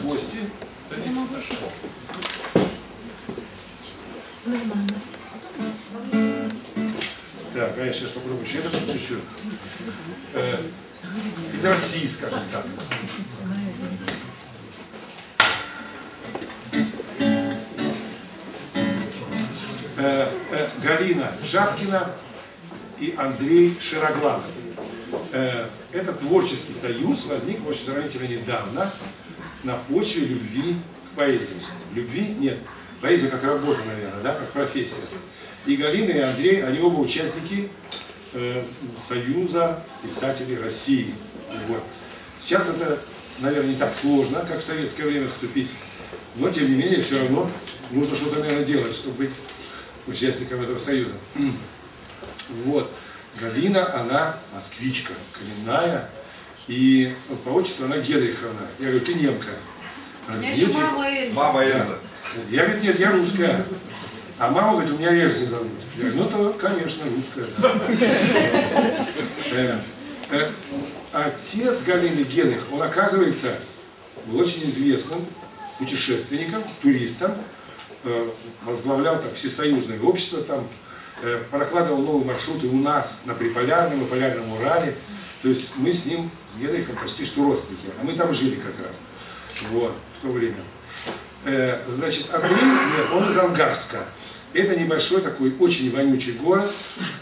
гости. Так, а я сейчас попробую еще это подключу. Из России, скажем так. Галина Жабкина и Андрей Широглазов. Этот творческий союз возник очень сравнительно недавно на почве любви к поэзии. Любви нет. Поэзия как работа, наверное, да, как профессия. И Галина, и Андрей, они оба участники Союза писателей России. Вот. Сейчас это, наверное, не так сложно, как в советское время вступить, но, тем не менее, все равно нужно что-то, наверное, делать, чтобы быть участником этого союза. Вот. Галина, она москвичка, коренная, и по отчеству она Генриховна. Я говорю, ты немка. У меня еще мама Эльза. Мама Эльза. Я говорю, нет, я русская. А мама говорит, у меня Эльза зовут. Я говорю, ну, то, конечно, русская. Отец Галины Генрих, он, оказывается, был очень известным путешественником, туристом, возглавлял там всесоюзное общество, там, прокладывал новые маршруты у нас на Приполярном и Полярном Урале. То есть мы с ним, с Генрихом, почти что родственники. А мы там жили как раз. Вот, в то время. Значит, Андрей, он из Ангарска. Это небольшой такой, очень вонючий город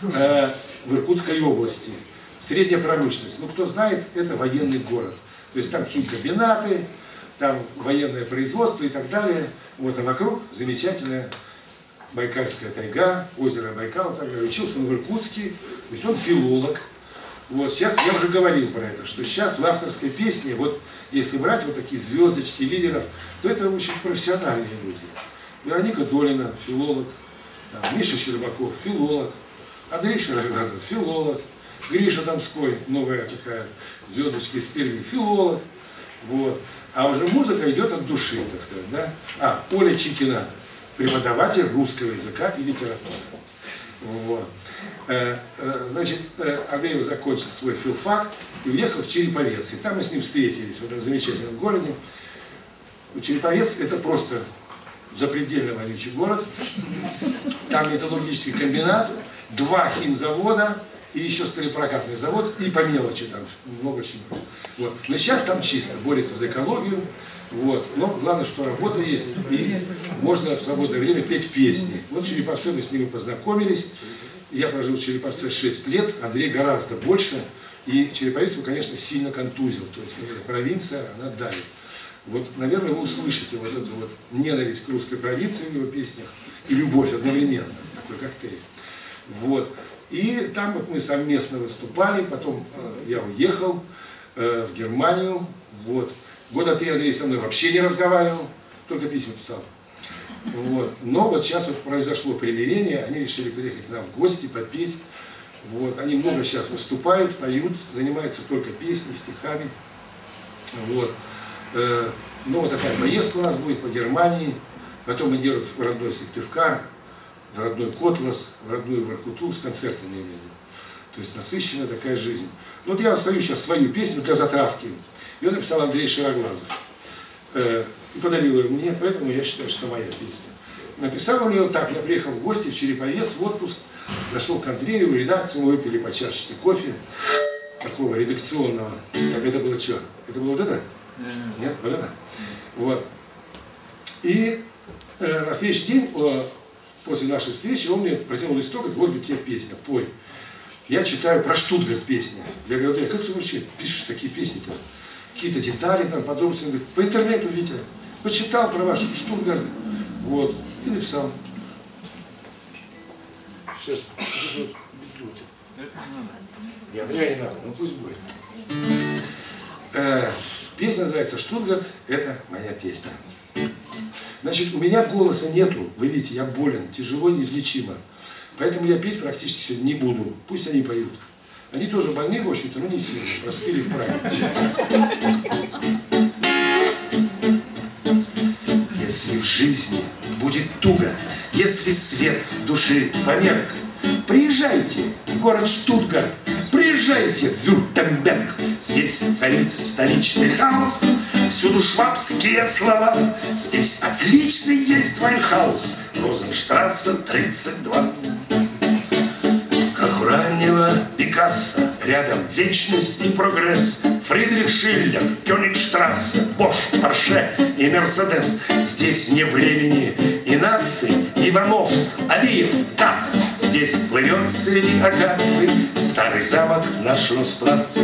в Иркутской области. Средняя промышленность. Ну, кто знает, это военный город. То есть там химкомбинаты, там военное производство и так далее. Вот, а вокруг замечательная Байкальская тайга, озеро Байкал. Там учился он в Иркутске, то есть он филолог. Вот, сейчас я уже говорил про это, что сейчас в авторской песне, вот если брать вот такие звездочки лидеров, то это очень профессиональные люди. Вероника Долина, филолог, там, Миша Щербаков, филолог, Андрей Широглазов, филолог, Гриша Донской, новая такая звездочка из Перми, филолог. Вот. А уже музыка идет от души, так сказать, да? Оля Чикина, преподаватель русского языка и литературы. Вот. Значит, Андрей закончил свой филфак и уехал в Череповец. И там мы с ним встретились в этом замечательном городе. Череповец — это просто запредельно вонючий город. Там металлургический комбинат, 2 химзавода и еще сталепрокатный завод, и по мелочи там много чего. Вот. Но сейчас там чисто, борется за экологию. Вот. Но главное, что работа есть, и можно в свободное время петь песни. Вот в Череповце мы с ними познакомились. Я прожил в Череповце 6 лет, Андрей гораздо больше. И Череповец его, конечно, сильно контузил. То есть провинция, она давит. Вот, наверное, вы услышите вот эту вот ненависть к русской провинции в его песнях и любовь одновременно, такой коктейль. Вот. И там вот мы совместно выступали, потом я уехал в Германию. Вот. Года 3 Андрей со мной вообще не разговаривал, только письма писал. Вот. Но вот сейчас вот произошло примирение, они решили приехать к нам в гости, попеть. Вот. Они много сейчас выступают, поют, занимаются только песней, стихами. Вот. Ну, вот такая поездка у нас будет по Германии. Потом мы едем в родной Сыктывкар, в родной Котлас, в родную Воркуту с концертами имели. То есть насыщенная такая жизнь. Ну, вот я вам спою сейчас свою песню для затравки. Ее написал Андрей Широглазов. И подарил ее мне, поэтому я считаю, что это моя песня. Написал он ее так: я приехал в гости в Череповец в отпуск, зашел к Андрею в редакцию, мы выпили по чашечке кофе, такого редакционного. Так, это было что? Это было вот это? Нет, вот это? Вот. И на следующий день, после нашей встречи, он мне протянул листок и говорит: вот тебе песня, пой. Я читаю про Штутгарт песни. Я говорю: Андрей, как ты вообще пишешь такие песни-то? Какие-то детали, там, подробности. Он говорит: по интернету, Витя. Почитал про ваш Штутгарт. Вот. И написал. Сейчас. Я не надо, ну пусть будет. Песня называется «Штутгарт». Это моя песня. Значит, у меня голоса нету. Вы видите, я болен, тяжело, неизлечимо. Поэтому я петь практически сегодня не буду. Пусть они поют. Они тоже больны, в общем-то, но не сильно. Простыли в праве. Если в жизни будет туго, если свет души померк, приезжайте в город Штутгарт, приезжайте в Вюртемберг. Здесь царит столичный хаос, всюду швабские слова. Здесь отличный есть Вайнхаус, Розенштрассе 32. Как у раннего Пикассо, рядом вечность и прогресс. Фридрих Шиллер, Кёнигштрассе, Бош, Порше и Мерседес. Здесь не времени и наций, Иванов, Алиев, Кац. Здесь плывет среди акаций старый замок наш Шлюсплац.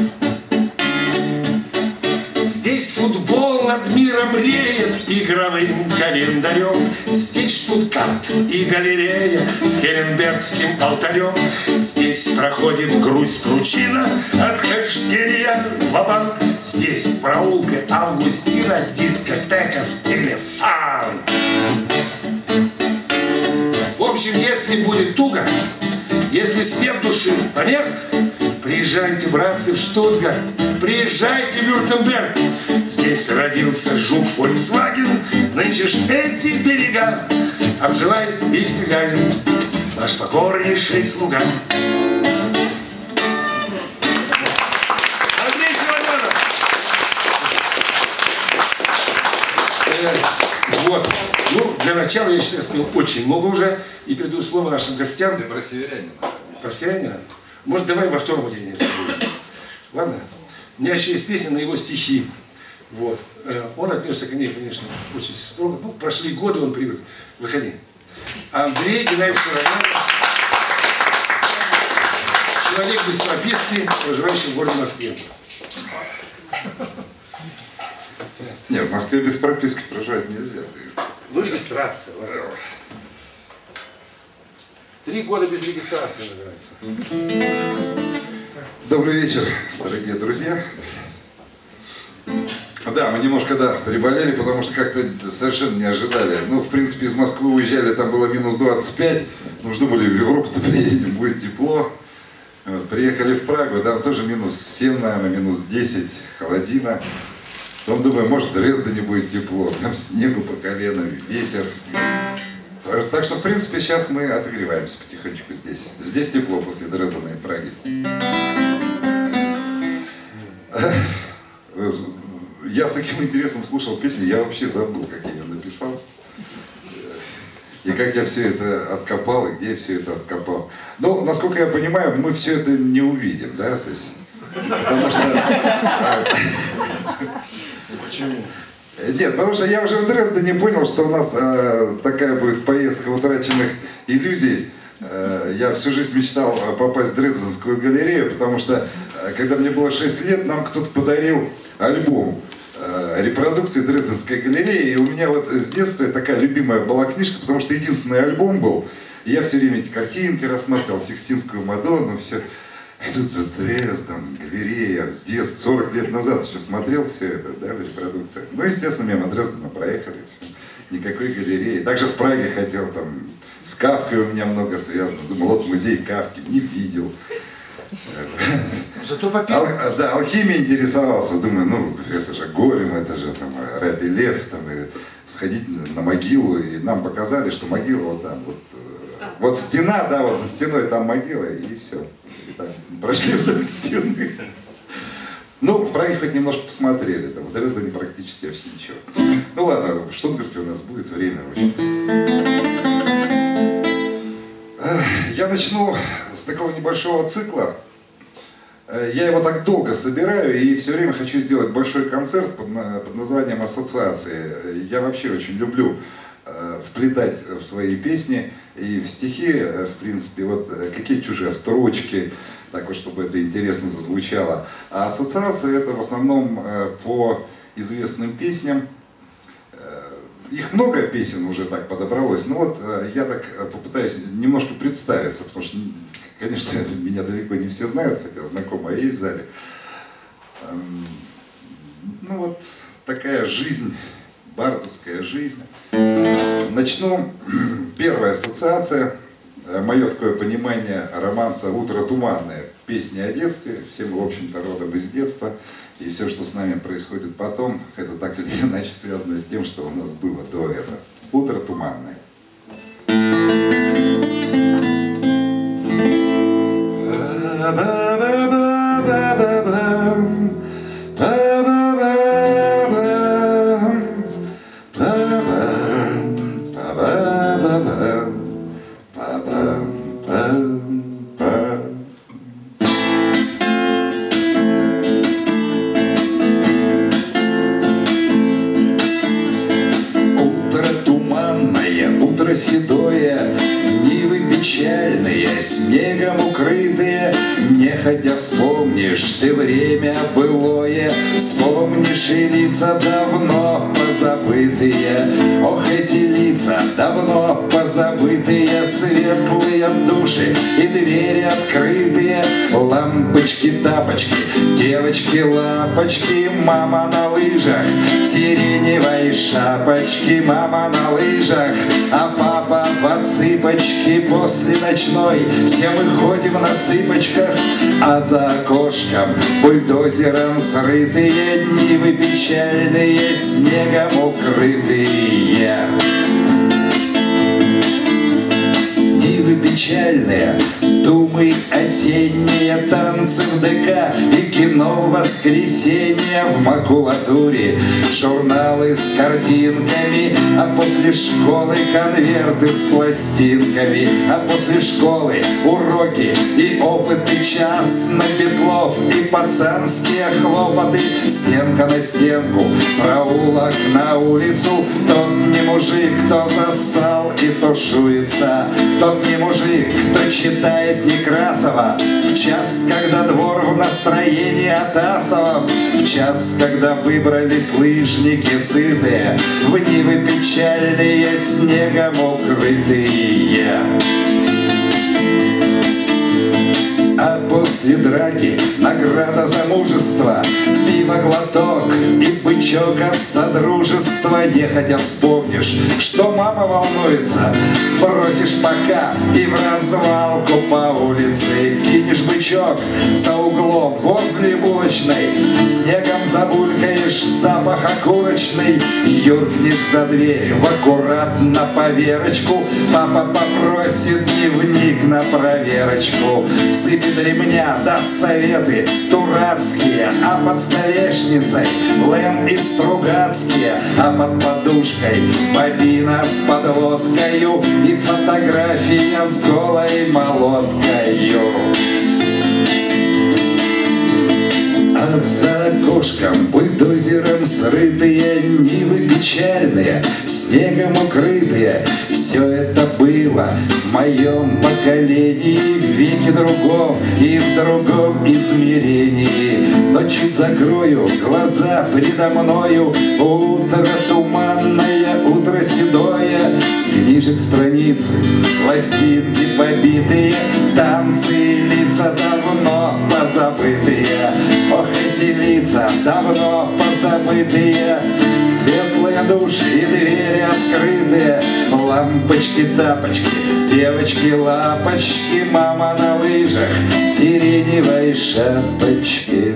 Здесь футбол над миром реет игровым календарем. Здесь Штутгарт и галерея с Хеленбергским алтарем. Здесь проходит Грусть-Кручина от хождения ва-банк. Здесь в проулке Августина дискотека в стиле фанк. В общем, если будет туго, если свет души помех, приезжайте, братцы, в Штутгарт, приезжайте в Вюртемберг. Здесь родился жук Volkswagen, нынче ж эти берега обживает Витька Гагарин, ваш покорнейший слуга. Андрей Симонов! Вот. Ну, для начала, я считаю, спел очень много уже. И передаю слово нашим гостям. Ты про северянина. Про северянина? Может, давай во втором отделении. Ладно? У меня еще есть песня на его стихи. Вот. Он отнесся к ней, конечно, очень строго. Ну, прошли годы, он привык. Выходи. Андрей Геннадьевич Вороненко. Человек без прописки, проживающий в городе Москве. Нет, в Москве без прописки проживать нельзя. Ну, регистрация. Ладно. 3 года без регистрации называется. Добрый вечер, дорогие друзья. Да, мы немножко, приболели, потому что как-то совершенно не ожидали. Ну, в принципе, из Москвы уезжали, там было минус 25. Ну, думали, в Европу-то приедем, будет тепло. Вот, приехали в Прагу, там тоже минус 7, наверное, минус 10, холодина. Потом думаю, может, в Дрездене будет тепло, там снегу по колено, ветер. Так что, в принципе, сейчас мы отогреваемся потихонечку здесь. Здесь тепло после Дрездена и Праги. Я с таким интересом слушал песню, я вообще забыл, как я ее написал. И как я все это откопал, и где я все это откопал. Но, насколько я понимаю, мы все это не увидим, да? То есть, потому что... Почему? Нет, потому что я уже в Дрездене понял, что у нас такая будет поездка утраченных иллюзий. Я всю жизнь мечтал попасть в Дрезденскую галерею, потому что, когда мне было 6 лет, нам кто-то подарил альбом репродукции Дрезденской галереи. И у меня вот с детства такая любимая была книжка, потому что единственный альбом был. И я все время эти картинки рассматривал, Сикстинскую Мадонну, все. И тут вот Дрезден, галерея, с детства, 40 лет назад еще смотрел все это, да, репродукция. Ну, естественно, мимо Дрездена проехали, все. Никакой галереи. Также в Праге хотел, там, с Кафкой у меня много связано. Думал, вот музей Кафки, не видел. Зато попил. Да, алхимией интересовался. Думаю, ну, это же Голем, это же там Рабби Лев, там, и сходить на могилу. И нам показали, что могила вот там, вот стена, да, вот за стеной там могила, и все. И так, прошли вдоль стены. Ну, в Праге хоть немножко посмотрели, там, в Дрездене практически вообще ничего. Ну ладно, в Штутгарте у нас будет время, в общем-то. Я начну с такого небольшого цикла. Я его так долго собираю и все время хочу сделать большой концерт под названием «Ассоциации». Я вообще очень люблю вплетать в свои песни и в стихи, в принципе, вот какие-то чужие строчки, так вот, чтобы это интересно зазвучало. А ассоциации это в основном по известным песням. Их много песен уже так подобралось, но вот я так попытаюсь немножко представиться, потому что, конечно, меня далеко не все знают, хотя знакомая есть в зале. Ну вот такая жизнь, бардовская жизнь. Начну. Первая ассоциация, мое такое понимание романса «Утро туманное», песни о детстве, все мы, в общем-то, родом из детства. И все, что с нами происходит потом, это так или иначе связано с тем, что у нас было до этого. Утро туманное. утро седое, нивы печальные, снегом укрытые. Нехотя вспомнишь ты время былое, вспомнишь и лица давно позабытые. Ох, эти лица давно позабытые, светлые души и двери открытые. Лампочки-тапочки, девочки-лапочки, мама на лыжах, сиреневой шапочки, мама на лыжах, а папа в цыпочки. После ночной все мы ходим на цыпочках, а за окошком бульдозером срытые нивы печальные, снегом укрытые. Нивы печальные, думы осенние, танцы в ДК и кино в воскресенье, в макулатуре журналы с картинками, а после школы конверты с пластинками, а после школы уроки и опыты, час на Бетлов и пацанские хлопоты, стенка на стенку, проулок на улицу. Тот не мужик, кто зассал и тушуется, тот не мужик, кто читает Некрасова, в час, когда двор в настроении Атасова, в час, когда выбрались лыжники сытые, в нивы печальные, снегом укрытые. А после драки награда за мужество, пиво глоток и бычок от содружества. Нехотя вспомнишь, что мама волнуется, бросишь пока и в развалку по улице. Кинешь бычок за углом возле булочной, снегом забулькаешь, запах окурочный. Юркнешь за дверь в аккуратно поверочку, папа попросит дневник на проверочку. Сыпет ремня, даст советы дурацкие, а под столешницей Лэм и Стругацкие, а под подушкой бобина с подводкою и фотография с голой молоткою. А за окошком бульдозером срытые нивы печальные, снегом укрытые. Все это было в моем поколении, в веке другом и в другом измерении. Но чуть закрою глаза предо мною, утро туманное, утро седое, книжек страницы, пластинки побитые, танцы и лица давно позабытые. Ох, эти лица давно позабытые, светлые души и двери открытые. Лампочки-тапочки, девочки-лапочки, мама на лыжах, сиреневой шапочке.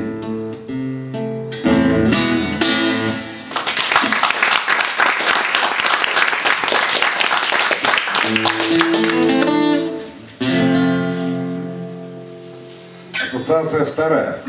Ассоциация вторая.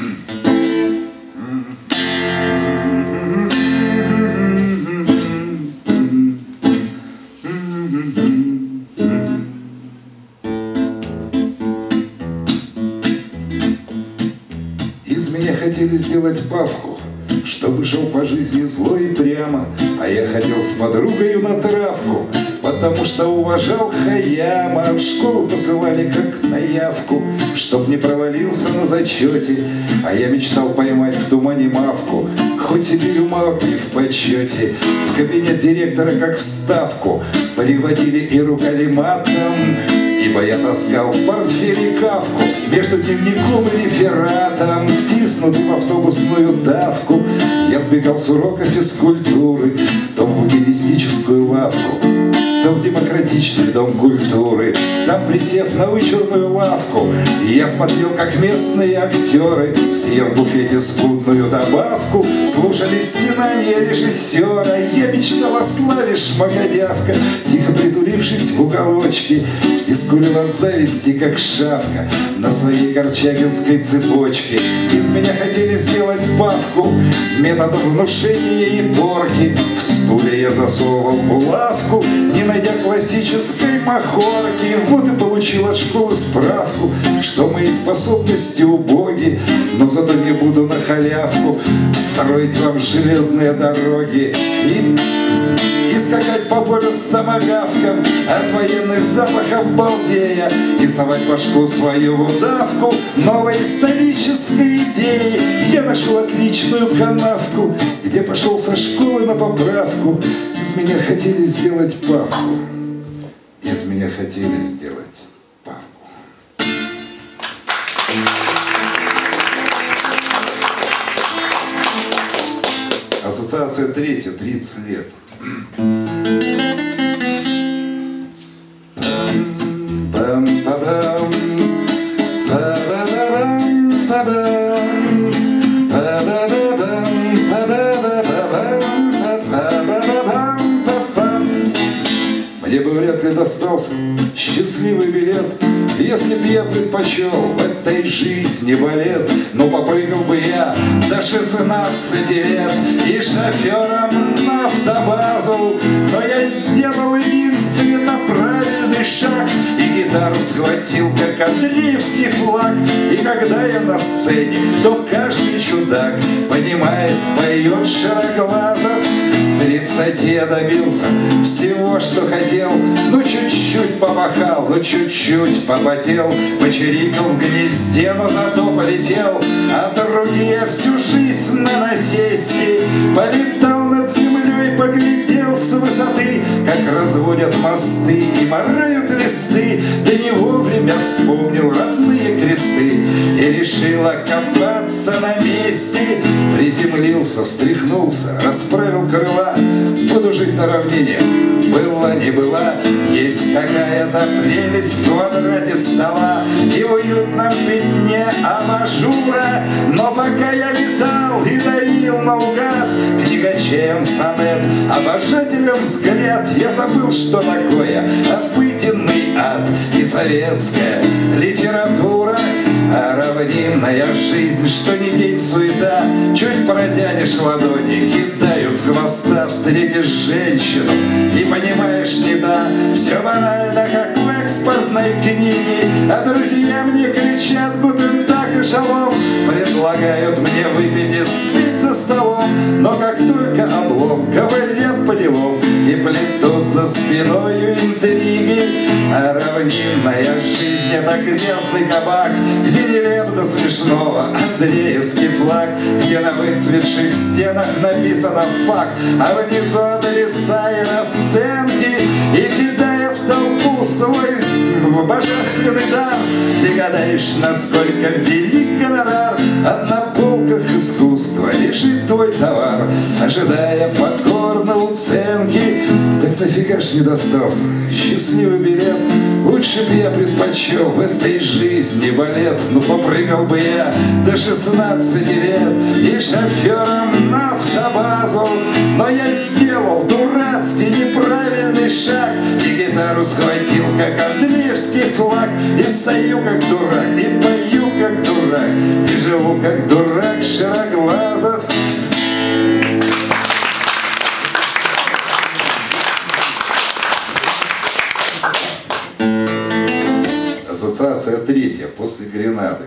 Из меня хотели сделать Павку, чтобы жил по жизни зло и прямо, а я ходил с подругою на травку, потому что уважал Хаяма. В школу посылали как на явку, чтоб не провалился на зачете, а я мечтал поймать в тумане мавку, хоть себе мав не в почете. В кабинет директора как вставку приводили и ругали матом, ибо я таскал в портфеле Кавку между дневником и рефератом, втиснутый в автобусную давку. Я сбегал с урока физкультуры то в букинистическую лавку, то в демократичный дом культуры. Там, присев на вычурную лавку, я смотрел, как местные актеры, съев в буфете скудную добавку, слушали стенания режиссера. Я мечтал о славе шмакодявка, тихо притулившись в уголочке, и скулил от зависти, как шавка, на своей корчагинской цепочке. Из меня хотели сделать Павку методом внушения и порки. В стуле я засовывал булавку, не найдя классической махорки. Вот и получил от школы справку, что мои способности убоги, но зато не буду на халявку строить вам железные дороги и скакать бегать по полю с томагавком, от военных запахов балдея, и совать башку свою в удавку новой исторической идеи. Я нашел отличную канавку, где пошел со школы на поправку. Из меня хотели сделать Павку. Из меня хотели сделать Павку. Ассоциация третья, 30 лет. Мне бы вряд ли достался счастливый билет, если б я предпочел в этой жизни балет. Но попрыгал бы я до 16 лет и шофером на автобазу. Но я сделал единственно правильный шаг и гитару схватил, как Андреевский флаг. И когда я на сцене, то каждый чудак понимает, поет Широглазов. 30 я добился всего, что хотел. Ну чуть-чуть помахал, ну чуть-чуть попотел, почирикал в гнезде, но зато полетел. А другие всю жизнь на насесте полетал над землей, поглядел с высоты, как разводят мосты и морают листы. Да не вовремя вспомнил родные кресты и решил окопаться на месте. Приземлился, встряхнулся, расправил крыла. Буду жить на равнине, была не была. Есть какая-то прелесть в квадрате стола и в уютном пятне абажура. Но пока я летал и дарил наугад книгачеям сонет, обожателям взгляд, я забыл, что такое обыденный ад и советская литература. А равнинная жизнь, что не день суета, чуть протянешь ладони, кидают с хвоста. Встретишь женщину и понимаешь, не да, все банально, как в экспортной книге. А друзья мне кричат гутен так и шалом, предлагают мне выпить и спить за столом. Но как только облом, говорят по делам и плетут за спиною интриги. А равнинная жизнь — это грязный кабак, где нелепо до смешного Андреевский флаг, где на выцветших стенах написано «фак», а внизу адреса и расценки. И кидая в толпу свой божественный дар, ты гадаешь, насколько велик гонорар. А на полках искусства лежит твой товар, ожидая покорно уценки. Так нафига ж не достался счастливый билет? Лучше б я предпочел в этой жизни балет. Ну попрыгал бы я до 16 лет и шофером на автобазу. Но я сделал дурацкий неправильный шаг и гитару схватил, как Андреевский флаг. И стою как дурак, и пою как дурак, и живу как дурак Широглазов. Ассоциация третья, после Гренады.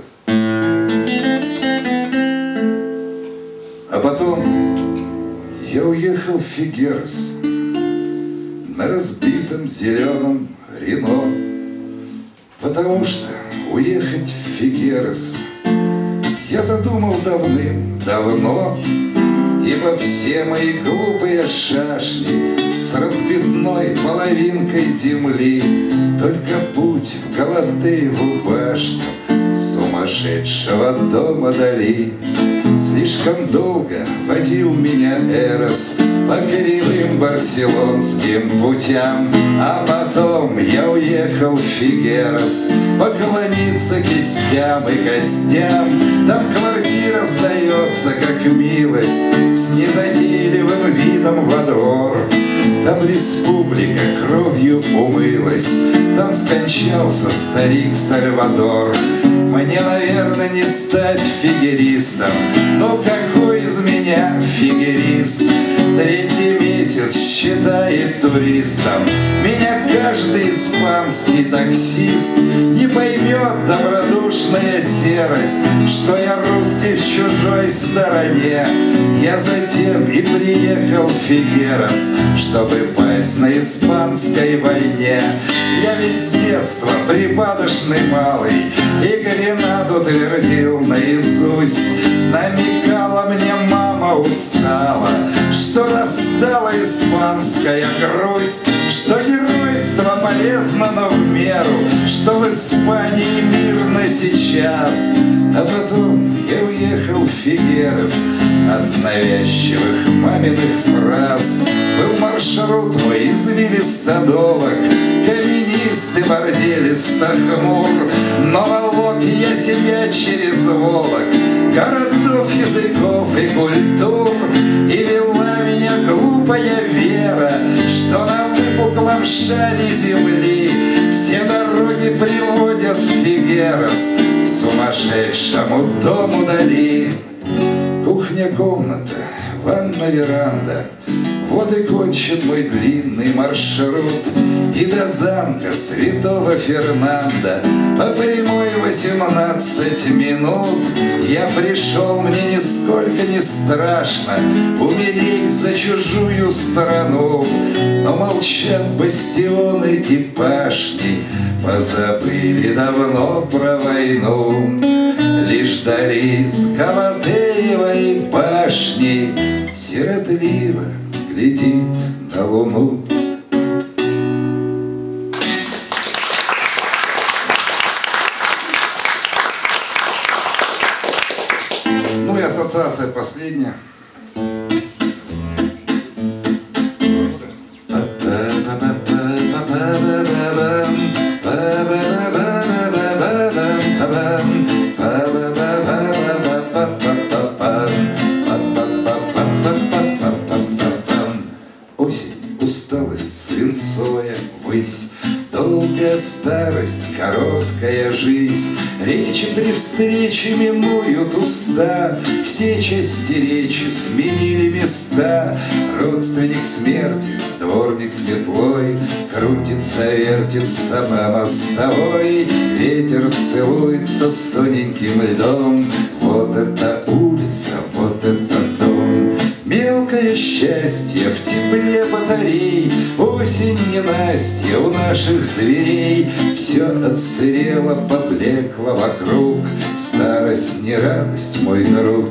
А потом я уехал в Фигерас на разбитом зеленом Рено, потому что уехать в Фигерас я задумал давным-давно. Ибо все мои глупые шашни с разбитной половинкой земли только путь в Галатееву башню сумасшедшего дома Дали. Слишком долго водил меня Эрос по кривым барселонским путям, а потом я уехал в Фигерас поклониться кистям и костям. Там квартира сдается как милость с незатейливым видом во двор. Там республика кровью умылась, там скончался старик Сальвадор. Мне, наверное, не стать фигеристом, но какой из меня фигерист? Третий месяц месяц считает туристом. Меня каждый испанский таксист не поймет добродушная серость, что я русский в чужой стороне. Я затем и приехал в Фигерас, чтобы пасть на испанской войне. Я ведь с детства припадочный малый и гренаду твердил наизусть. Намекала мне мама устала, что достала испанская грусть, что геройство полезно, но в меру, что в Испании мирно сейчас. А потом я уехал в Фигерас от навязчивых маминых фраз. Был маршрут мой извилисто-долог, каменистый, борделисто-хмур, но волок я себя через Волок, городов, языков и культур. И вела меня глупая вера, что на выпуклом шаре земли все дороги приводят в Фигерас к сумасшедшему дому Дали. Кухня-комната, ванна-веранда, вот и кончен мой длинный маршрут. И до замка святого Фернанда по прямой 18 минут. Я пришел, мне нисколько не страшно умереть за чужую страну. Но молчат бастионы и пашни, позабыли давно про войну. Лишь Дали с Галатеевой башни сиротливо глядит на луну. Ну и ассоциация последняя. Свинцовая высь, долгая старость, короткая жизнь. Речи при встрече минуют уста, все части речи сменили места. Родственник смерти, дворник с метлой, крутится, вертится по мостовой. Ветер целуется с тоненьким льдом. Вот это улица, вот это дом. Мелкое счастье в тепле батарей, осень ненастья у наших дверей. Все отсырело, поблекло вокруг, старость не радость, мой друг.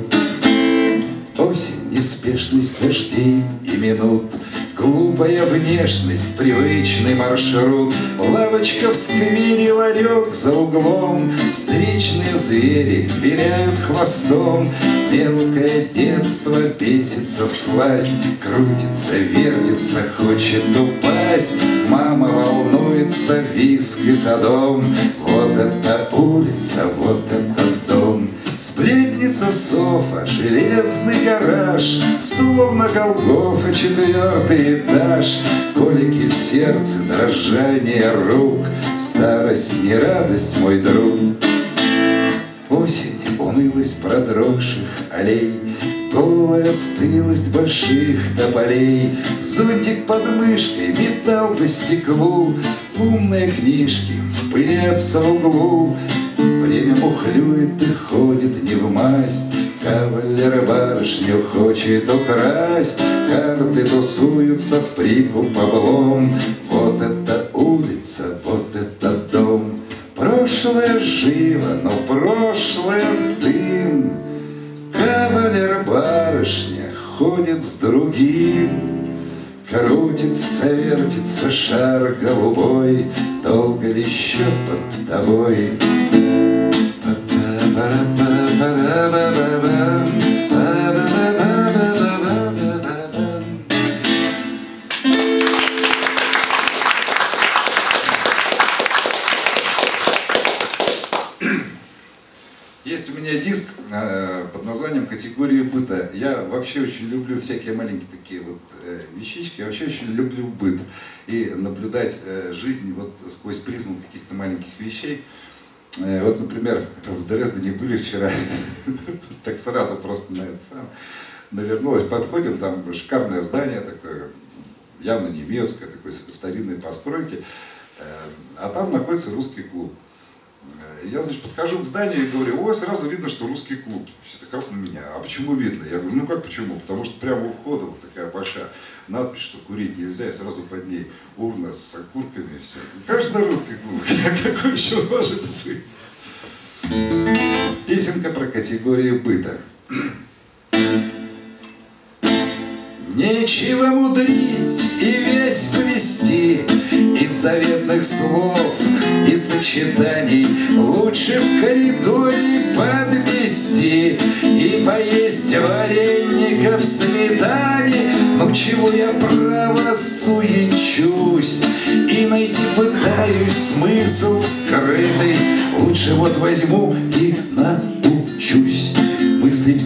Осень, неспешность дождей и минут, глупая внешность, привычный маршрут. Лавочка в сквере, ларек за углом, встречные звери виляют хвостом. Мелкое детство бесится всласть, крутится, вертится, хочет упасть. Мама волнуется, виск и садом. Вот это улица, вот это дом. Сплетница Софа, железный гараж, словно Голгофа, 4-й этаж. Колики в сердце, дрожание рук, старость не радость, мой друг. Осень, унылость продрогших аллей, голая стылость больших тополей. Зонтик под мышкой, металл по стеклу, умные книжки пылятся в углу. Время мухлюет и ходит не в масть, кавалер барышню хочет украсть. Карты тусуются в прикуп облом. Вот это улица, вот это дом. Прошлое живо, но прошлое дым. Кавалер барышня ходит с другим. Крутится, вертится шар голубой, долго ли счет под тобой? Есть у меня диск под названием «Категории быта». Я вообще очень люблю всякие маленькие такие вот вещички. Я вообще очень люблю быт. И наблюдать жизнь вот сквозь призму каких-то маленьких вещей. Вот, например, в Дрездене были вчера, так сразу просто на это сам навернулось, подходим, там шикарное здание такое, явно немецкой, такой старинной постройки, а там находится русский клуб. Я, значит, подхожу к зданию и говорю: ой, сразу видно, что русский клуб. Все так раз на меня. А почему видно? Я говорю: ну как почему? Потому что прямо у входа вот такая большая надпись, что курить нельзя, и сразу под ней урна с окурками и все. Конечно, русский клуб. Какой еще может быть? Песенка про категории быта. Нечего мудрить и весь плести из заветных слов и сочетаний. Лучше в коридоре подмести и поесть вареников в сметане. Ну чего я право суечусь и найти пытаюсь смысл скрытый. Лучше вот возьму и научусь мыслить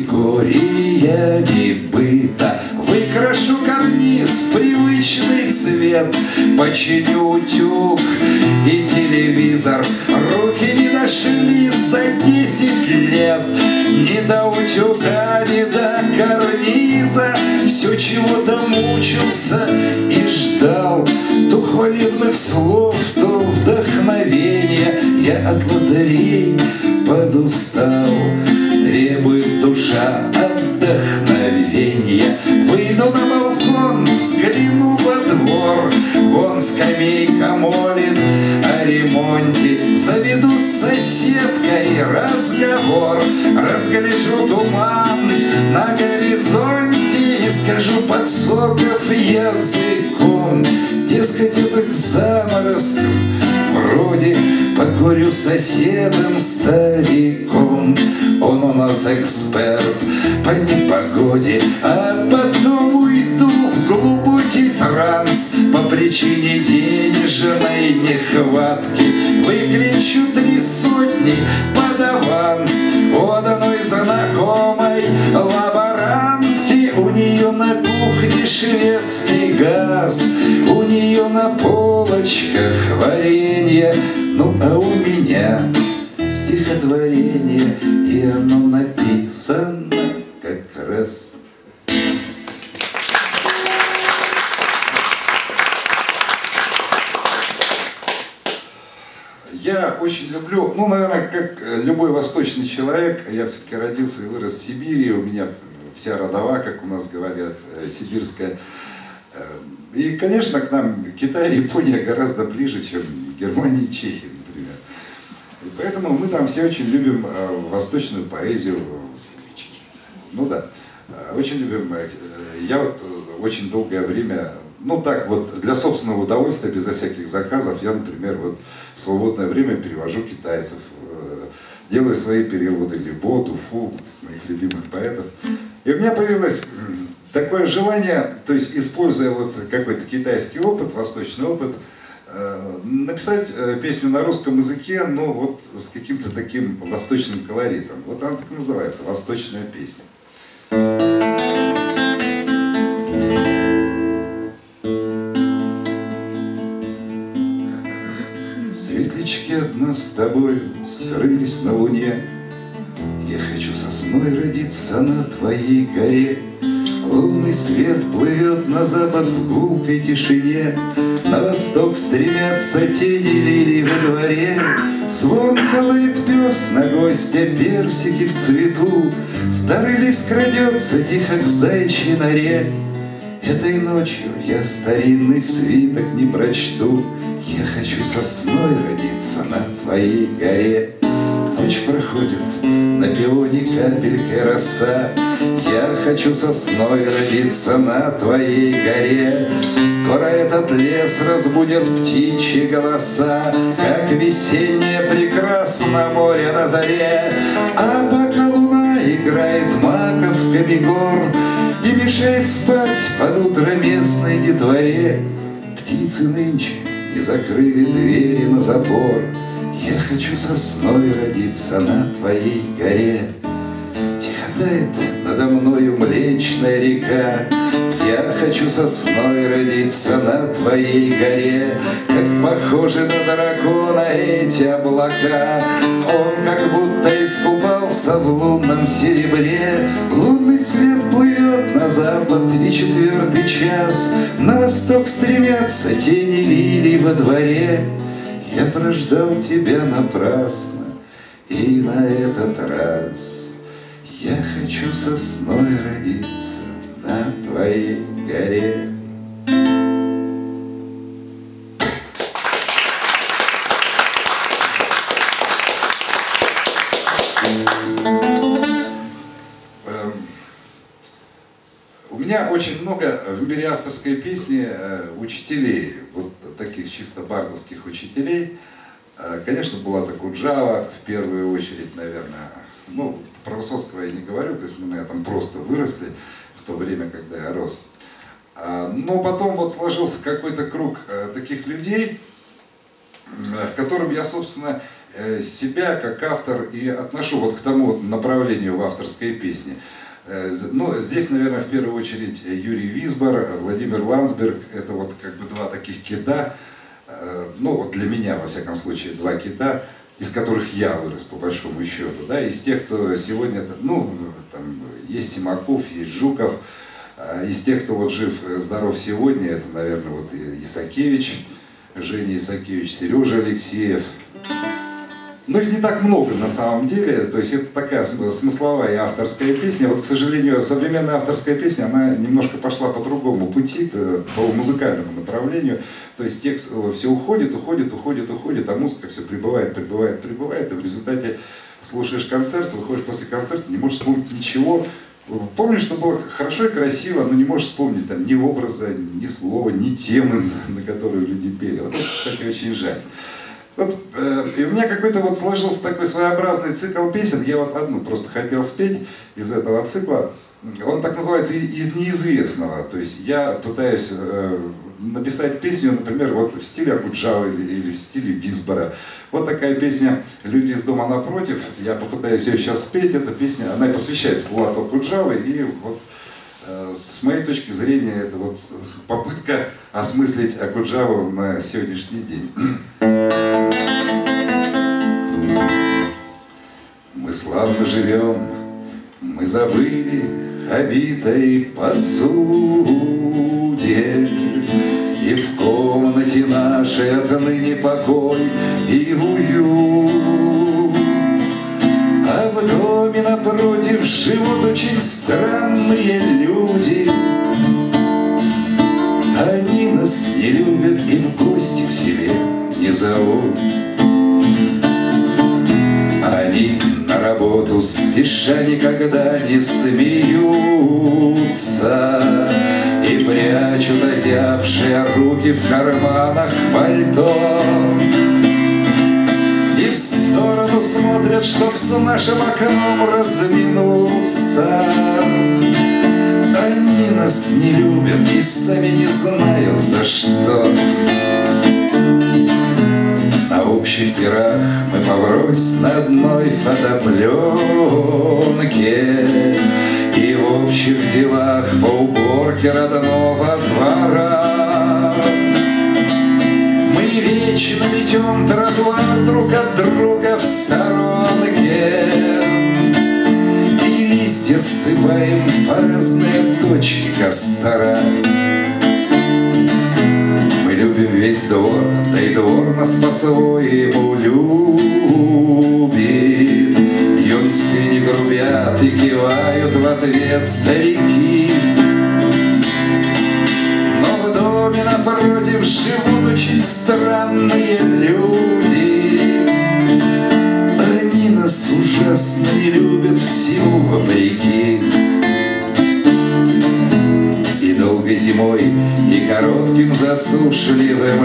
категориями быта. Выкрашу карниз в привычный цвет, починю утюг и телевизор. Руки не дошли за 10 лет ни до утюга, ни до карниза. Все чего-то мучился и ждал, то хвалебных слов, то вдохновения. Я от лотерей подустал, требует душа отдохновения. Выйду на балкон, взгляну во двор, вон скамейка молит о ремонте. Заведу с соседкой разговор, разгляжу туман на горизонте и скажу, подсоков языком, дескать, это к заморозкам вроде. Покурю с соседом стариком, он у нас эксперт по непогоде. А потом уйду в глубокий транс по причине денежной нехватки. Выкричу 3 сотни под аванс от одной знакомой лаборантки. У нее на кухне шведский газ, у нее на полочках варенье. Ну а у меня стихотворение, и оно написано как раз. Я очень люблю, ну, наверное, как любой восточный человек, я все-таки родился и вырос в Сибири, у меня вся родова, как у нас говорят, сибирская. И, конечно, к нам Китай и Япония гораздо ближе, чем Германия и Чехия, например. И поэтому мы там все очень любим восточную поэзию. Ну да, очень любим. Я вот очень долгое время, ну так вот, для собственного удовольствия, безо всяких заказов, я, например, вот в свободное время перевожу китайцев, делаю свои переводы Либо, Дуфу, моих любимых поэтов. И у меня появилось такое желание, то есть используя вот какой-то китайский опыт, восточный опыт, написать песню на русском языке, но вот с каким-то таким восточным колоритом. Вот она так и называется, «Восточная песня». Светлячки одна с тобой скрылись на луне. Я хочу сосной родиться на твоей горе. Лунный свет плывет на запад в гулкой тишине. На восток стремятся тени лилий во дворе. Звонко лает пес на гостя, персики в цвету. Старый лис крадется тихо к заячьей норе. Этой ночью я старинный свиток не прочту. Я хочу сосной родиться на твоей горе. Ночь проходит, на пионе капелькой роса. Я хочу сосной родиться на твоей горе. Скоро этот лес разбудит птичьи голоса, как весеннее прекрасно море на заре. А пока луна играет маковками гор и мешает спать под утро местной детворе, птицы нынче не закрыли двери на запор. Я хочу сосной родиться на твоей горе. Тихо тает надо мною Млечная река. Я хочу сосной родиться на твоей горе. Как похожи на дракона эти облака. Он как будто искупался распался в лунном серебре. Лунный свет плывет на запад, и 4-й час. На восток стремятся тени лилий во дворе. Я прождал тебя напрасно, и на этот раз я хочу сосной родиться на твоей горе. У меня очень много в мире авторской песни учителей, вот таких чисто бардовских учителей. Конечно, Булата Куджава в первую очередь, наверное. Ну, про Высоцкого я не говорю, то есть мы на этом просто выросли в то время, когда я рос. Но потом вот сложился какой-то круг таких людей, в котором я, собственно, себя как автор и отношу вот к тому направлению в авторской песне. Ну, здесь, наверное, в первую очередь Юрий Висбор, Владимир Ландсберг. Это вот как бы два таких кита, ну вот для меня, во всяком случае, два кита, из которых я вырос, по большому счету. Да, из тех, кто сегодня, ну, там, есть Симаков, есть Жуков. Из тех, кто вот жив, здоров сегодня, это, наверное, вот Исакевич, Женя Исакевич, Сережа Алексеев. Но их не так много на самом деле, то есть это такая смысловая авторская песня. Вот, к сожалению, современная авторская песня, она немножко пошла по другому пути, по музыкальному направлению. То есть текст все уходит, а музыка все прибывает, и в результате слушаешь концерт, выходишь после концерта, не можешь вспомнить ничего. Помнишь, что было хорошо и красиво, но не можешь вспомнить там ни образа, ни слова, ни темы, на которые люди пели. Вот это, кстати, очень жаль. Вот, и у меня какой-то вот сложился такой своеобразный цикл песен. Я вот одну просто хотел спеть из этого цикла. Он так называется «Из неизвестного». То есть я пытаюсь написать песню, например, вот в стиле Акуджавы или в стиле Висбора. Вот такая песня «Люди из дома напротив». Я попытаюсь ее сейчас спеть. Эта песня, она посвящается Булату Акуджаве. И вот с моей точки зрения, это вот попытка осмыслить Акуджаву на сегодняшний день. Мы славно живем, мы забыли о битой посуде, и в комнате нашей отныне покой и уют. А в доме напротив живут очень странные люди. Они нас не любят и в гости к себе не зовут. Они на работу спеша никогда не смеются и прячут озябшие руки в карманах пальто. И в сторону смотрят, чтоб с нашим окном разминуться. Они нас не любят и сами не знают за что. На общих пирах мы поврось на одной фотопленке, и в общих делах по уборке родного двора мы вечно метем тротуар друг от друга в сторонке и листья ссыпаем по разные точки костра. Любим весь двор, да и двор нас по-своему любит. Юнцы не грубят и кивают в ответ старики. Но в доме напротив живут очень странные люди. Они нас ужасно не любят всему вопреки. Долгой зимой и коротким засушливым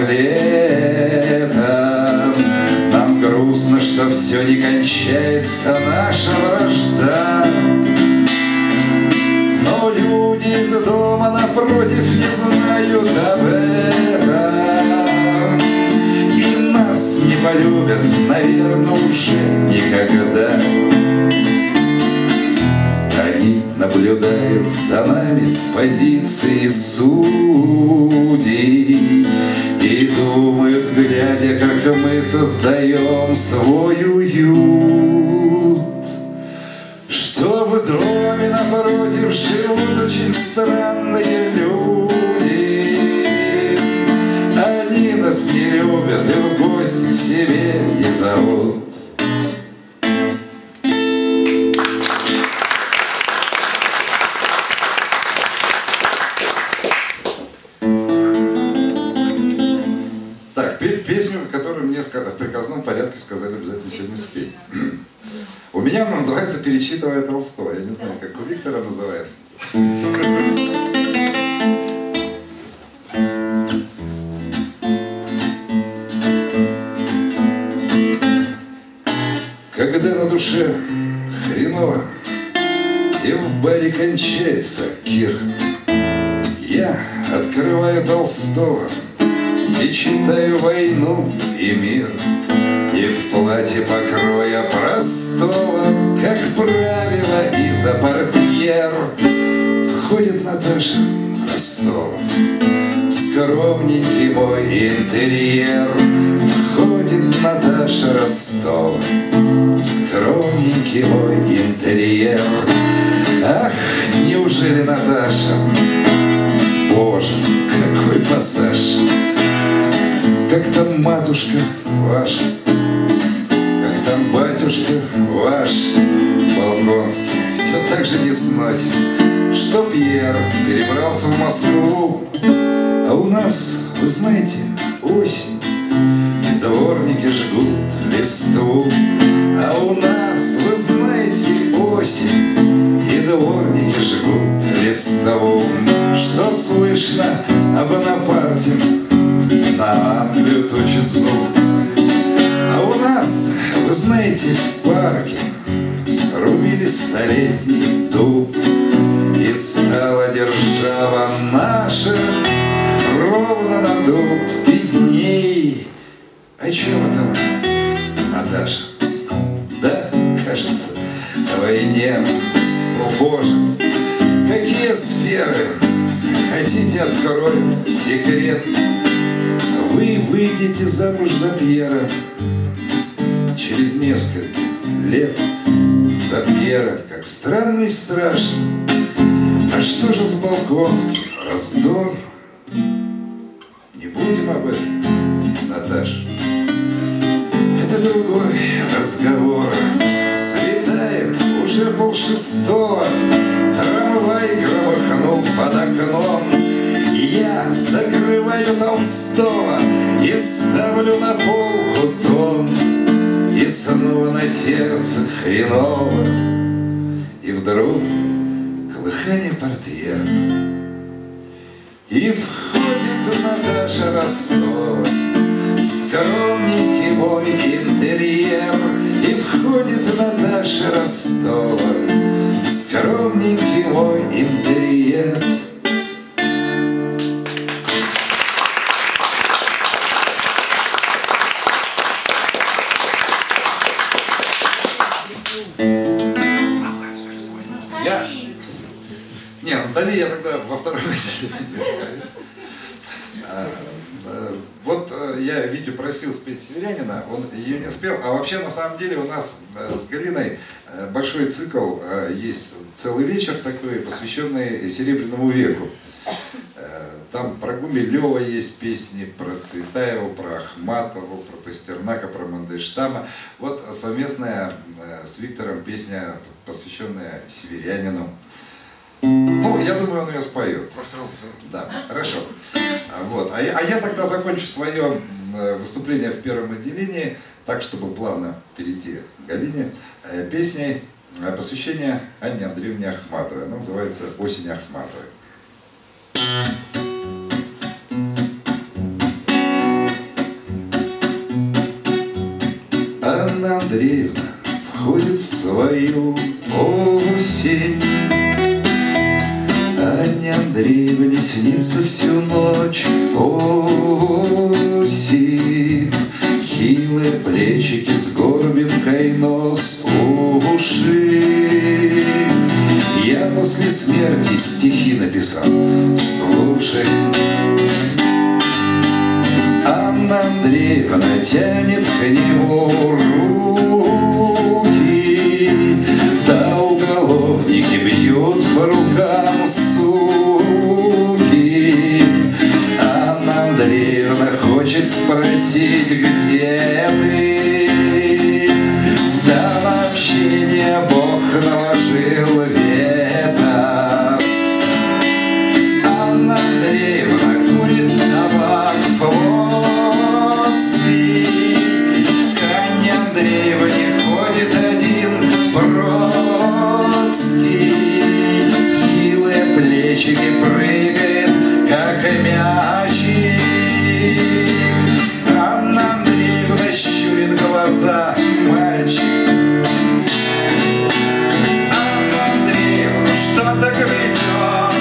летом нам грустно, что все не кончается наша вражда. Но люди из дома напротив не знают об этом и нас не полюбят, наверное, уже никогда. Они наблюдают за нами с позиции судей и думают, глядя, как мы создаем свой уют. странные люди. Они нас не любят и в гости к себе не зовут. Так, песню, которую мне в приказном порядке сказали обязательно сегодня спеть. У меня она называется «Перечитывая Толстого». Я не знаю, как у Виктора называется. Когда на душе хреново и в баре кончается кир, я открываю Толстого и читаю «Войну и мир». И в платье покроя простого, как правило, из-за портьер, входит Наташа Ростова. В скромненький мой интерьер входит Наташа Ростова. В скромненький мой интерьер. Ах, неужели Наташа? Боже, какой пассаж! Как там матушка ваша, как там батюшка ваш, Болконский все так же не сносит, что Пьер перебрался в Москву. А у нас, вы знаете, осень, и дворники жгут листву. А у нас, вы знаете, осень, и дворники жгут листву. Что слышно об Бонапарте? На Англию точит зуб. А у нас, вы знаете, в парке срубили столетний дуб. И стала держава наша ровно на дуб видней. О чем это вы, Наташа? Да, кажется, о войне. О боже, какие сферы! Хотите, открою секрет? Вы выйдете замуж за Пьера через несколько лет. За Пьера, как странно и страшно. А что же с Болконским? Раздор? Не будем об этом, Наташа. Это другой разговор. Светает уже 5:30. Трамвай громыхнул под окном. Я закрываю Толстого и ставлю на полку том. И снова на сердце хреново. И вдруг колыхание портьер. И входит Наташа Ростова в скромненький мой интерьер. И входит Наташа Ростова в скромненький мой интерьер. Натали я тогда во второй Вот я Витю просил спеть Северянина, он ее не спел. А вообще, на самом деле, у нас с Галиной большой цикл, есть целый вечер такой, посвященный Серебряному веку. Там про Гумилева есть песни, про Цветаеву, про Ахматову, про Пастернака, про Мандельштама. Вот совместная с Виктором песня, посвященная Северянину. Ну, я думаю, он ее споет. Да, хорошо. Вот. А я тогда закончу свое выступление в первом отделении, так, чтобы плавно перейти к Галине, песней посвящения Анне Андреевне Ахматовой. Она называется «Осень Ахматовой». Анна Андреевна входит в свою осень. Анне Андреевне снится всю ночь осень. Хилые плечики с горбинкой, нос, уши. Я после смерти стихи написал, слушай. Анна Андреевна тянет к нему руки, да уголовники бьют по рукам суд. Андреевна хочет спросить, где ты? Да вообще не Бог наложил вето. Анна Андреевна курит табак флотский. К Анне Андреевне ходит один Бродский. Хилые плечики прыгает, как мячик. Анна Андреевна щурит глаза, мальчик. Анна Андреевна что-то грызет,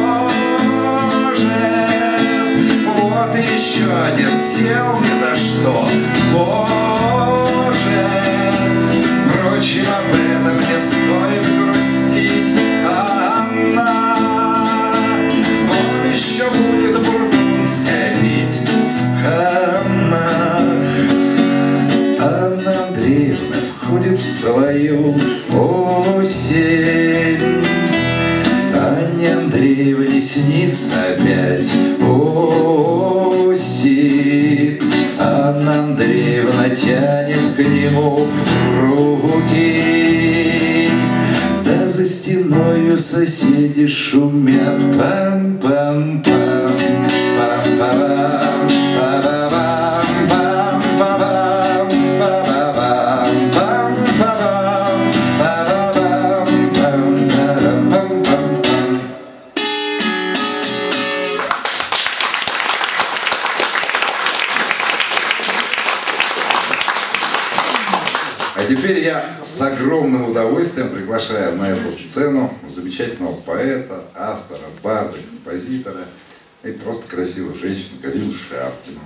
гложет. Вот еще один сел ни за что, Боже. Впрочем, об этом не стоит грустить, Анна. Он еще будет бургундское пить в каннах. Анна Андреевна входит в свою осень. Анне Андреевне снится опять осень. Анна Андреевна тянет к нему руки. Да за стеною соседи шумят. Пам-пам-пам, пам-пам, па-ба-бам, пам-па-бам, па-ба-бам, пам-па-бам, па-ба-бам, пам-па-бам-пам-пам. А теперь я с огромным удовольствием приглашаю на эту сцену замечательного поэта, автора, барда, композитора и просто красивую женщину Галину Шапкину.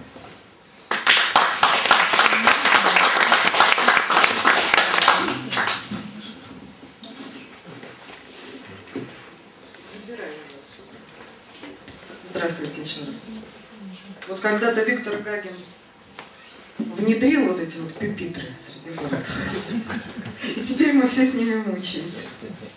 Здравствуйте еще раз. Вот когда-то Виктор Гагин внедрил вот эти вот пюпитры среди городов. И теперь мы все с ними мучаемся.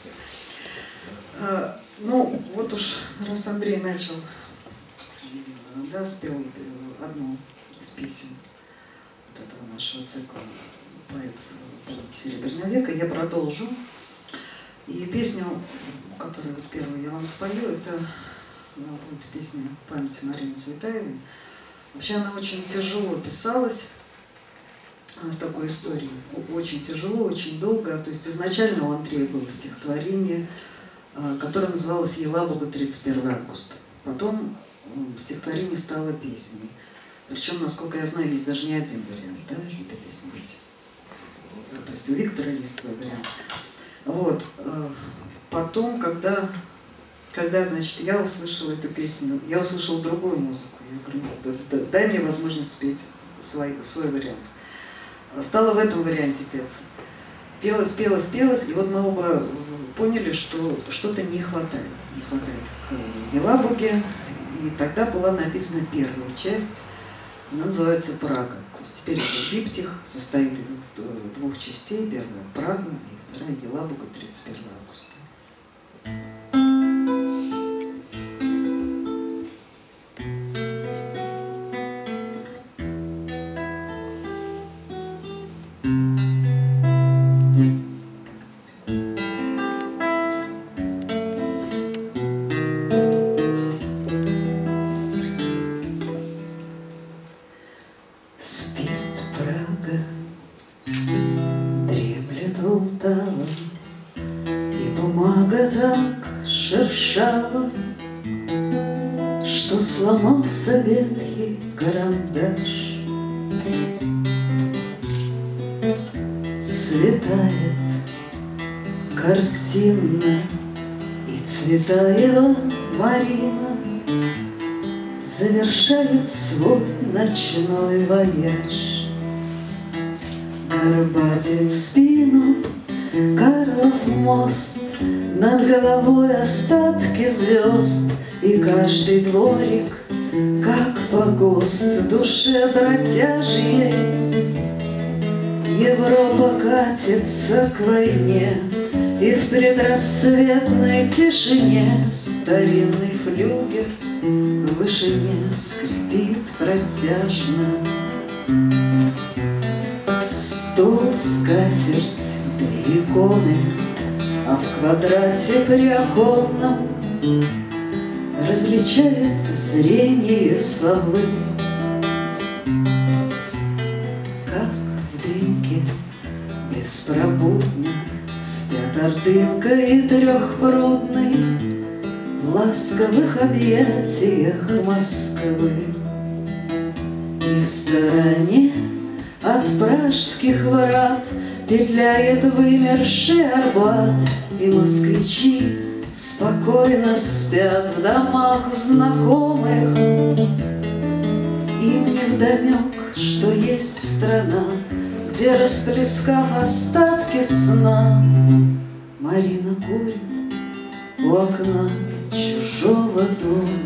Ну, вот уж раз Андрей начал, да, спел одну из песен вот этого нашего цикла поэтов Серебряного века, я продолжу. И песню, которую вот первую я вам спою, это будет песня памяти Марины Цветаевой. Вообще она очень тяжело писалась, с такой историей. Очень тяжело, очень долго. То есть изначально у Андрея было стихотворение, которое называлось «Елабуга, 31 августа». Потом стихотворение стало песней. Причем, насколько я знаю, есть даже не один вариант, да, этой песни ведь. То есть у Виктора есть свой вариант. Вот. Потом, когда значит, я услышала эту песню, я услышала другую музыку. Я говорю, дай мне возможность спеть свой вариант. Стала в этом варианте петься. Пелась, и вот мы оба поняли, что что-то не хватает. Не хватает к Елабуге. И тогда была написана первая часть, она называется «Прага». То есть теперь это диптих, состоит из двух частей. Первая – Прага, и вторая – Елабуга, 31 августа. Спит Прага, дремлет Полтава, и бумага так шершава, что сломался ветхий карандаш. Светает картина, и Цветаева Марина завершает свой ночной вояж. Горбатит спину Карлов мост, над головой остатки звезд, и каждый дворик, как погост, душе бродяжьей. Европа катится к войне, и в предрассветной тишине старинный флюгер в вышине скрипит. скрипит протяжно. Стол, скатерть, две иконы, а в квадрате приоконном различает зрение совы. Как в дымке беспробудно спят Ордынка и Трехпрудный в ласковых объятиях Москвы. И в стороне от пражских врат петляет вымерший Арбат, и москвичи спокойно спят в домах знакомых. Им невдомек, что есть страна, где, расплескав остатки сна, Марина курит у окна чужого дома.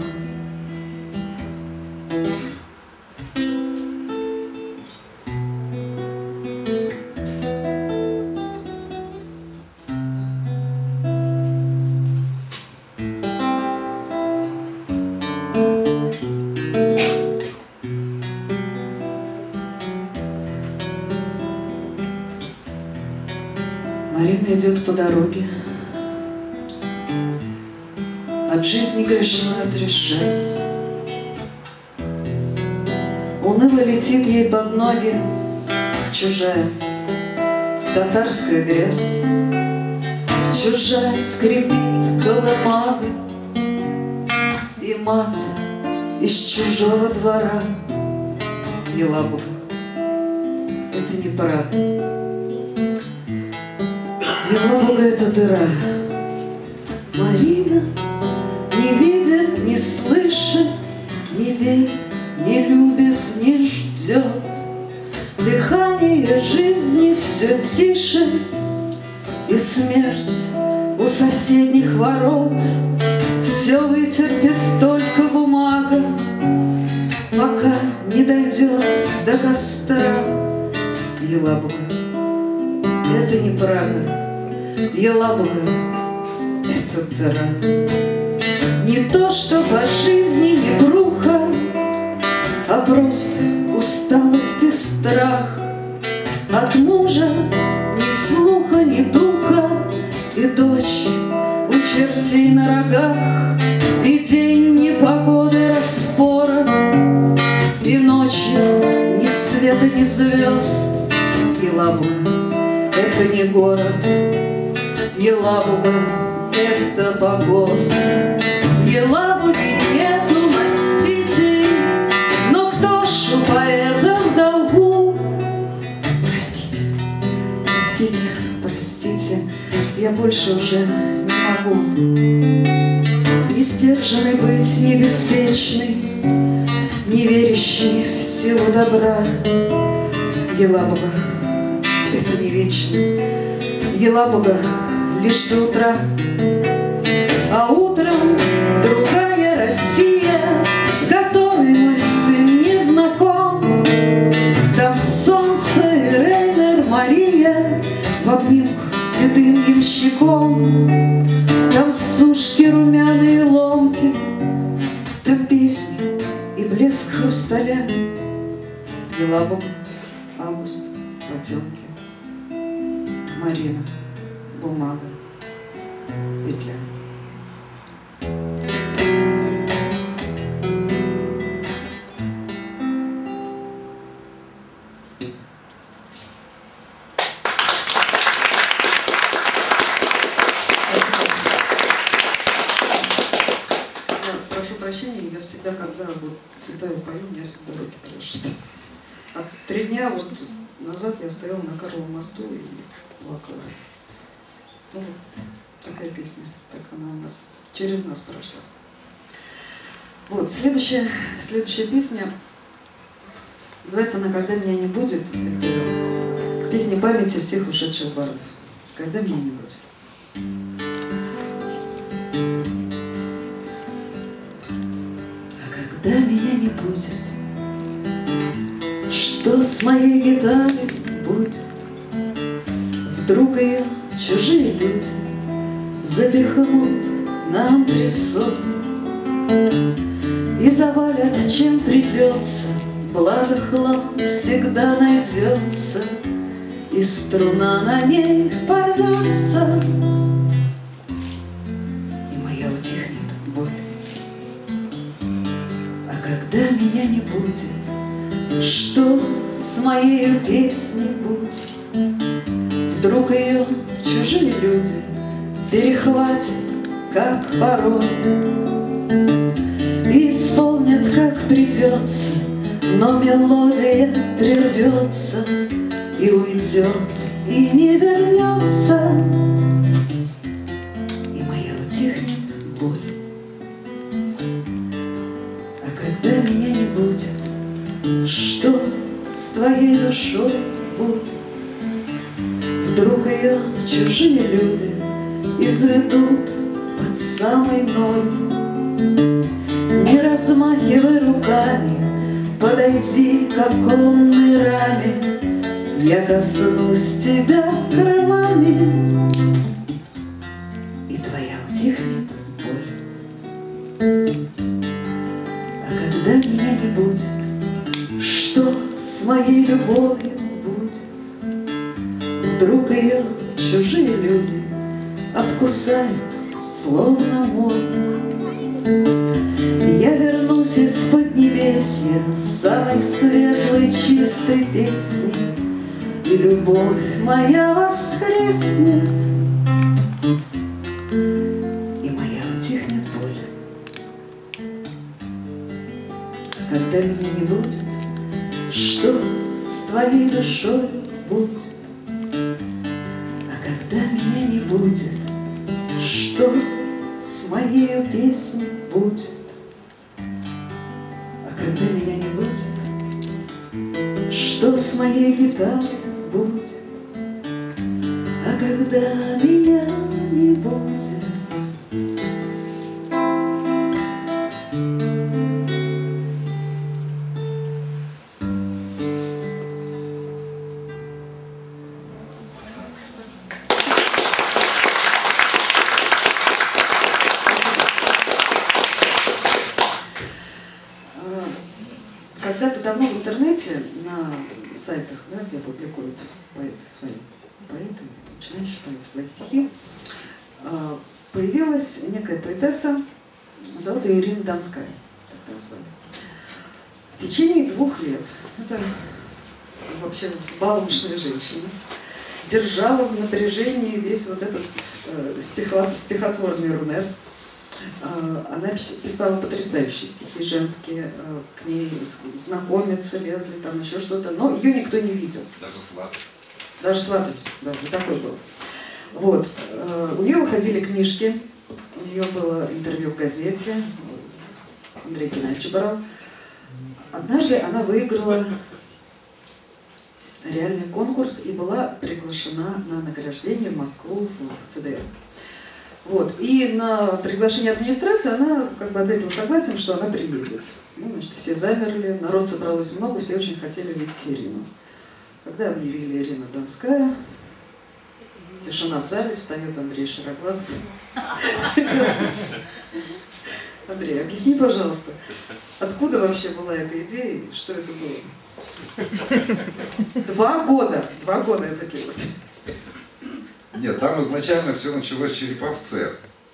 Марина идет по дороге, от жизни грешной отрешась. Уныло летит ей под ноги чужая татарская грязь. Чужая скрипит колымага, и мат из чужого двора. Елабуга — это не Прага. Елабуга — это дыра. Марина не видит, не слышит, не верит, не любит, не ждет. Дыхание жизни все тише, и смерть у соседних ворот. Все вытерпит только бумага, пока не дойдет до костра. Елабуга — это не Прага. Елабуга — это дыра. Не то, что по жизни не бруха, а просто усталость и страх. От мужа ни слуха, ни духа, и дочь у чертей на рогах. И день непогоды распорот, и ночью ни света, ни звезд. Елабуга — это не город. Елабуга — это погост. В Елабуге нету мастителей, но кто ж у поэта в долгу? Простите, простите, простите, я больше уже не могу. Не сдержанный быть, не беспечный, не верящий в силу добра. Елабуга — это не вечно. Елабуга — лишь до утра, а утром другая Россия, с которой мой сын не знаком. Там солнце и Рейнер Мария в обнимку с седым ямщиком. Там сушки румяные ломки, там песни и блеск хрусталя. Елабуга, август, потемки. Марина, бумага, петля. Прошу прощения, я всегда, когда вот цветаю пою, у меня всегда руки дрожат. А 3 дня вот назад я стояла на Карловом мосту и плакала. Ну, такая песня, так она у нас через нас прошла. Вот, следующая песня, называется она «Когда меня не будет». Это песня памяти всех ушедших баров. «Когда меня не будет». А когда меня не будет, что с моей гитарой будет? Вдруг ее чужие люди запихнут на антресоль, и завалят, чем придется. Благо хлам всегда найдется, и струна на ней порвется, и моя утихнет боль. А когда меня не будет, что с моей песней будет? Вдруг ее чужие люди перехватят, как порой, и исполнят, как придется, но мелодия прервется и уйдет, и не вернется, и моя утихнет боль. А когда меня не будет, что с твоей душой будет? Вдруг ее чужие люди изведут под самый ноль. Не размахивай руками, подойди к оконной раме, я коснусь тебя крылами, и твоя утихнет боль. А когда меня не будет, что с моей любовью будет? Вдруг ее чужие люди обкусают, словно моль. И я вернусь из-под небесья с самой светлой, чистой песней, и любовь моя воскреснет, и моя утихнет боль. А когда меня не будет, что с твоей душой будет? А когда меня не будет, что с моей песней будет? А когда меня не будет, что с моей гитарой будет? А когда меня не будет? Когда-то давно в интернете, на сайтах, да, где публикуют поэты свои поэты, начинающие поэты свои стихи, появилась некая поэтесса, зовут ее Ирина Донская, так назвали. В течение 2 лет, это вообще взбалмошная женщина, держала в напряжении весь вот этот стихотворный рунет. Она писала потрясающие стихи женские, к ней знакомиться лезли, там еще что-то, но ее никто не видел. Даже свататься. Даже сватались, да, вот такой был. Вот. У нее выходили книжки, у нее было интервью в газете, Андрей Геннадьевич брал. Однажды она выиграла реальный конкурс и была приглашена на награждение в Москву в ЦДР. Вот. И на приглашение администрации она как бы ответила согласием, что она приедет. Ну, значит, все замерли, народ собралось много, все очень хотели видеть Ирину. Когда объявили Ирина Донская, тишина в зале, встает Андрей Широглазов. Андрей, объясни, пожалуйста, откуда вообще была эта идея и что это было? 2 года это длилось. Нет, там изначально все началось в Череповце.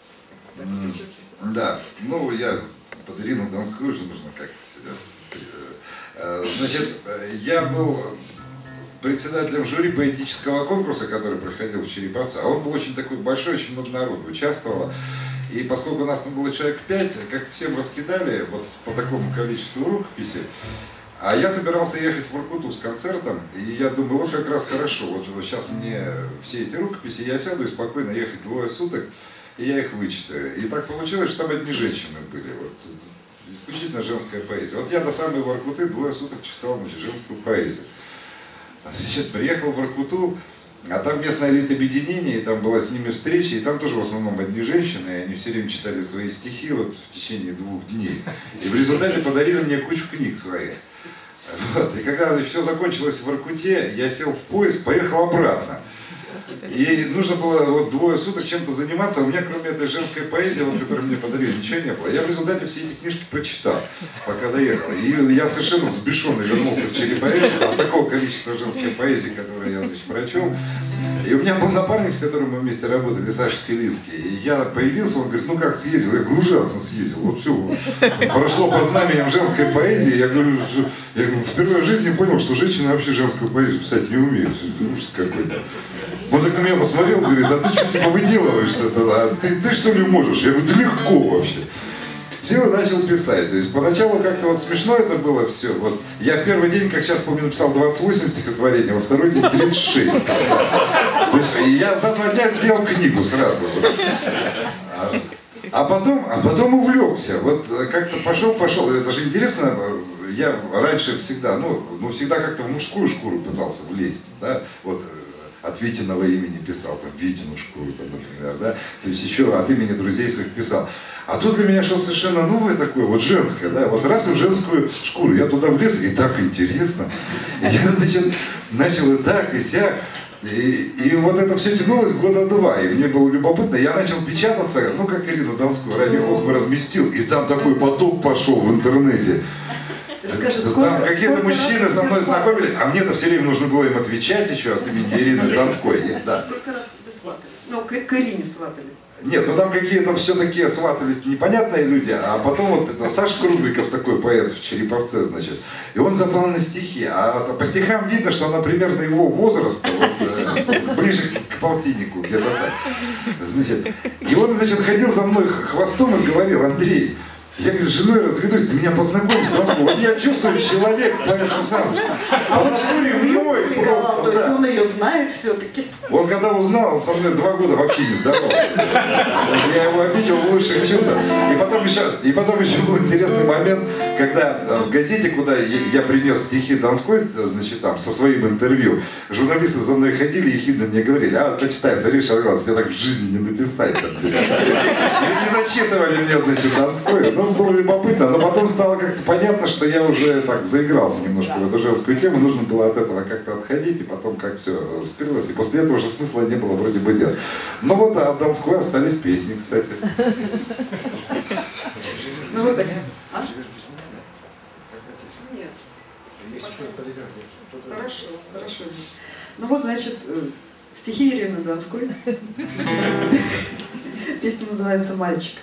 Да, ну я под Ирину Донскую же нужно как-то себя... Значит, я был председателем жюри поэтического конкурса, который проходил в Череповце, а он был очень такой большой, очень много народу участвовало. И поскольку у нас там было человек 5, как-то всем раскидали вот по такому количеству рукописей. А я собирался ехать в Воркуту с концертом, и я думаю, вот как раз хорошо, вот сейчас мне все эти рукописи, я сяду и спокойно ехать 2 суток, и я их вычитаю. И так получилось, что там одни женщины были, вот, исключительно женская поэзия. Вот я до самой Воркуты 2 суток читал, значит, женскую поэзию. Значит, приехал в Воркуту, а там местное литобъединение, и там была с ними встреча, и там тоже в основном одни женщины, и они все время читали свои стихи вот в течение 2 дней. И в результате подарили мне кучу книг своих. Вот. И когда все закончилось в Воркуте, я сел в поезд, поехал обратно. И нужно было вот 2 суток чем-то заниматься, а у меня кроме этой женской поэзии, вот, которую мне подарили, ничего не было. Я в результате все эти книжки прочитал, пока доехал. И я совершенно взбешенный вернулся в Череповец от такого количества женской поэзии, которую я, значит, прочел. И у меня был напарник, с которым мы вместе работали, Саша Селинский. И я появился, он говорит, ну как съездил? Я говорю, ужасно съездил. Вот все, прошло под знамением женской поэзии. Я говорю, впервые в жизни понял, что женщины вообще женскую поэзию писать не умеют. Ужас какой-то. Он так на меня посмотрел, говорит, а ты что типа выделываешься тогда? Ты что ли можешь? Я говорю, да легко вообще. Сел и начал писать. То есть поначалу как-то вот смешно это было все. Вот я в первый день, как сейчас помню, написал 28 стихотворений, во второй день 36. То есть я за 2 дня сделал книгу сразу. А потом увлекся. Вот как-то пошел. Это же интересно. Я раньше всегда, всегда как-то в мужскую шкуру пытался влезть. Да? Вот от Витиного имени писал, там, Витину шкуру, там, например, да? То есть еще от имени друзей своих писал. А тут для меня что-то совершенно новое такое, вот женское, да, вот раз и в женскую шкуру, я туда влез, и так интересно. И я, значит, начал и так, и сяк. И вот это все тянулось 2 года, и мне было любопытно. Я начал печататься, как Ирину Донскую, ради Хохмы разместил, и там такой поток пошел в интернете. Скажи, там какие-то мужчины со мной знакомились, а мне-то все время нужно было им отвечать еще от имени Ирины Донской. Да. Сколько раз тебе сватались? Ну, к Ирине сватались. Нет, там какие-то все-таки сватались непонятные люди, а потом вот это Саша Кружиков, такой поэт в Череповце, значит, и он запал на стихи, а по стихам видно, что она примерно его возраста, вот, ближе к полтиннику, где-то так. Значит, и он, значит, ходил за мной хвостом и говорил, Андрей, я, говорю, с женой разведусь, ты меня познакомишь, вот я чувствую человек, поэтому сам. А он же мой просто, то есть он ее знает все-таки. Он когда узнал, он со мной 2 года вообще не здоровался. Я его обидел в лучших чувствах. И потом еще был интересный момент, когда в газете, куда я принес стихи Донской, значит, там, со своим интервью, журналисты за мной ходили и ехидно мне говорили, почитай, смотри, Шаргас, тебе так в жизни не написать. И не зачитывали мне, значит, Донской. Было любопытно, но потом стало как-то понятно, что я уже так заигрался немножко в эту женскую тему, нужно было от этого как-то отходить, и потом как все вскрылось, и после этого уже смысла не было вроде бы делать. Но вот от Донской остались песни, кстати. Ну вот так. Нет. Хорошо. Ну вот, значит, стихи Ирины Донской. Песня называется «Мальчик».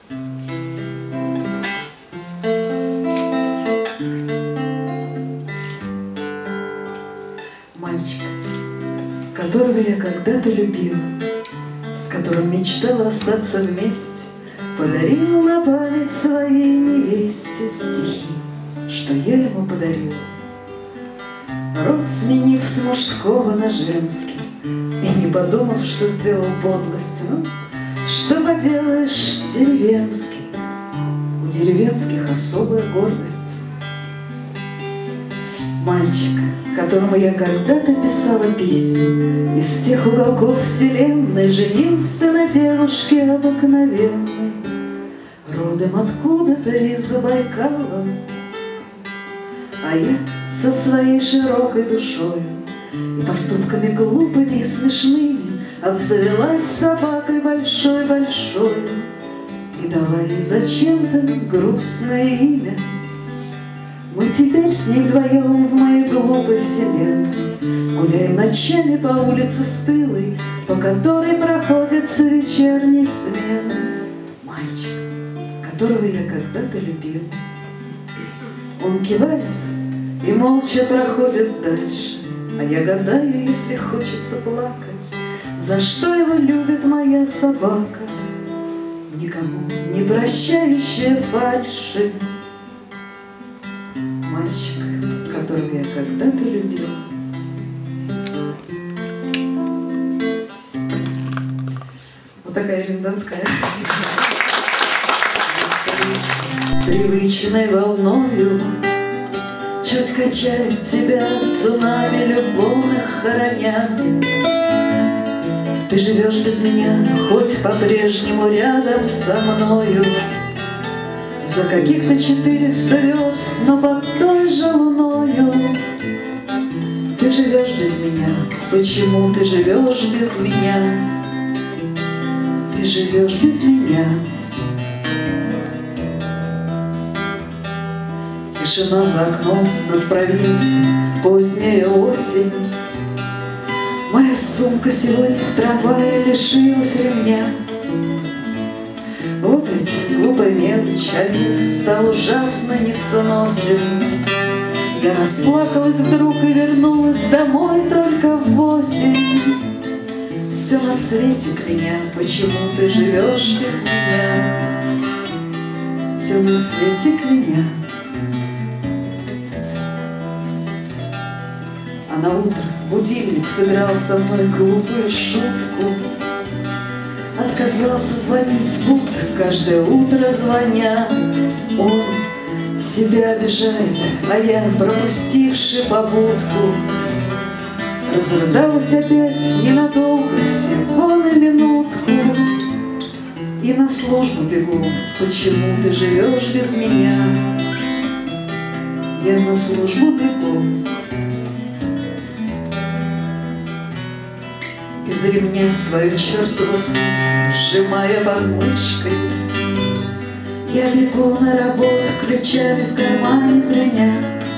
Мальчик, которого я когда-то любила, с которым мечтала остаться вместе, подарил на память своей невесте стихи, что я ему подарила. Род сменив с мужского на женский, и не подумав, что сделал подлость, что поделаешь, деревенский, у деревенских особая гордость. Мальчик, которому я когда-то писала письма, из всех уголков вселенной женился на девушке обыкновенной, родом откуда-то из-за Байкала. А я со своей широкой душою и поступками глупыми и смешными обзавелась собакой большой-большой и дала ей зачем-то грустное имя. Мы теперь с ней вдвоем в моей глупой вселенной гуляем ночами по улице стылой, по которой проходятся вечерние смены. Мальчик, которого я когда-то любил. Он кивает и молча проходит дальше, а я гадаю, если хочется плакать, за что его любит моя собака, никому не прощающая фальши. Мальчик, которого я когда-то любила. Вот такая Ирина Донская. Привычной волною чуть качает тебя цунами любовных хороня. Ты живешь без меня, хоть по-прежнему рядом со мною. За каких-то 400 верст, но под той же луною. Ты живешь без меня, почему ты живешь без меня? Ты живешь без меня. Тишина за окном над провинцией, поздняя осень. Моя сумка сегодня в трамвае лишилась ремня. Вот ведь глупая мелочь, а мир стал ужасно несносен. Я расплакалась вдруг и вернулась домой только в 8. Все на свете кляня, почему ты живешь без меня? Все на свете кляня. А на утро будильник сыграл со мной глупую шутку. Отказался звонить, будто каждое утро звоня. Он себя обижает, а я, пропустивши побудку, разрыдалась опять ненадолго, всего на минутку. И на службу бегу, почему ты живешь без меня? Я на службу бегу. Без ремня свою чертову сумку, сжимая под мышкой, я бегу на работу, ключами в кармане звеня.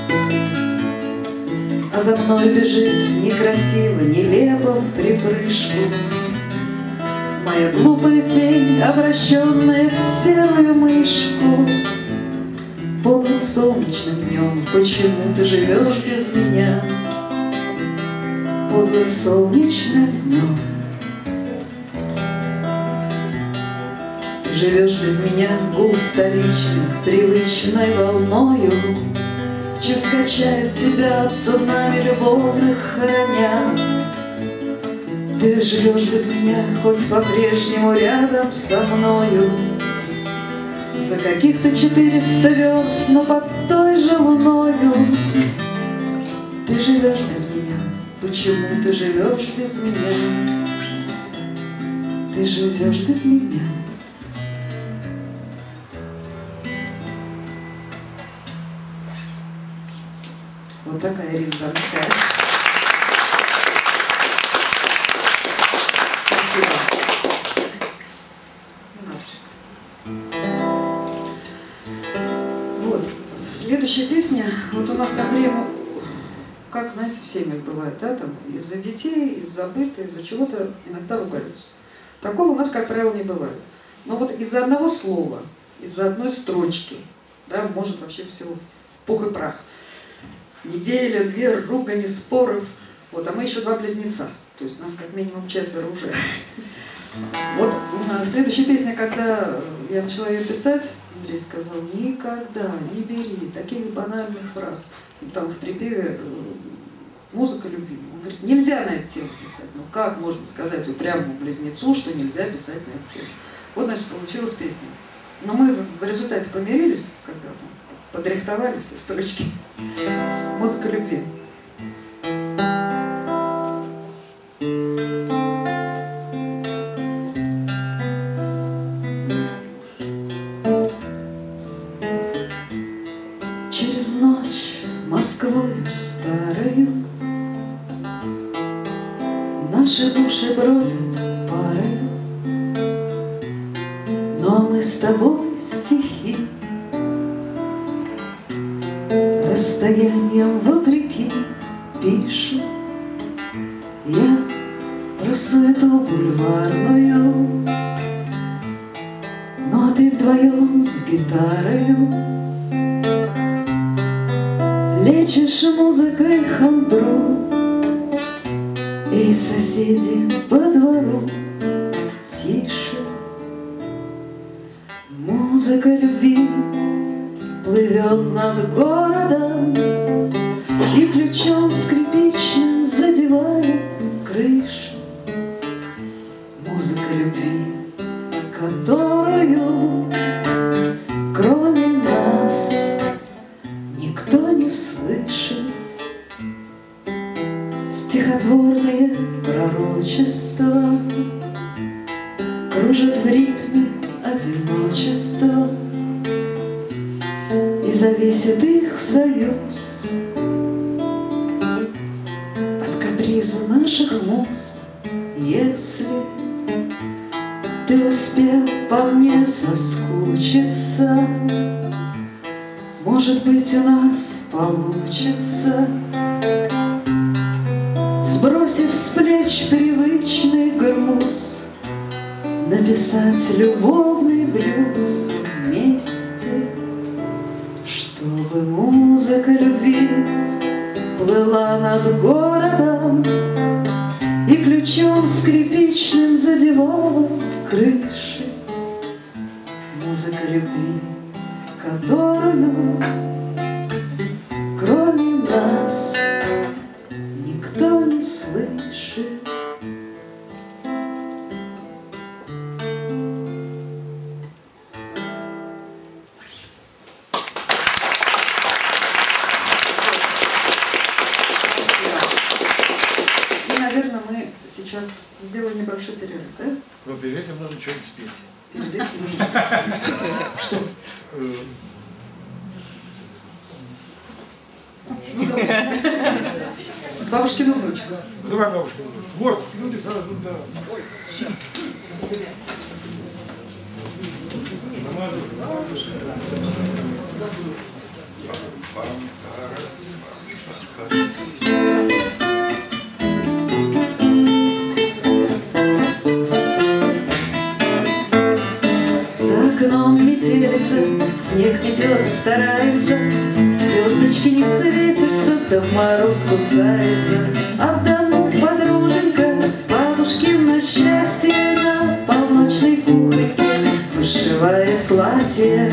А за мной бежит некрасиво, нелепо в припрыжку моя глупая тень, обращенная в серую мышку. Подлым солнечным днем, почему ты живешь без меня? Подлым солнечным днем. Ты живешь без меня, гул столичный, привычной волною чуть качает тебя от цунами любовных храня. Ты живешь без меня, хоть по-прежнему рядом со мною, за каких-то 400 верст, но под той же луною. Ты живешь без меня, почему ты живешь без меня? Ты живешь без меня. Вот такая Ирина Донская. Спасибо. Вот. Следующая песня. Вот у нас Андрей, как, знаете, в семьях бывает, да, там из-за детей, из-за быта, из-за чего-то иногда ругаются. Такого у нас, как правило, не бывает. Но вот из-за одного слова, из-за одной строчки, да, может вообще все в пух и прах. Неделя, 2 ругани, споров. Вот, а мы еще 2 близнеца. То есть у нас как минимум 4 уже. Вот следующая песня, когда я начала ее писать, Андрей сказал: никогда не бери таких банальных фраз. Там в припеве музыка любви. Он говорит, нельзя на эту тему писать. Ну как можно сказать упрямому близнецу, что нельзя писать на эту тему? Вот, значит, получилась песня. Но мы в результате помирились, когда там подрихтовали все строчки. Музыка любви. Через ночь Москвою старою наши души бродят парою, но мы с тобой стихи расстоянием вопреки пишем. Я про суету бульварную, но ты вдвоем с гитарою лечишь музыкой хандру, и соседи по двору тише. Музыка любви плывет над городом и ключом скрипичным задевает крышу. Музыка любви, которую кроме нас никто не слышит. Стихотворные пророчества кружат в ритме одиночества, и зависит их союз от каприза наших наших муз, если ты успел по мне соскучиться, может быть, у нас получится, сбросив с плеч привычный груз, написать любовный блюз вместе, чтобы музыка любви плыла над городом и ключом скрипичным задевала крыши. Музыка любви, которую кроме нас никто не слышит. И, наверное, мы сейчас сделаем небольшой перерыв, да? Но перед этим нужно что-нибудь спеть. Перед этим нужно... Что? Ну, давай. Бабушкину внучку. Давай, бабушка. Вот, люди хорошо, да. За окном метелица, снег метет, старается, звездочки не светятся, да мороз кусается. А в дому подруженька, бабушкино счастье, на полночной кухоньке вышивает платье.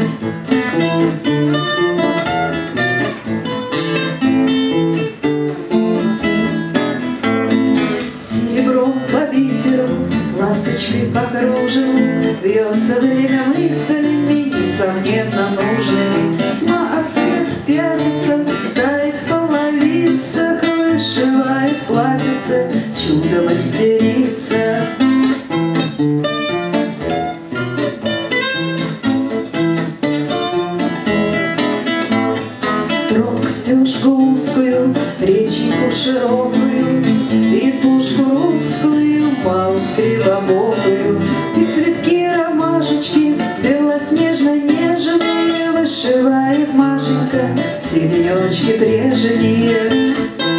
Серебром по бисеру, ласточкой по кружеву бьется время мыслями, несомненно нужными. Тьма от свет пятится, тает в половицах, вышивает платьице, чудо мастерица. Трог, стежку узкую, реченьку широкую, избушку русскую, малость кривобокую, и цветки ромашечки белоснежно-нежные вышивает Машенька, все денечки прежние.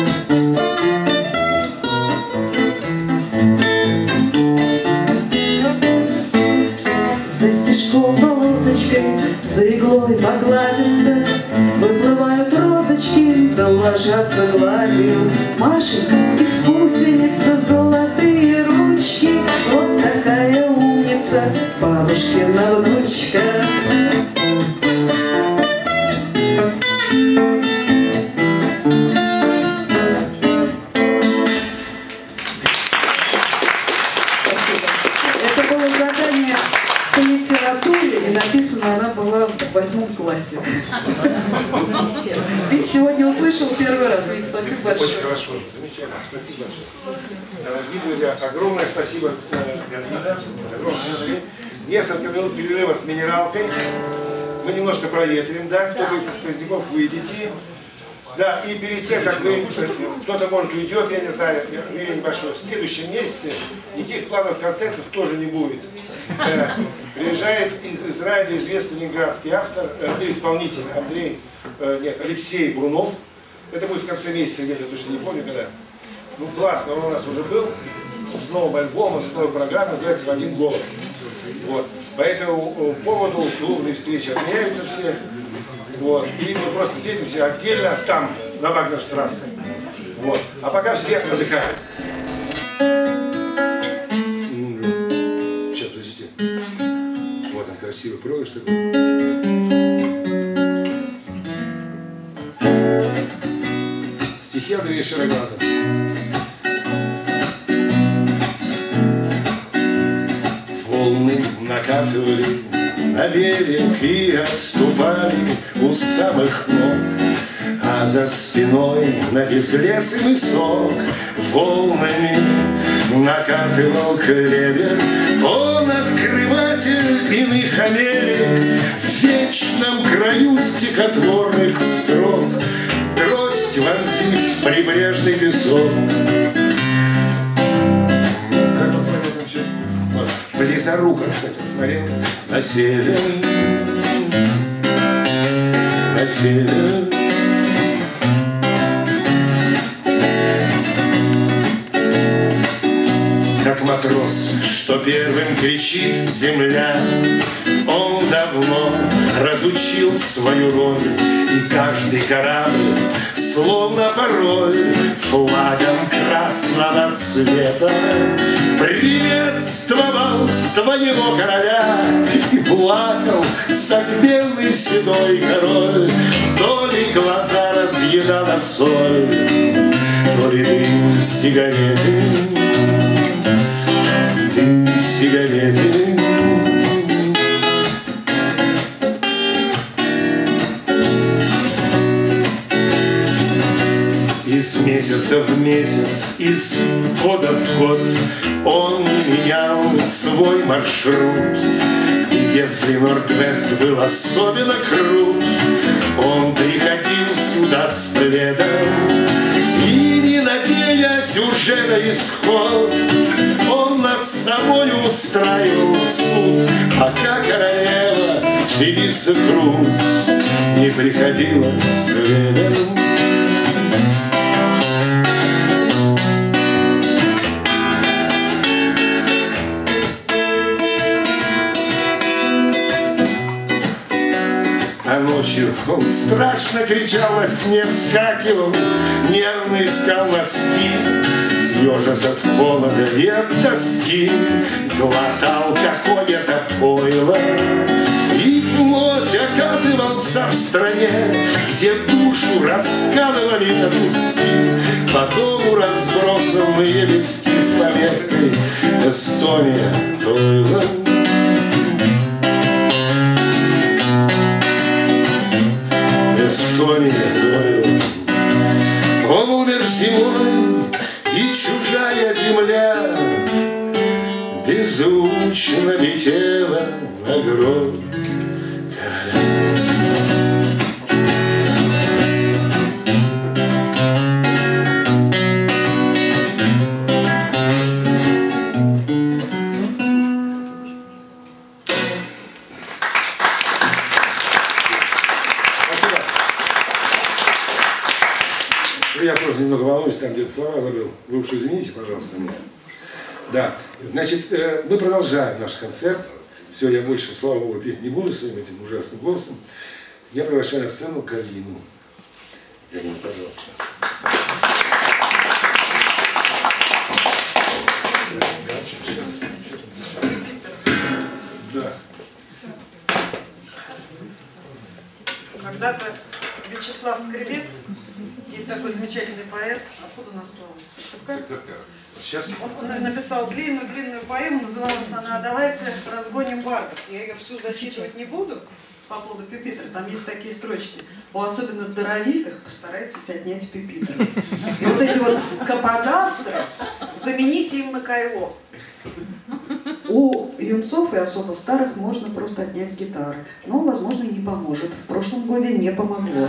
За стежком полосочкой, за иглой покладисто выплывают розочки, да ложатся гладью. Машенька искусеница, золотые ручки, вот такая умница, бабушкина внучка. Это было задание по литературе, и написана она была в 8 классе. Вить сегодня услышал первый раз. Вить, спасибо большое. Очень хорошо, замечательно, спасибо большое. Дорогие друзья, огромное спасибо, Леонида, огромное спасибо. Несколько минут перерыва с минералкой. Мы немножко проветрим, да, кто будет со сквозняков, выйдете. Да, и перед тем, как вы, кто-то, может, уйдет, я не знаю, время небольшое, в следующем месяце никаких плановых концертов тоже не будет. Приезжает из Израиля известный ленинградский автор, исполнитель Алексей Брунов. Это будет в конце месяца, где-то точно не помню когда. Ну, классно, он у нас уже был, с новым альбомом, с новой программой, называется «В один голос». Вот. По этому поводу клубные встречи отменяются все. Вот. И мы просто встретимся отдельно там, на Вагнерштрассе. Вот. А пока все отдыхают. Сейчас, подождите. Вот он, красивый проигрыш такой. Стихи Андрея Широглазова. Волны накатывали на берег и отступали у самых ног, а за спиной на безлесый сок волнами накатывал клевер. Он открыватель иных Америк в вечном краю стихотворных строк, трость вонзив в прибрежный песок. близоруко, кстати, смотрел на север, на север. Как матрос, что первым кричит земля, он давно разучил свою роль, и каждый корабль, словно пароль, флагом красного цвета приветствовал своего короля и плакал согбенный седой король. То ли глаза разъедала соль, то ли дым сигареты, дым сигареты. Из месяца в месяц, из года в год он не менял свой маршрут. И если Норд-Вест был особенно крут, он приходил сюда с пледом, и не надеясь уже на исход, он над собой устраивал суд, пока королева Фелиса Крут не приходила следом. А ночью он страшно кричал, во сне вскакивал, нервно искал носки, ежась от холода и от тоски, глотал какое-то пойло и вновь оказывался в стране, где душу раскалывали на куски, по дому разбросанные листки с пометкой «Эстония Тойла». Эстония Тойла. Он умер зимой, и чужая земля беззвучно летела на гроб короля. Я тоже немного волнуюсь, там где-то слова забыл. Вы уж извините, пожалуйста, меня. Да, значит, мы продолжаем наш концерт. Все, я больше, слава Богу, петь не буду своим этим ужасным голосом. Я приглашаю на сцену Галину. Галина, пожалуйста. Да. Когда-то Вячеслав Скребец, есть такой замечательный поэт, откуда у нас слово? Сыктывкар? Сейчас. Он написал длинную поэму, называлась она «Давайте разгоним бардов». Я ее всю зачитывать не буду по поводу пюпитра. Там есть такие строчки. У особенно даровитых постарайтесь отнять пюпитр. И вот эти вот каподастры замените им на кайло. У юнцов и особо старых можно просто отнять гитары. Но, возможно, и не поможет. В прошлом году не помогло.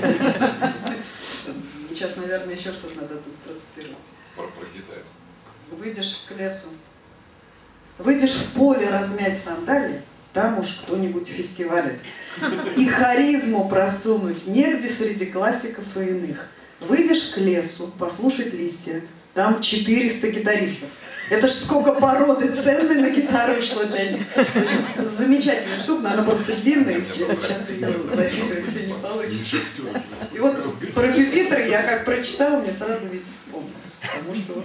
Сейчас, наверное, еще что-то надо тут процитировать. Про китайцев. Выйдешь к лесу, выйдешь в поле размять сандали, там уж кто-нибудь фестивалит. И харизму просунуть негде среди классиков и иных. Выйдешь к лесу, послушать листья, там 400 гитаристов. Это ж сколько породы ценной на гитару ушло для них. Замечательная штука, но она просто длинная, и сейчас ее зачитывать все не получится. И вот про пюпитр я как прочитала, мне сразу ведь вспомнилось. Потому что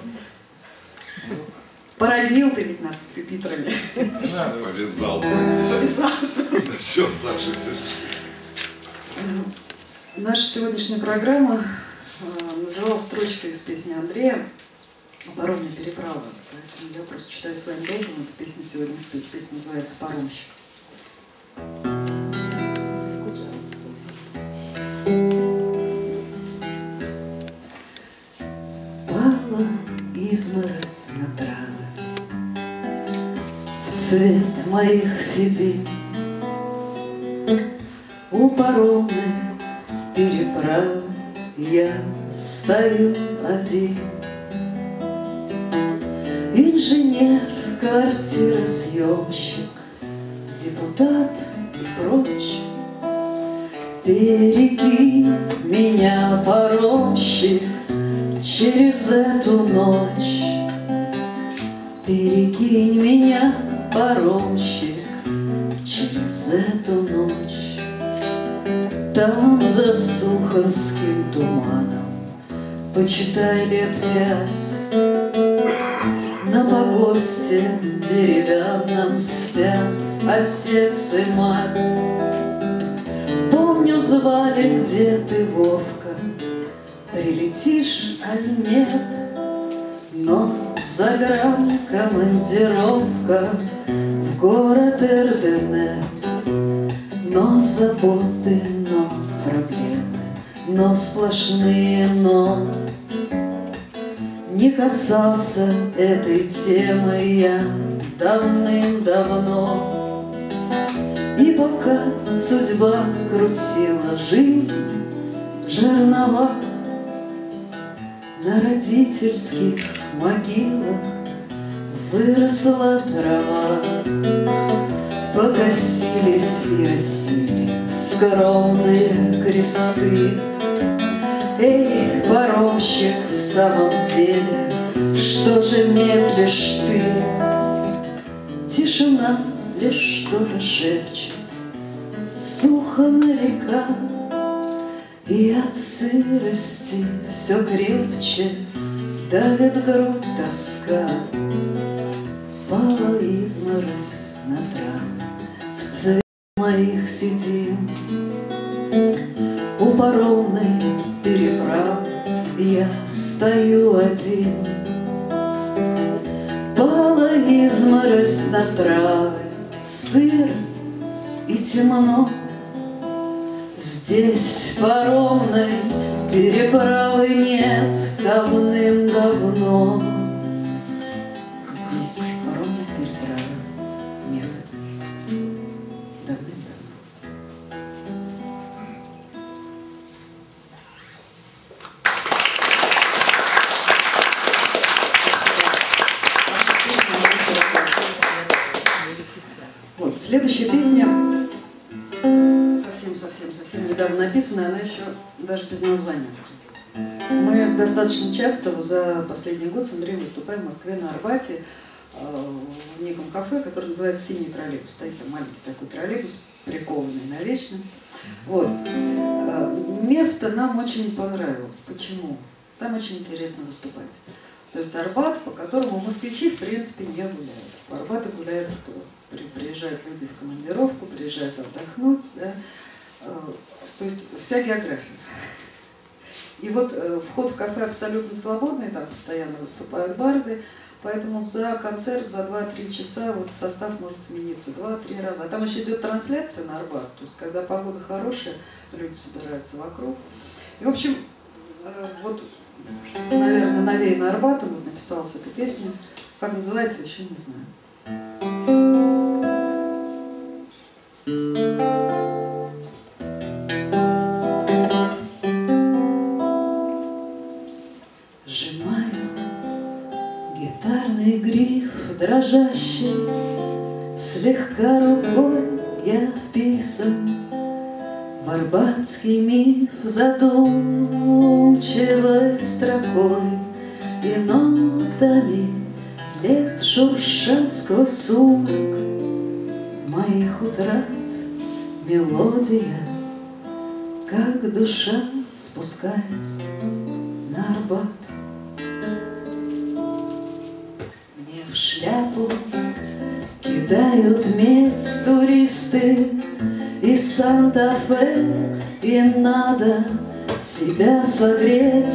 породнил ты ведь нас с пюпитрами. Повязал. Повязался. Все, оставшееся. Наша сегодняшняя программа называлась строчкой из песни Андрея «Паромная переправа». Поэтому я просто считаю своим долгом эту песню сегодня спеть. Песня называется «Паромщик». Пала изморозь на травы, в цвет моих седин, у паромной переправы я стою один. Инженер квартиросъемщик, депутат и прочь. Перекинь меня, паромщик, через эту ночь. Перекинь меня, паромщик, через эту ночь. Там за Суханским туманом, почитай лет 5, на погосте деревянном спят отец и мать. Помню, звали, где ты, Вовка, прилетишь, аль нет, но загранкомандировка в город Эрденет. Но заботы, но проблемы, но сплошные но. Не касался этой темы я давным-давно. И пока судьба крутила жизнь жернова, на родительских могилах выросла трава. Покосились и осели скромные кресты. Эй, паромщик, в самом деле, что же медлишь ты? Тишина лишь что-то шепчет, Сухана река, и от сырости все крепче давит грудь тоска. Пала изморозь на травы, в цвет моих сидим. У паромной переправы я стою один. Пала изморозь на травы, сыр и темно. Здесь паромной переправы нет давным-давно. Здесь паромной переправы нет давным-давно. Вот, следующая песня совсем недавно написанная, она еще даже без названия. Мы достаточно часто за последний год с Андреем выступаем в Москве на Арбате в неком кафе, которое называется «Синий троллейбус». Стоит там маленький такой троллейбус, прикованный навечно. Вот. Место нам очень понравилось. Почему? Там очень интересно выступать. То есть Арбат, по которому москвичи в принципе не гуляют. По Арбату гуляет кто? Приезжают люди в командировку, приезжают отдохнуть, да? То есть вся география. И вот вход в кафе абсолютно свободный, там постоянно выступают барды, поэтому за концерт, за 2-3 часа вот состав может смениться 2-3 раза. А там еще идет трансляция на Арбат, то есть когда погода хорошая, люди собираются вокруг. И в общем, вот, наверное, навеяно Арбатом вот написалась эта песня. Как называется, еще не знаю. Сжимаю гитарный гриф дрожащий, слегка рукой я вписан в арбатский миф задумчивой строкой и нотами лет шурша сквозь сумрак моих утрат мелодия, как душа спускается на Арбат. Мне в шляпу кидают медь туристы из Санта-Фе, и надо себя согреть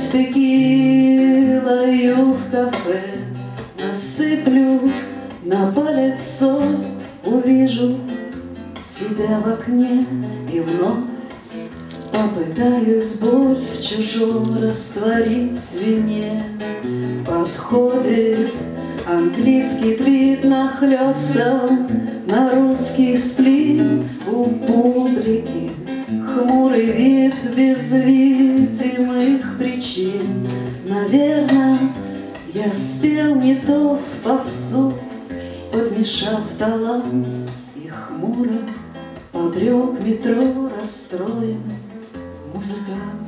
текилою в кафе. Насыплю на палец соль, увижу себя в окне и вновь попытаюсь боль в чужом растворить в вине. Подходит английский твит нахлёстом на русский сплин. У публики хмурый вид без видимых причин. Наверное, я спел не то в попсу, подмешав талант, и хмуро побрел к метро расстроенный музыкант.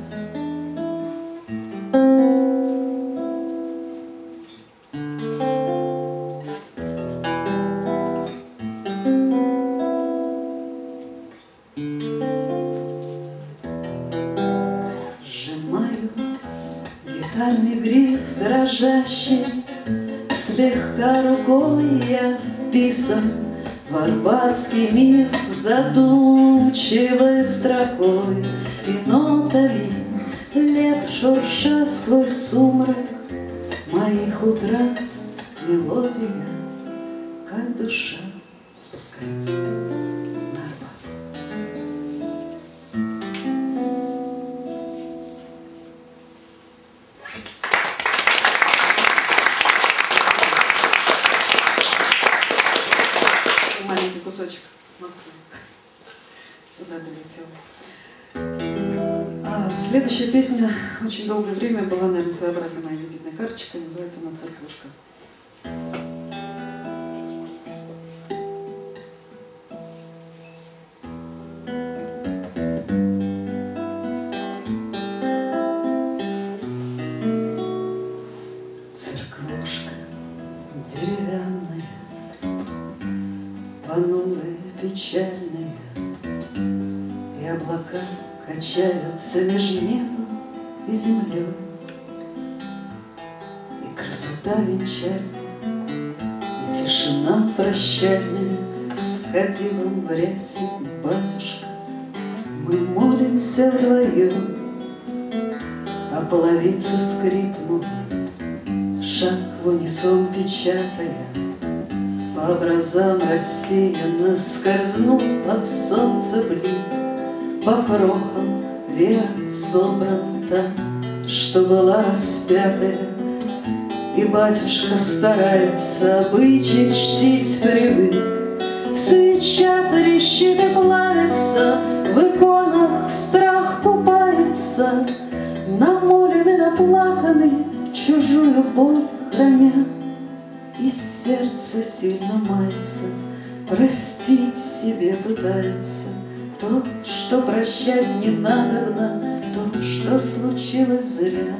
Сжимаю гитарный гриф дрожащий, слегка рукой я вписан в арбатский миф задумчивой строкой и нотами лет шурша сквозь сумрак моих утрат. Мелодия, как душа, спускается на Арбат. Маленький кусочек Москвы сюда долетел. Следующая песня очень долгое время была, наверное, своеобразной моей визитной карточкой. Называется она «Церквушка». Церквушка деревянная, понурая, печальная, и облака качаются между небом и землей, и красота венчальная, и тишина прощальная. Сходила в рясе батюшка, мы молимся вдвоем, а половица скрипнула, шаг в унисон печатая, по образам рассеянно скользнул от солнца блик, по крохам вера собрана там, что была распятая, и батюшка старается обычай чтить привык. Свеча трещит и плавится, в иконах страх купается, намоленный, наплаканный, чужую боль храня, и сердце сильно мается, простить себе пытается то, что прощать не надобно, то, что случилось зря.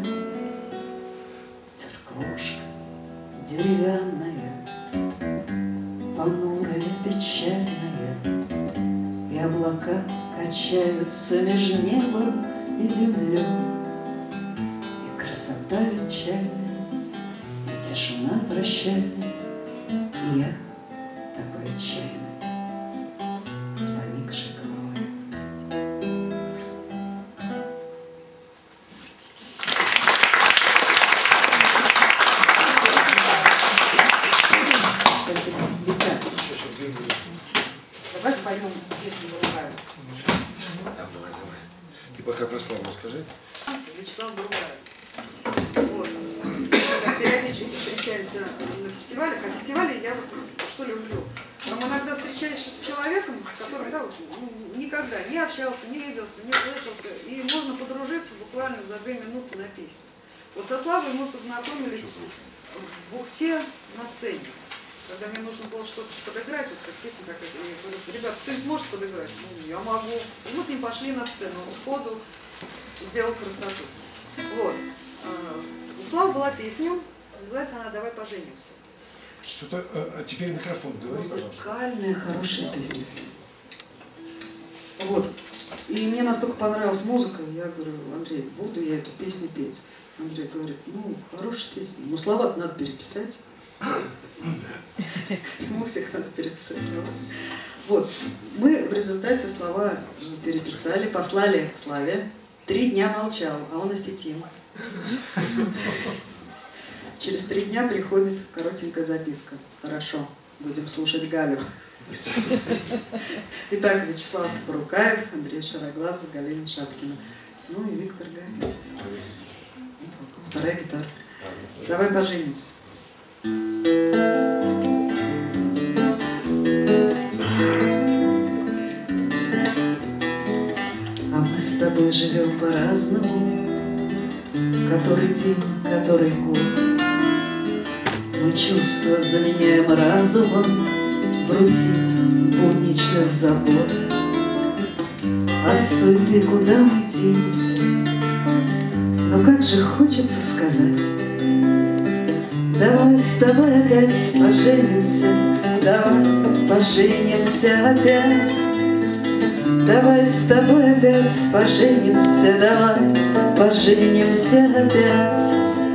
Церквушка деревянная, понурая, печальная, и облака качаются между небом и землей, и красота венчальная, и тишина прощальная, и я такой отчаянный, с поникшей головой. Спасибо. Витя, давай споем песню «Другая». Давай. Ты пока про Славу расскажи. Вячеслав Другая. Вот. Периодически встречаемся на фестивалях, а фестивали я вот что люблю. Там иногда встречаешься с человеком, с которым никогда не общался, не виделся, не слышался, и можно подружиться буквально за 2 минуты на песню. Вот со Славой мы познакомились в Ухте на сцене, когда мне нужно было что-то подыграть, вот как песня какая-то. Я говорю: ребят, кто-нибудь может подыграть? Ну, я могу. И мы с ним пошли на сцену, он сходу сделал красоту. Вот. У Славы была песня, называется она «Давай поженимся». Что-то, а теперь микрофон, говори, пожалуйста. Музыкальная, хорошая песня. Вот. И мне настолько понравилась музыка, я говорю: Андрей, буду я эту песню петь. Андрей говорит: ну, хорошая песня, но слова надо переписать. Ему всех надо переписать слова. Вот. Мы в результате слова переписали, послали Славе. 3 дня молчал, а он осетин. Через 3 дня приходит коротенькая записка. Хорошо, будем слушать Галю. Итак, Вячеслав Порукаев, Андрей Шароглазов, Галина Шапкина. Ну и Виктор Гагин. Вторая гитара. Давай поженимся. А мы с тобой живем по-разному, который день, который год. Мы чувства заменяем разумом в рутине будничных забот. От суеты куда мы денемся? Но как же хочется сказать: давай с тобой опять поженимся, давай поженимся опять. Давай с тобой опять поженимся, давай поженимся опять.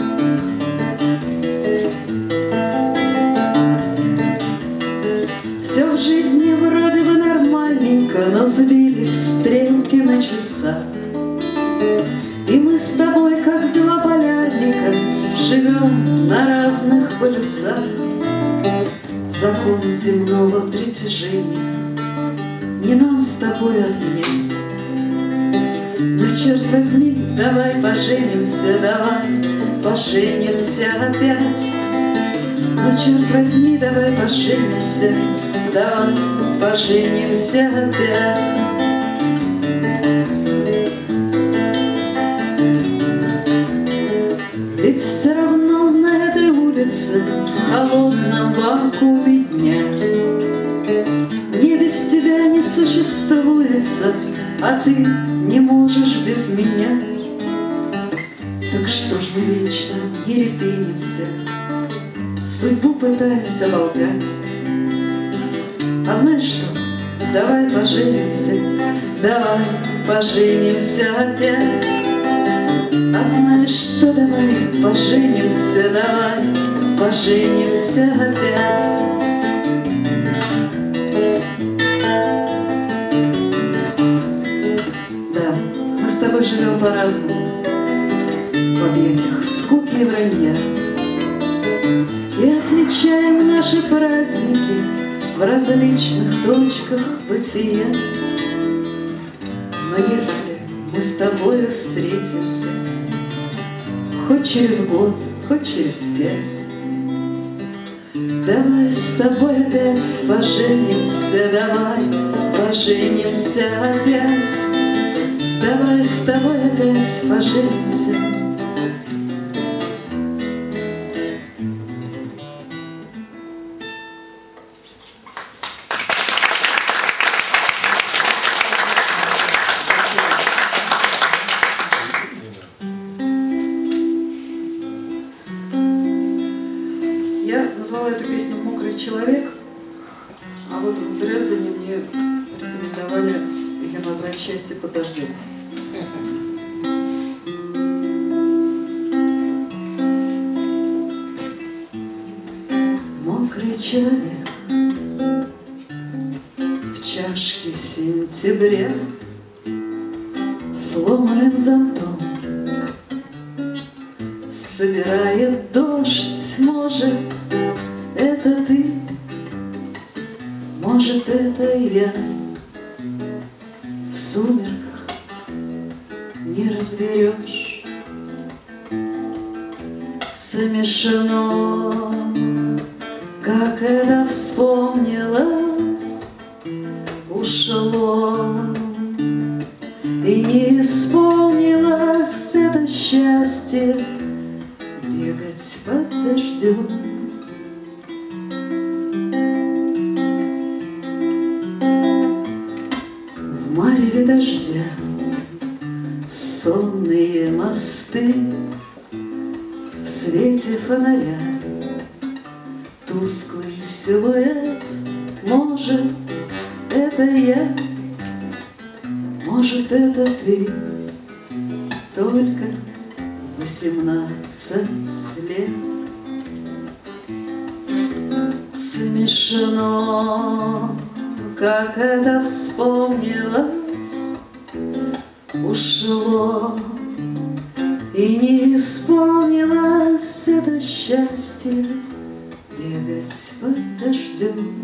Все в жизни вроде бы нормальненько, но сбились стрелки на часах. И мы с тобой, как два полярника, живем на разных полюсах. Закон земного притяжения не нам с тобой отменять. Но черт возьми, давай поженимся, давай поженимся опять. Но черт возьми, давай поженимся, давай поженимся опять. Ведь все равно на этой улице, в холодном вакууме дня, мне без тебя не существуется, а ты не можешь без меня. Так что ж мы вечно не репенимся, судьбу пытаясь оболгать? А знаешь что? Давай поженимся, давай поженимся опять. А знаешь что? Давай поженимся, давай поженимся опять. Да, мы с тобой живем по-разному, в объятиях скуки и вранья, и отмечаем наши праздники в различных точках бытия. Но если мы с тобой встретимся хоть через год, хоть через 5, давай с тобой опять поженимся, давай поженимся опять. Давай с тобой опять поженимся. Я назвала эту песню «Мокрый человек», а вот в Дрездене мне рекомендовали ее назвать «Счастье под дождем». Мокрый человек в чашке сентября сломанным зонтом собирает дождь. Может, это ты, может, это я. В сумерках не разберешь, смешано, как это вспомнилось, ушло и не исполнилось это счастье бегать под дождем. В мареве дождя сонные мосты, в свете фонаря тусклый силуэт. Может, это я, может, это ты, только 18 лет. Смешно, как это вспомнилось, ушло и не исполнилось это счастье бегать под дождем.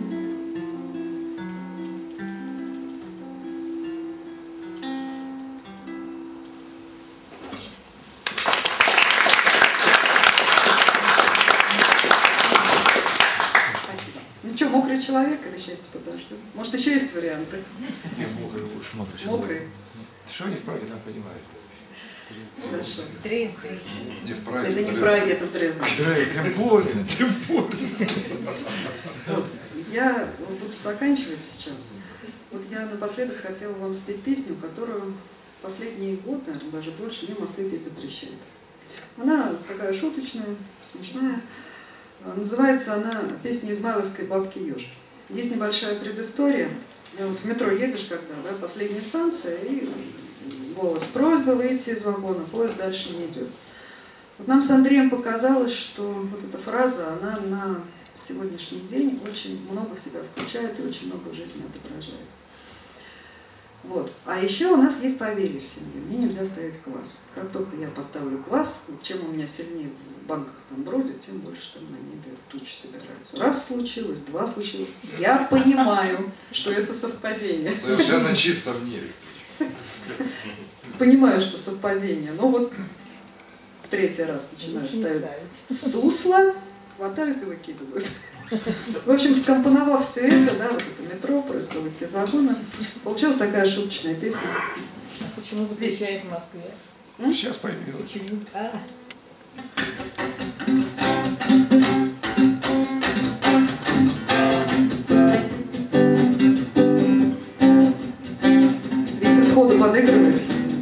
Ну что, «Мокрый человек» или «Счастье под дождем»? Может, еще есть варианты? Нет, мокрый лучше. Мокрый. Что они в Праге там понимают? Хорошо. Дрезден. Не в Праге. Это не в Праге, это в Дрездене. Тем более, тем более. Вот. Я буду заканчивать сейчас. Вот я напоследок хотела вам спеть песню, которую последний год, наверное, даже больше, мне в Москве петь запрещают. Она такая шуточная, смешная. Называется она «Песня измайловской бабки Ёшки». Есть небольшая предыстория. Вот в метро едешь когда, да, последняя станция, и голос: просьба выйти из вагона, поезд дальше не идет. Вот нам с Андреем показалось, что вот эта фраза, она на сегодняшний день очень много в себя включает и очень много в жизни отображает. Вот. А еще у нас есть поверье в семье. Мне нельзя ставить квас. Как только я поставлю квас, чем у меня сильнее в банках там бродит, тем больше там на небе тучи собираются. Раз случилось, два случилось. Я понимаю, что это совпадение. Совершенно чисто в небе. Понимаю, что совпадение. Но вот третий раз начинаю ставить сусло, хватают и выкидывают. В общем, скомпоновав все это, да, вот это метро, просьба выйти из вагона, получилась такая шуточная песня. А почему запрещают в Москве? Сейчас поймем. Почему? Ведь исходу подыгрывает.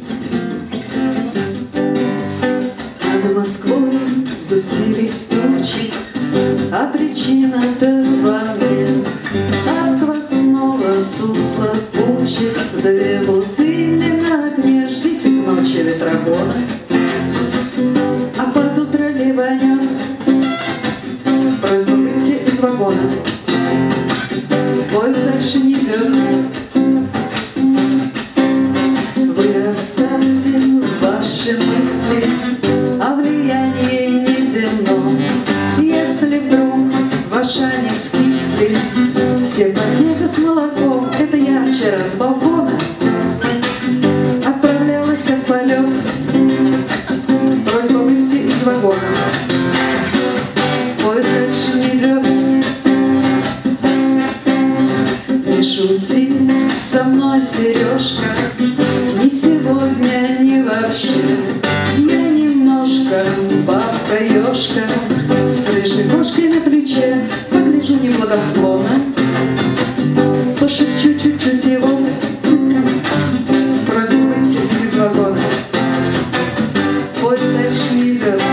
Над Москвой сгустились тучи, а причина-то во мне. От квасного сусла пучит две бутыли на окне. Ждите к ночи ветрогона, а под утро ливанет. Просьба выйти из вагона, поезд дальше не идет. Вы оставьте ваши мысли о влиянии неземном. Если вдруг ваша не скисли все пакеты с молоком, это я вчера с балкона отправлялась в полет. Просьба выйти из вагона, поезд дальше не идет. Не шути со мной, Сережка, ни сегодня, ни вообще. Я немножко бабка Ёшка с рыжей кошкой на плече. Погляжу неблагосклонно, пошепчу чуть-чуть его, просьбу выйти из вагона, поезд дальше не идет.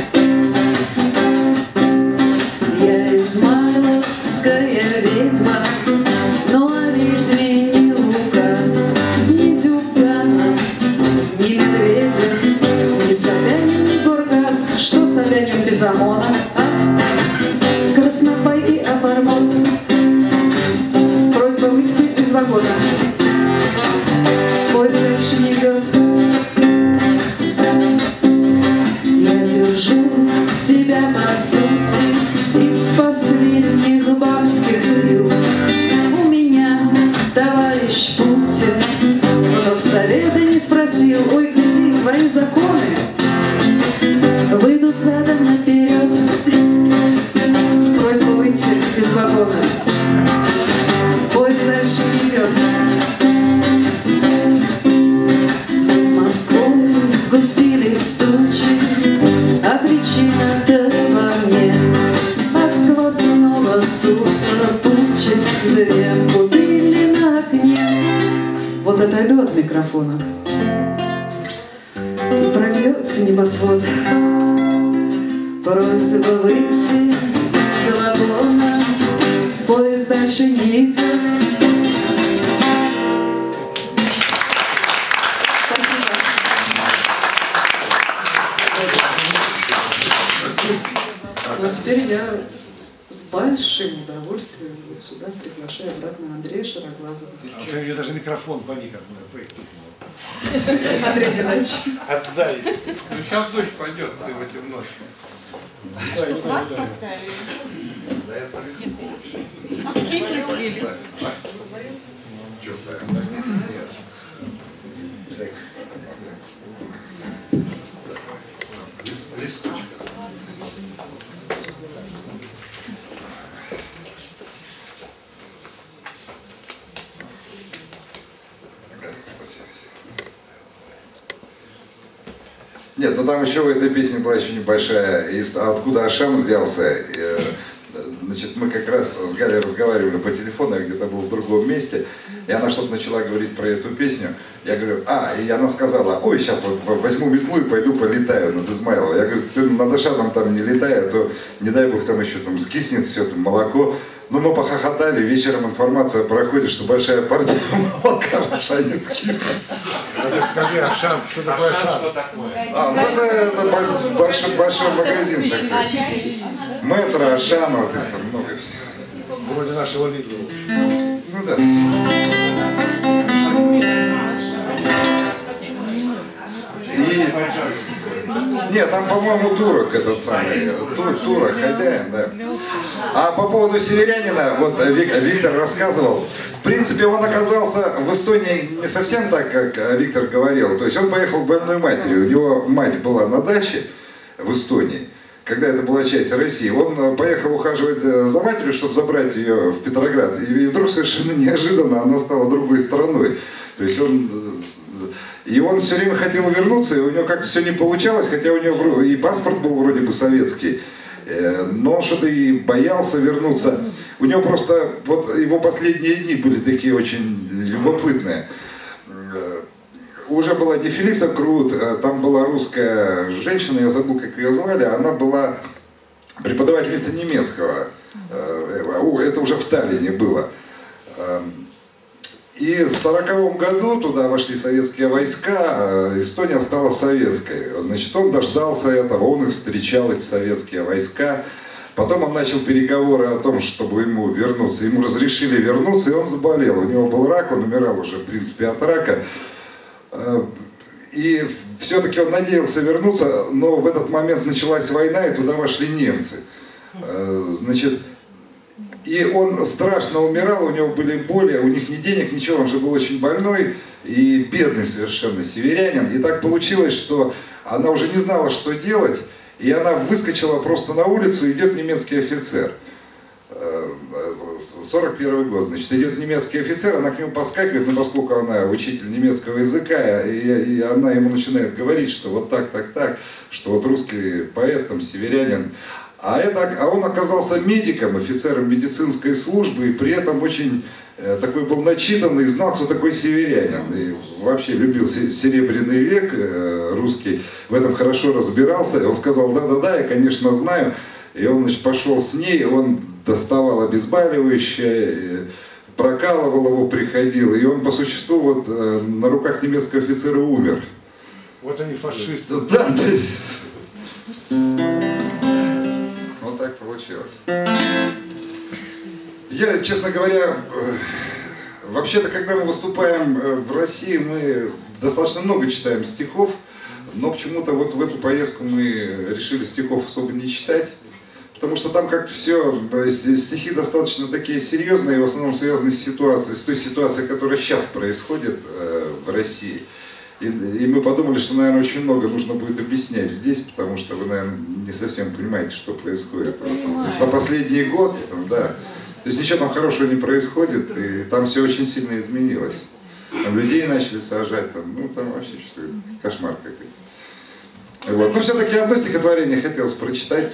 Я измайловская ведьма, но о ведьме ни указ, ни Зюганов, ни Медведев, ни Собянин, ни Горгаз. Что Собянин без ОМОНа, а? Краснопай и обормот. Просьба выйти из вагона, поезд дальше не идет. Я держу себя по сути из последних бабских сил. У меня товарищ Путин, но в совета не спросил. Ой, гляди, твои законы выйдут задом наперед. Просьба выйти из вагона, поезд дальше не идет. Над Москвой сгустились тучи, а причина-то во мне. От квасного сусла пучит две бутыли на окне. Вот отойду от микрофона, и прольется небосвод. Просьба выйти из вагона, поезд дальше не идет. Вот теперь я с большим удовольствием вот сюда приглашаю обратно Андрея Широглазова. У нее даже микрофон паник от твоих песен. Андрей Геннадьевич. От зависти. Ну сейчас дождь пойдет, ты в эту ночь. Что, класс поставили? Песни спели. Листочка. Спасибо. Нет, ну там еще в этой песне была еще небольшая, откуда Ашан взялся. Значит, мы как раз с Галей разговаривали по телефону, я где-то был в другом месте, и она что-то начала говорить про эту песню. Я говорю, и она сказала, ой, сейчас вот возьму метлу и пойду полетаю над Измайлово. Я говорю, ты над Ашаном там не летай, а то, не дай бог, там еще там скиснет все, там молоко. Ну, мы похохотали, вечером информация проходит, что большая партия молока в Ашане скисла. Скажи, Ашан, что такое Ашан? Это большой магазин такой. Мэтро, Ашан, вот их там много всего. Вроде нашего Лидла. Ну да. Нет, там, по-моему, турок этот самый, турок, хозяин, да. А по поводу северянина, вот Виктор рассказывал, в принципе, он оказался в Эстонии не совсем так, как Виктор говорил. То есть он поехал к больной матери, у него мать была на даче в Эстонии, когда это была часть России. Он поехал ухаживать за матерью, чтобы забрать ее в Петроград, и вдруг совершенно неожиданно она стала другой стороной. То есть он все время хотел вернуться, и у него как-то все не получалось, хотя у него и паспорт был вроде бы советский, но он что-то и боялся вернуться. У него просто, вот его последние дни были такие очень любопытные. Уже была Нефелиса Крут, там была русская женщина, я забыл, как ее звали, она была преподавательница немецкого, это уже в Таллине было. И в 1940 году туда вошли советские войска, Эстония стала советской. Значит, он дождался этого, он их встречал, эти советские войска. Потом он начал переговоры о том, чтобы ему вернуться. Ему разрешили вернуться, и он заболел. У него был рак, он умирал уже, в принципе, от рака. И все-таки он надеялся вернуться, но в этот момент началась война, и туда вошли немцы. Значит, и он страшно умирал, у него были боли, у них ни денег, ничего, он же был очень больной и бедный совершенно ссеверянин. И так получилось, что она уже не знала, что делать, и она выскочила просто на улицу, идет немецкий офицер. 41 год, значит, идет немецкий офицер, она к нему подскакивает, но поскольку она учитель немецкого языка, и она ему начинает говорить, что вот так, что вот русский поэт, там, северянин. А он оказался медиком, офицером медицинской службы, и при этом очень такой был начитанный, знал, кто такой северянин. И вообще любил Серебряный век русский, в этом хорошо разбирался. И он сказал, да, я, конечно, знаю. И он, значит, пошел с ней, он доставал обезболивающее, прокалывал его, приходил. И он по существу вот на руках немецкого офицера умер. Вот они фашисты. Да, то есть... Так получилось. Я, честно говоря, вообще-то, когда мы выступаем в России, мы достаточно много читаем стихов, но почему-то вот в эту поездку мы решили стихов особо не читать, потому что там как-то все, стихи достаточно такие серьезные, в основном связаны с ситуацией, с той ситуацией, которая сейчас происходит в России. И мы подумали, что, наверное, очень много нужно будет объяснять здесь, потому что вы, наверное, не совсем понимаете, что происходит. За последний год, да. То есть ничего там хорошего не происходит, и там все очень сильно изменилось. Там людей начали сажать, там вообще что-то кошмар какой-то. Вот. Но все-таки одно стихотворение хотелось прочитать.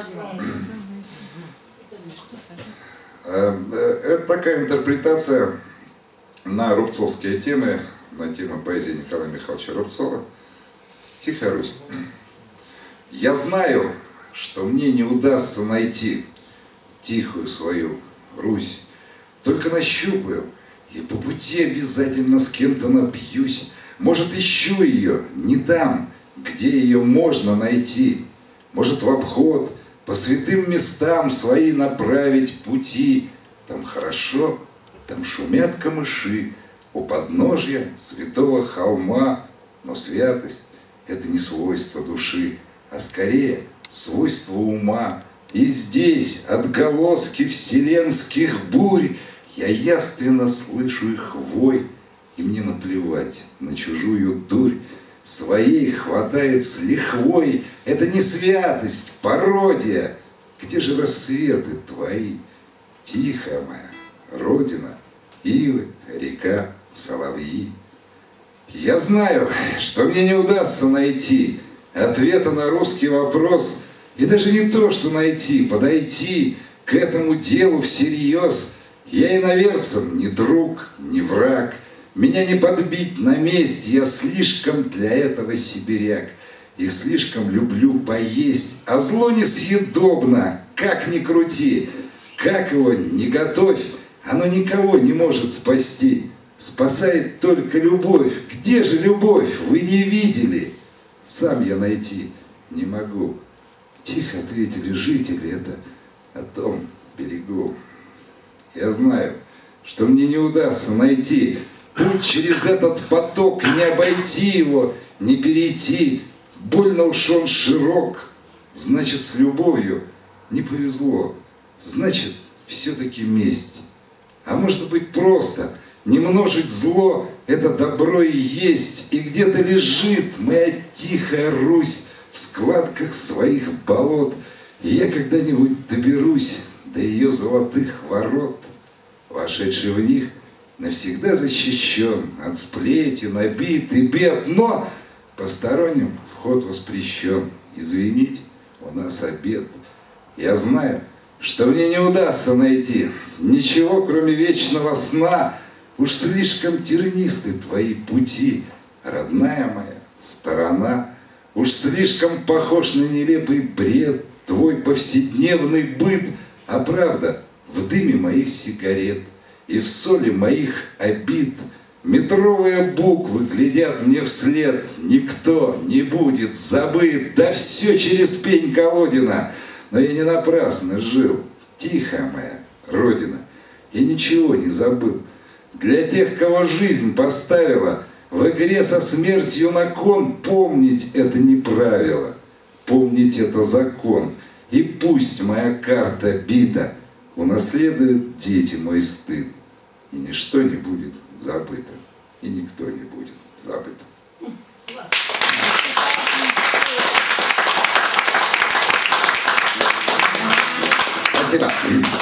Это такая интерпретация на рубцовские темы, на тему поэзии Николая Михайловича Рубцова. Тихая Русь. Я знаю, что мне не удастся найти тихую свою Русь. Только нащупаю, и по пути обязательно с кем-то напьюсь. Может, ищу ее не там, где ее можно найти. Может, в обход, по святым местам свои направить пути. Там хорошо, там шумят камыши, у подножья святого холма, но святость — это не свойство души, а скорее свойство ума. И здесь отголоски вселенских бурь, я явственно слышу их вой, и мне наплевать на чужую дурь. Своей хватает с лихвой, это не святость, пародия. Где же рассветы твои? Тихая моя родина, ивы, река, соловьи. Я знаю, что мне не удастся найти ответа на русский вопрос. И даже не то, что найти, подойти к этому делу всерьез. Я иноверцам не друг, не враг. Меня не подбить на месте, я слишком для этого сибиряк. И слишком люблю поесть, а зло несъедобно, как ни крути. Как его не готовь, оно никого не может спасти. Спасает только любовь. Где же любовь? Вы не видели? Сам я найти не могу. Тихо ответили жители, это о том берегу. Я знаю, что мне не удастся найти путь через этот поток, не обойти его, не перейти. Больно уж он широк, значит, с любовью не повезло. Значит, все-таки месть. А может быть просто не множить зло, это добро и есть. И где-то лежит моя тихая Русь в складках своих болот. И я когда-нибудь доберусь до ее золотых ворот. Вошедший в них навсегда защищен от сплетен, обид и бед. Но посторонним вход воспрещен. Извините, у нас обед. Я знаю, что мне не удастся найти ничего, кроме вечного сна. Уж слишком тернисты твои пути, родная моя сторона. Уж слишком похож на нелепый бред твой повседневный быт. А правда в дыме моих сигарет и в соли моих обид. Метровые буквы глядят мне вслед. Никто не будет забыт. Да все через пень колодина. Но я не напрасно жил. Тихая моя родина, я ничего не забыл. Для тех, кого жизнь поставила в игре со смертью на кон, помнить это не правило, помнить это закон. И пусть моя карта бита унаследуют дети мой стыд. И ничто не будет забыто, и никто не будет забыт. Спасибо.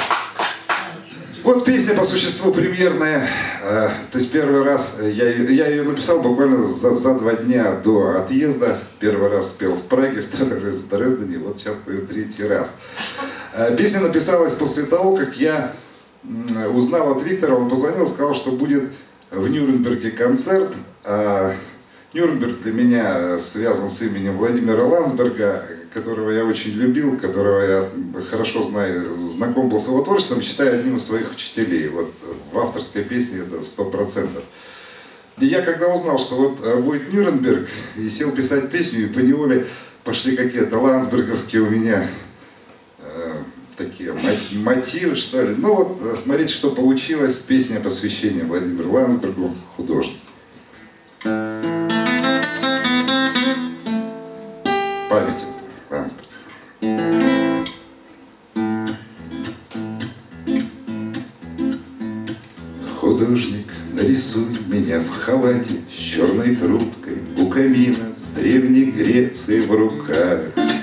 Вот песня по существу премьерная. То есть первый раз я ее написал буквально за 2 дня до отъезда. Первый раз спел в Праге, второй раз в Дрездене, вот сейчас пою 3-й раз. Песня написалась после того, как я узнал от Виктора, он позвонил, сказал, что будет в Нюрнберге концерт. Нюрнберг для меня связан с именем Владимира Ландсберга, которого я очень любил, которого я хорошо знаю, знаком был с его творчеством, считаю одним из своих учителей. Вот в авторской песне это 100%. И я когда узнал, что вот будет Нюрнберг, и сел писать песню, и поневоле пошли какие-то ландсберговские у меня такие мотивы, что ли. Ну вот, смотрите, что получилось. Песня посвящения Владимиру Ландсбергу, художник. Память Ландсберга. Художник, нарисуй меня в халате с черной трубкой у камина, с древней Грецией в руках.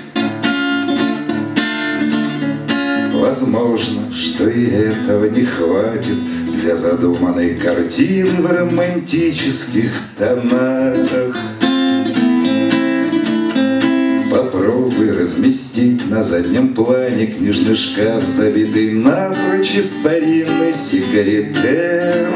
Возможно, что и этого не хватит для задуманной картины в романтических тонах. Попробуй разместить на заднем плане книжный шкаф, забитый напрочь и старинный секретер,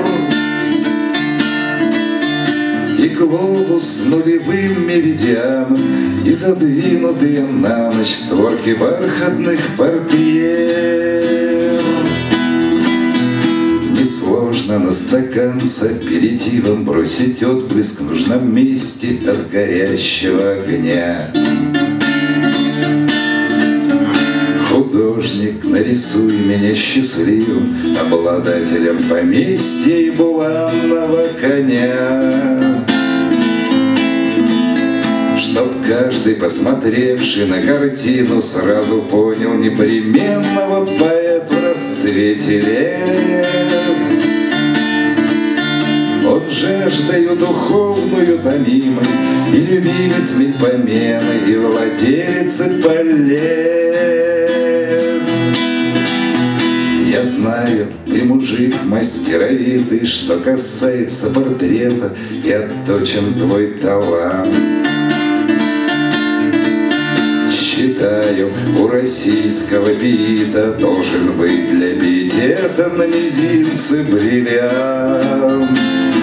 и глобус с нулевым меридианом, и задвинутые на ночь створки бархатных портьер. Несложно на стакан с аперитивом бросить отблеск в нужном месте от горящего огня. Художник, нарисуй меня счастливым обладателем поместья и буланного коня, чтоб каждый, посмотревший на картину, сразу понял непременно: вот поэт в расцвете лет. Он жаждою духовную томимой, и любимец Мельпомены, и владелец полет. Я знаю, ты мужик мастеровитый, что касается портрета, и отточен твой талант. считаю, у российского пиита должен быть для пиетета на мизинце бриллиант.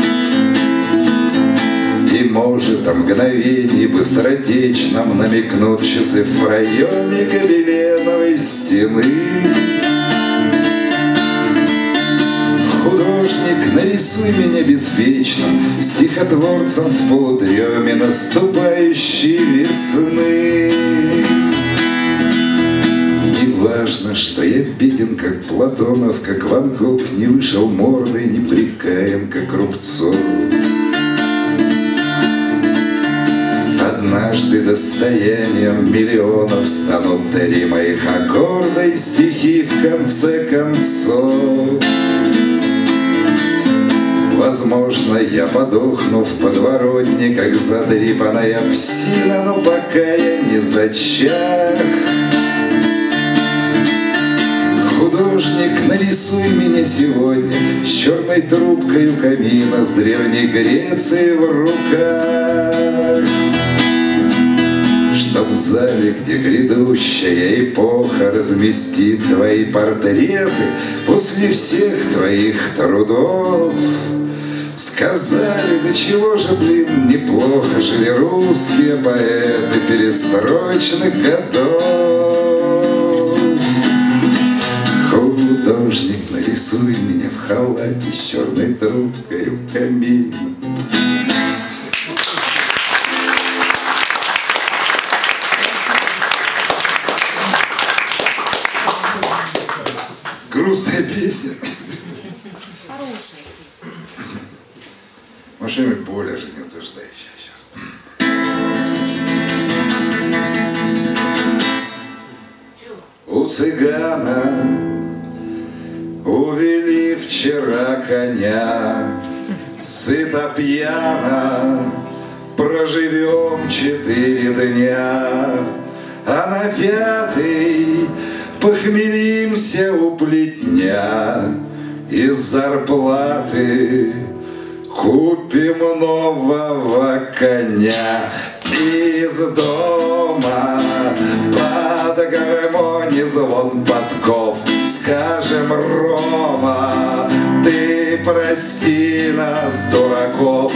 И может о мгновении быстротечном намекнут часы в проеме гобеленовой стены. Художник, нарисуй меня беспечным стихотворцем в полудреме наступающей весны. Не важно, что я беден, как Платонов, как Ван Гог, не вышел мордой неприкаян, как Рубцов. Однажды достоянием миллионов станут три моих аккорда и стихи в конце концов. Возможно, я подохну в подворотне, как задрипанная псина, но пока я не зачах. Художник, нарисуй меня сегодня с черной трубкой у камина, с древней Грецией в руках. Чтоб в зале, где грядущая эпоха разместит твои портреты после всех твоих трудов. Сказали, да чего же, блин, неплохо жили русские поэты перестроечных годов. Художник, нарисуй меня в халате с черной трубкой у камина. Грустная песня. Ну, что-нибудь более жизнеутверждающее сейчас. У цыгана увели вчера коня, сыто пьяно проживем 4 дня, а на 5-й похмелимся у плетня, из зарплаты купим нового коня. Из дома под гармони звон подков скажем: Рома, ты прости нас, дураков,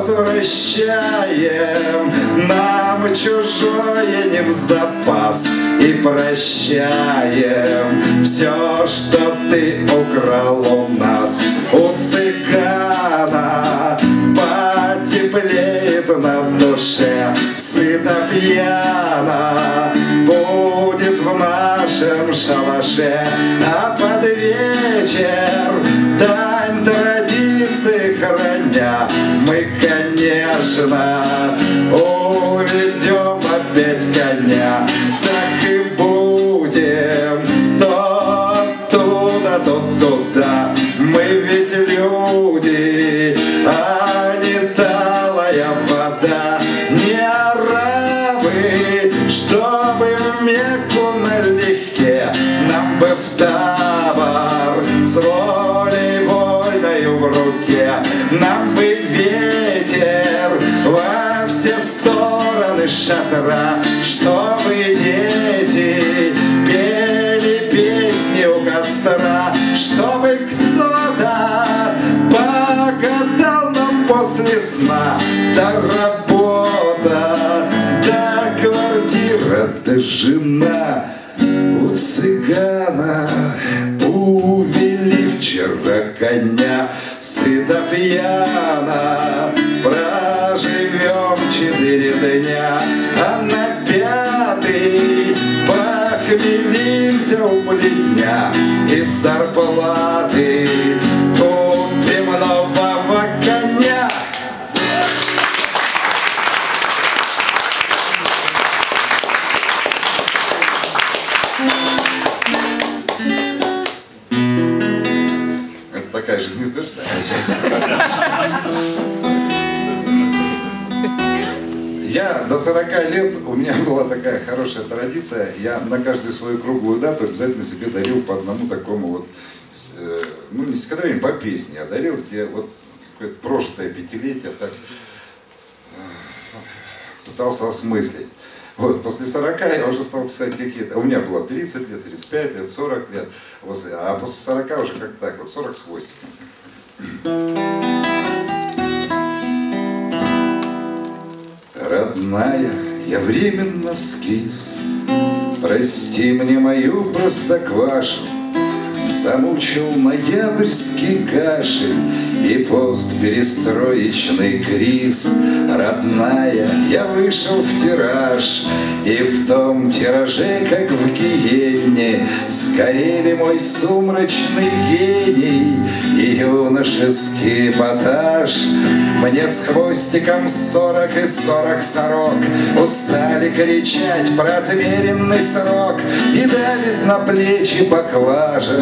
возвращаем нам чужое не в запас и прощаем все, что ты украл у нас. У цыгана потеплеет на душе, сыто пьяно будет в нашем шалаше, а под вечер, дань традиции храня, мы, конечно, уведем опять коня. Так и будем то оттуда, то туда. Мы ведь люди, а не талая вода. Не арабы, чтобы в Мекку налегке, нам бы в табор с волей вольною в руке. Нам бы ветер во все стороны шатра, чтобы дети пели песни у костра, чтобы кто-то погадал нам после сна. Да работа, да квартира, да жена. У цыгана увели вчера коня, сыто пьяно проживем 4 дня, а на 5-й похмелимся у плетня, из зарплаты купим нового коня. Это такая жизнеутверждающая. Я до 40 лет, у меня была такая хорошая традиция, я на каждую свою круглую дату обязательно себе дарил по одному такому вот, ну не стихотворение, по песне я дарил, где вот какое-то прошлое пятилетие так пытался осмыслить. Вот, после 40 я уже стал писать какие-то... У меня было 30 лет, 35 лет, 40 лет. А после 40 уже как так, вот 40 с хвостиком. Родная, я временно скис, прости мне мою простоквашу. Замучил ноябрьский кашель и постперестроечный криз. Родная, я вышел в тираж, и в том тираже, как в гиене, сгорели мой сумрачный гений и юношеский эпатаж. Мне с хвостиком 40 и 40 сорок устали кричать про отмеренный срок, и давит на плечи поклажа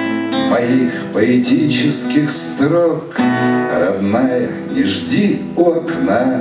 моих поэтических строк. Родная, не жди у окна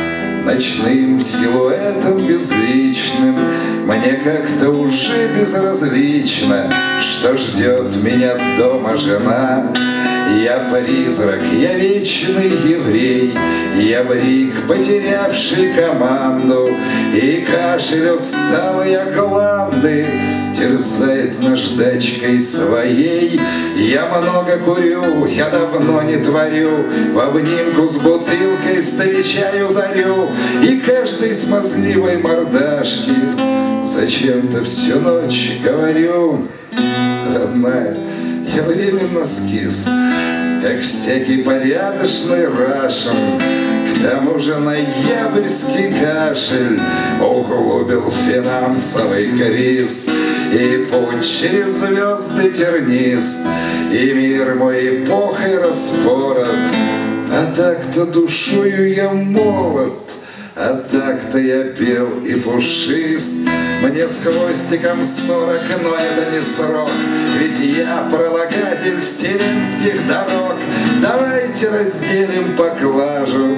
ночным силуэтом безличным. Мне как-то уже безразлично, что ждет меня дома жена. Я призрак, я вечный еврей, я брик, потерявший команду, и кашель усталые гланды терзает наждачкой своей. Я много курю, я давно не творю, в обнимку с бутылкой встречаю зарю, и каждой смазливой мордашке зачем-то всю ночь говорю: родная, я временно скис, как всякий порядочный рашен. К тому же ноябрьский кашель углубил финансовый криз, и путь через звезды тернист, и мир мой эпохой распорот. А так-то душою я молод, а так-то я бел и пушист. Мне с хвостиком 40, но это не срок, ведь я пролагатель вселенских дорог. Давайте разделим поклажу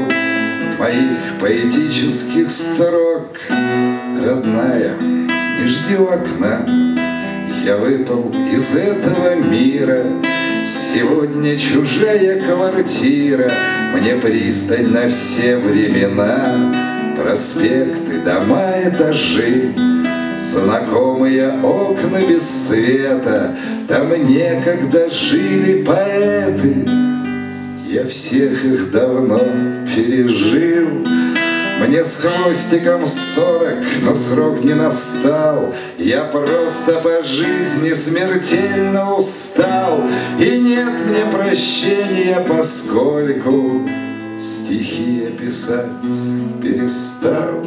моих поэтических строк. Родная, не жди у окна, я выпал из этого мира. Сегодня чужая квартира, мне пристань на все времена. Проспекты, дома, этажи, знакомые окна без света, там некогда жили поэты. Я всех их давно пережил. Мне с хвостиком 40, но срок не настал. Я просто по жизни смертельно устал, и нет мне прощения, поскольку стихи я писать перестал.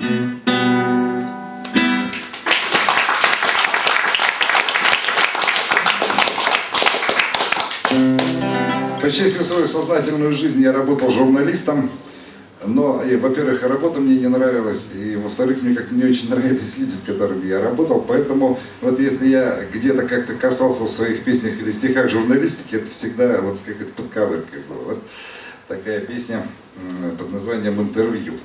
Почти всю свою сознательную жизнь я работал журналистом, но, во-первых, работа мне не нравилась, и, во-вторых, мне как не очень нравились люди, с которыми я работал, поэтому вот если я где-то как-то касался в своих песнях или стихах журналистики, это всегда вот с какой-то подковыркой было. Вот такая песня под названием «Интервью».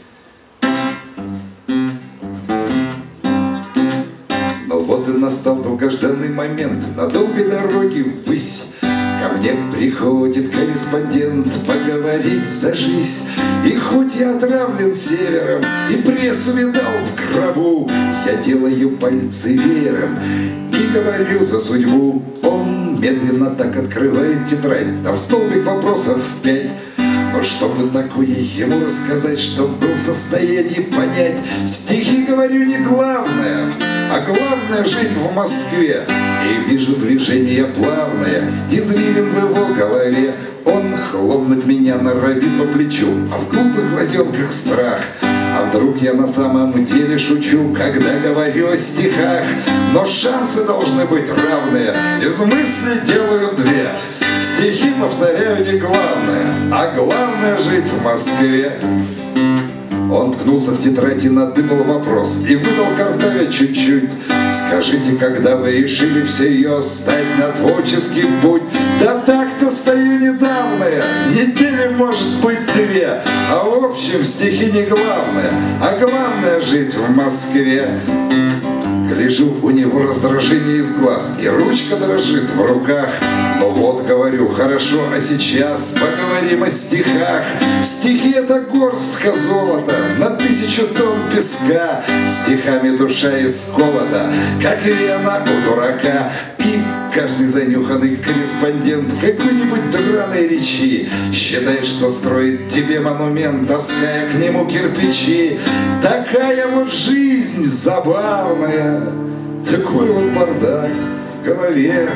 Но вот и настал долгожданный момент, на долгой дороге ввысь ко мне приходит корреспондент поговорить за жизнь. И хоть я отравлен севером и прессу видал в гробу, я делаю пальцы веером и говорю за судьбу. Он медленно так открывает тетрадь, там столбик вопросов 5. Но чтобы такое ему рассказать, чтоб был в состоянии понять, стихи, говорю, не главное, а главное жить в Москве. И вижу движение плавное, извилин в его голове. Он хлопнуть меня норовит по плечу, а в глупых глазенках страх. А вдруг я на самом деле шучу, когда говорю о стихах? Но шансы должны быть равные, из мысли делаю две. Стихи, повторяю, не главное, а главное жить в Москве. Он ткнулся в тетрадь и надыбал вопрос, и выдал картавя чуть-чуть. Скажите, когда вы решили всерьез стать на творческий путь? Да так-то стою недавно, недели может быть 2. А в общем, стихи не главное, а главное жить в Москве. Гляжу, у него раздражение из глаз, и ручка дрожит в руках. Но вот говорю, хорошо, а сейчас поговорим о стихах. Стихи — это горстка золота на 1000 тонн песка. Стихами душа исколота, как вена у дурака. И каждый занюханный корреспондент какой-нибудь драной речи считает, что строит тебе монумент, таская к нему кирпичи. Такая вот жизнь забавная, такой вот бардак в голове.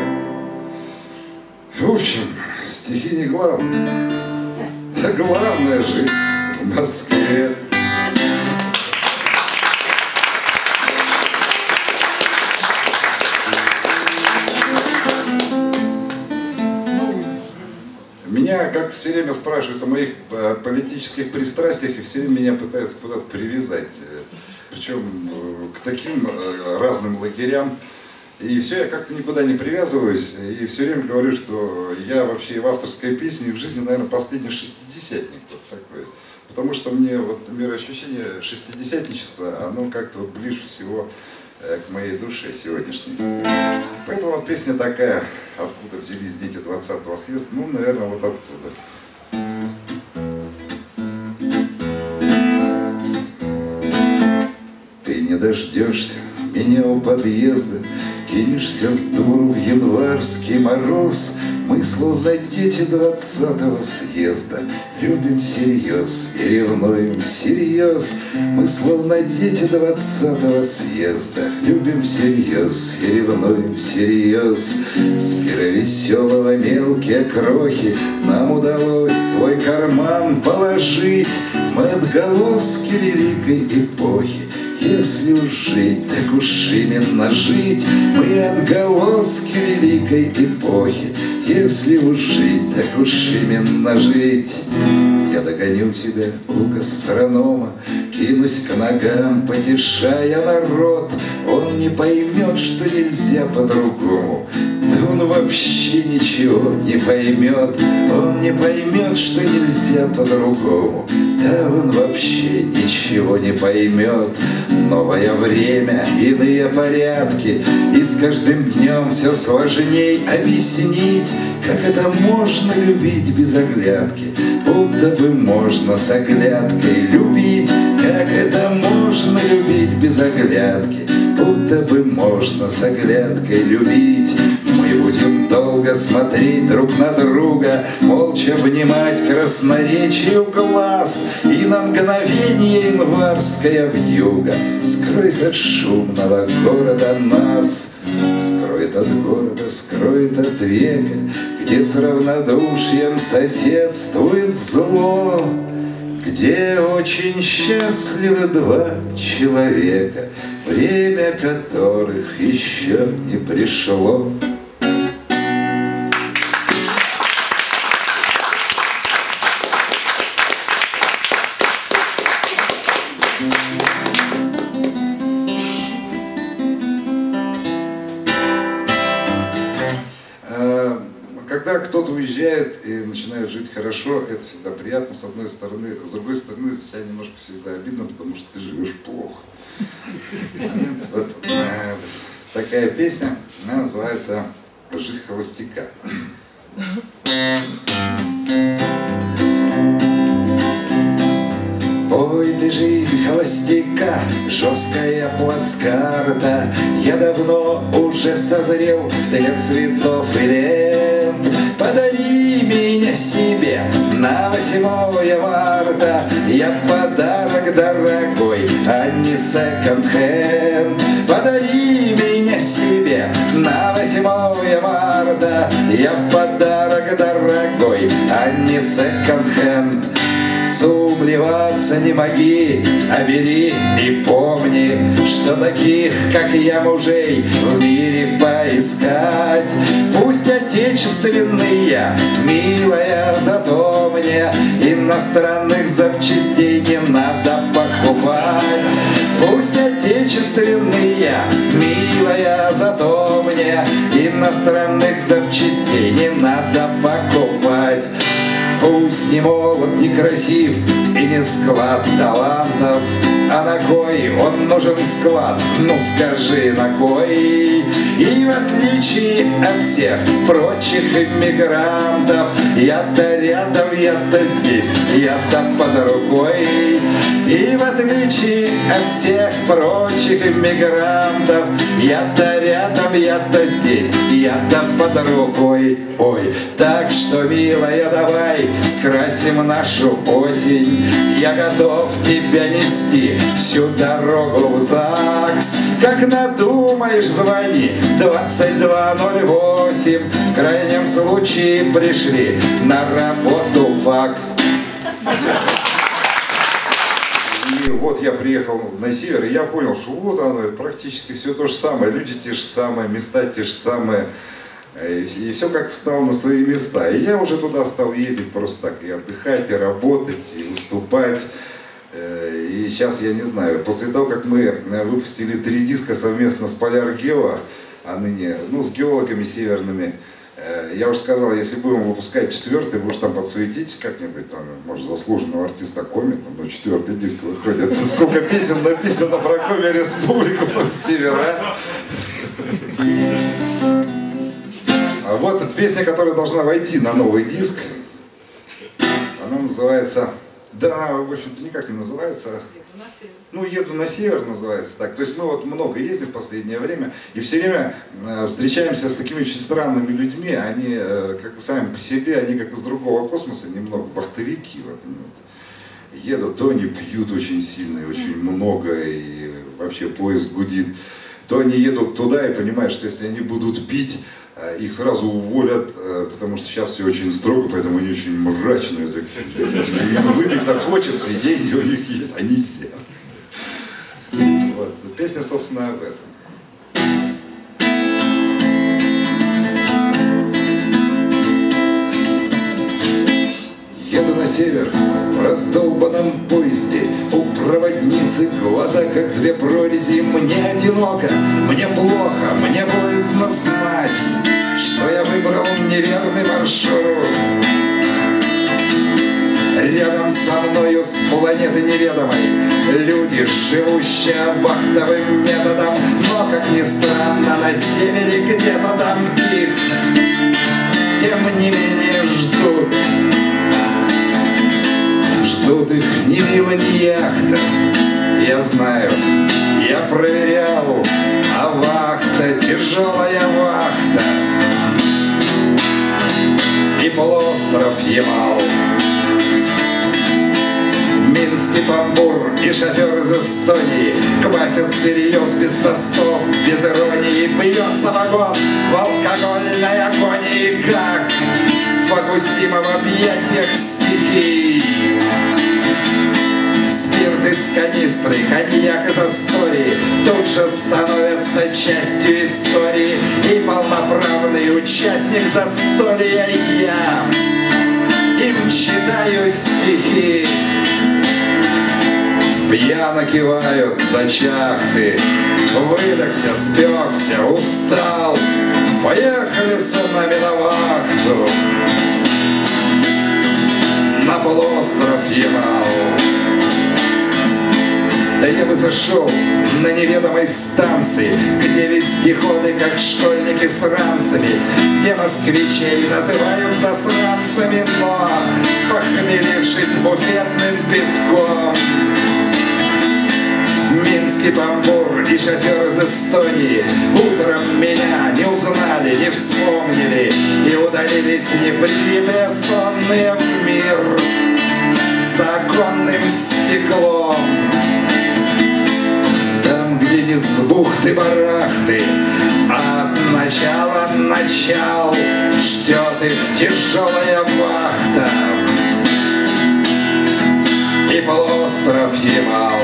В общем, стихи не главное, а главное жить в Москве. Меня как все время спрашивают о моих политических пристрастиях, и все время меня пытаются куда-то привязать. Причем к таким разным лагерям. И все, я как-то никуда не привязываюсь, и все время говорю, что я вообще и в авторской песне, и в жизни, наверное, последний шестидесятник вот такой. Потому что мне вот мироощущение шестидесятничества, оно как-то вот ближе всего к моей душе сегодняшней. Поэтому вот песня такая, откуда взялись дети 20-го съезда, ну, наверное, вот оттуда. Ты не дождешься меня у подъезда, кинешься с дуру в январский мороз. Мы словно дети 20-го съезда, любим всерьез и ревнуем всерьез. Мы словно дети 20-го съезда, любим всерьез и ревнуем всерьез. С пира веселого мелкие крохи нам удалось свой карман положить. Мы отголоски великой эпохи, если уж жить, так уж именно жить. Мы отголоски великой эпохи, если уж жить, так уж именно жить. Я догоню тебя у гастронома, кинусь к ногам, потешая народ. Он не поймет, что нельзя по-другому. Да он вообще ничего не поймет. Он не поймет, что нельзя по-другому. Да он вообще ничего не поймет. Новое время, иные порядки, и с каждым днем все сложней объяснить, как это можно любить без оглядки. Будто бы можно с оглядкой любить, как это можно любить без оглядки. Будто бы можно с оглядкой любить. Мы будем долго смотреть друг на друга, молча внимать красноречию глаз, и на мгновение январская вьюга скроет от шумного города нас. Скроет от города, скроет от века, где с равнодушием соседствует зло, где очень счастливы два человека, время которых еще не пришло. Когда кто-то уезжает и начинает жить хорошо, это всегда приятно, с одной стороны. С другой стороны, за себя немножко всегда обидно, потому что ты живешь плохо. Вот такая песня, она называется «Жизнь холостяка». Ой, ты жизнь холостяка, жесткая плацкарта. Я давно уже созрел для цветов и лент. Подари меня себе на 8 марта. Я подарок дорогой, а не секонд-хенд. Подари меня себе на 8 марта. Я подарок дорогой, а не секонд-хенд. Сумлеваться не моги, а бери и помни, что таких, как я, мужей в мире поискать. Пусть отечественные, милая, зато мне иностранных запчастей не надо покупать. Пусть отечественные, милая, зато мне иностранных запчастей не надо покупать. Пусть не молод, не красив и не склад талантов, а на кой он нужен склад? Ну скажи, на кой? И в отличие от всех прочих иммигрантов, я-то рядом, я-то здесь, я-то под рукой. И в отличие от всех прочих иммигрантов, я-то рядом, я-то здесь, я-то под рукой. Ой, так что, милая, давай скрасим нашу осень. Я готов тебя нести всю дорогу в ЗАГС. Как надумаешь, звони 2208. В крайнем случае пришли на работу факс. И вот я приехал на север, и я понял, что вот оно, практически все то же самое. Люди те же самые, места те же самые. И все как-то стало на свои места. И я уже туда стал ездить просто так, и отдыхать, и работать, и выступать. И сейчас, я не знаю, после того, как мы выпустили 3 диска совместно с Поляр Гео, а ныне, ну, с геологами северными, я уже сказал, если будем выпускать 4-й, вы уж там подсуетитесь как-нибудь, там, может, заслуженного артиста Коми, там, ну, 4-й диск выходит. Сколько песен написано про Коми Республику, про севера. А вот песня, которая должна войти на новый диск, она называется, да, в общем-то никак не называется, ну, «Еду на север» называется так. То есть мы вот много ездим в последнее время и все время встречаемся с такими очень странными людьми, они как бы сами по себе, они как из другого космоса, немного вахтовики, вот, они вот едут, то они пьют очень сильно и очень много, и вообще поезд гудит, то они едут туда и понимают, что если они будут пить, их сразу уволят, потому что сейчас все очень строго, поэтому они очень мрачные. Им выпить-то хочется, и деньги у них есть, они все. Вот. Песня, собственно, об этом. Еду на север в раздолбанном поезде, у проводницы глаза как 2 прорези. Мне одиноко, мне плохо, мне боязно знать, что я выбрал неверный маршрут. Рядом со мною с планеты неведомой люди, живущие вахтовым методом, но, как ни странно, на севере где-то там их, тем не менее, ждут. Ждут их ни вилла, ни яхта. Я знаю, я проверял, а вахта, тяжелая вахта, и полуостров Ямал. Минский Бамбур и шофер из Эстонии квасят всерьез без тостов, без иронии. Бьется вагон в алкогольной агонии, как Фукусима в объятиях стихий. Спирт из канистры, коньяк из Астории тут же становятся частью истории. И полноправный участник застолья я им читаю стихи. Пьяно кивают зачахты, выдохся, спекся, устал. Поехали со нами на вахту на полуостров Ямал. Да я бы зашел на неведомой станции, где вездеходы, как школьники с ранцами, где москвичей называют засранцами, но, похмелившись буфетным пивком, Минский Бамбур и шофер из Эстонии утром меня не узнали, не вспомнили и удалились небритые, сонные в мир за оконным стеклом. Там, где не с бухты-барахты, а от начала начал ждет их тяжелая вахта и полуостров Ямал.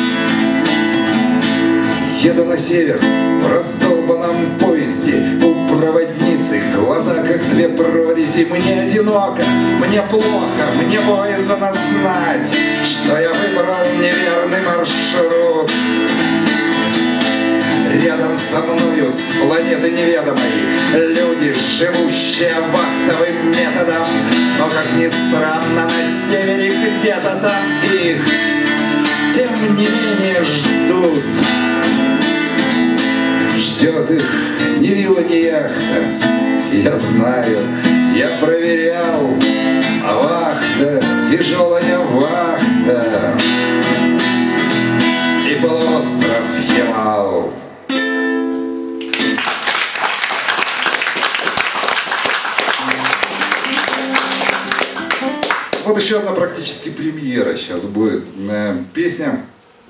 Еду на север в раздолбанном поезде, у проводницы глаза как 2 прорези. Мне одиноко, мне плохо, мне боязно знать, что я выбрал неверный маршрут. рядом со мною с планеты неведомой люди, живущие вахтовым методом, но, как ни странно, на севере где-то там их, тем не менее, ждут. Ждет их ни вилла, ни яхта, я знаю, я проверял, а вахта, тяжелая вахта и полуостров Ямал. Вот еще одна практически премьера сейчас будет. Песня,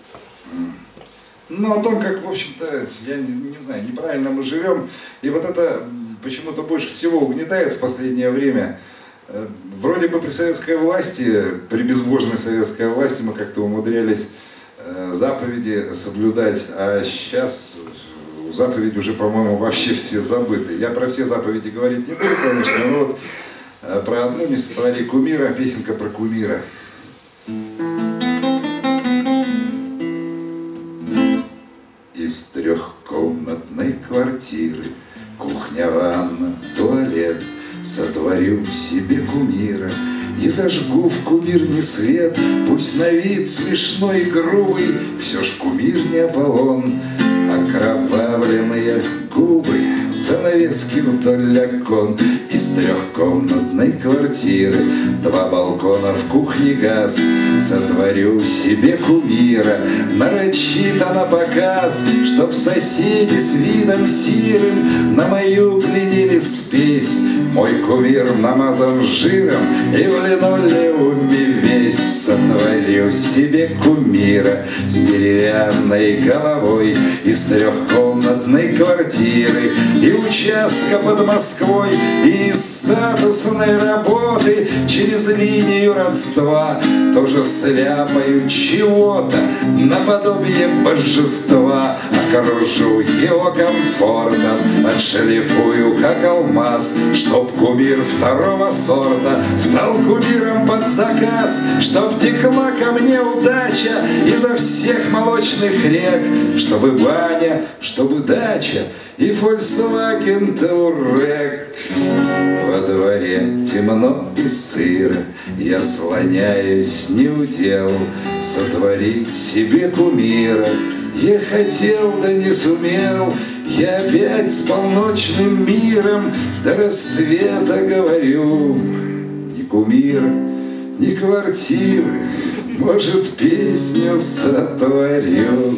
ну, о том, как, в общем-то, я не знаю, неправильно мы живем. И вот это почему-то больше всего угнетает в последнее время. Вроде бы при советской власти, при безбожной советской власти мы как-то умудрялись заповеди соблюдать, а сейчас заповеди уже, по-моему, вообще все забыты. Я про все заповеди говорить не буду, конечно, но вот про одну не сотвори кумира, песенка про кумира. Из трехкомнатной квартиры кухня, ванна, туалет сотворю себе кумира и зажгу в кумирне свет. Пусть на вид смешной и грубый, все ж кумир не Аполлон. Окровавленные губы, занавески вдоль окон. Из трехкомнатной квартиры 2 балкона, в кухне газ. Сотворю себе кумира, нарочито на показ, чтоб соседи с видом сирым на мою глядели спесь. Мой кумир намазан жиром и в линолеуме весь. Сотворю себе кумира с деревянной головой из трехкомнатной квартиры и участка под Москвой, и из статусной работы через линию родства тоже сляпаю чего-то наподобие божества. Окружу его комфортом, отшлифую как алмаз, чтоб кумир 2-го сорта стал кумиром под заказ, чтоб текла ко мне удача изо всех молочных рек, чтобы баня, чтобы дача и Volkswagen Touareg. Во дворе темно и сыро, я слоняюсь неудел сотворить себе кумира. Я хотел, да не сумел, я опять с полночным миром до рассвета говорю. Ни кумира, ни квартиры, может, песню сотворю.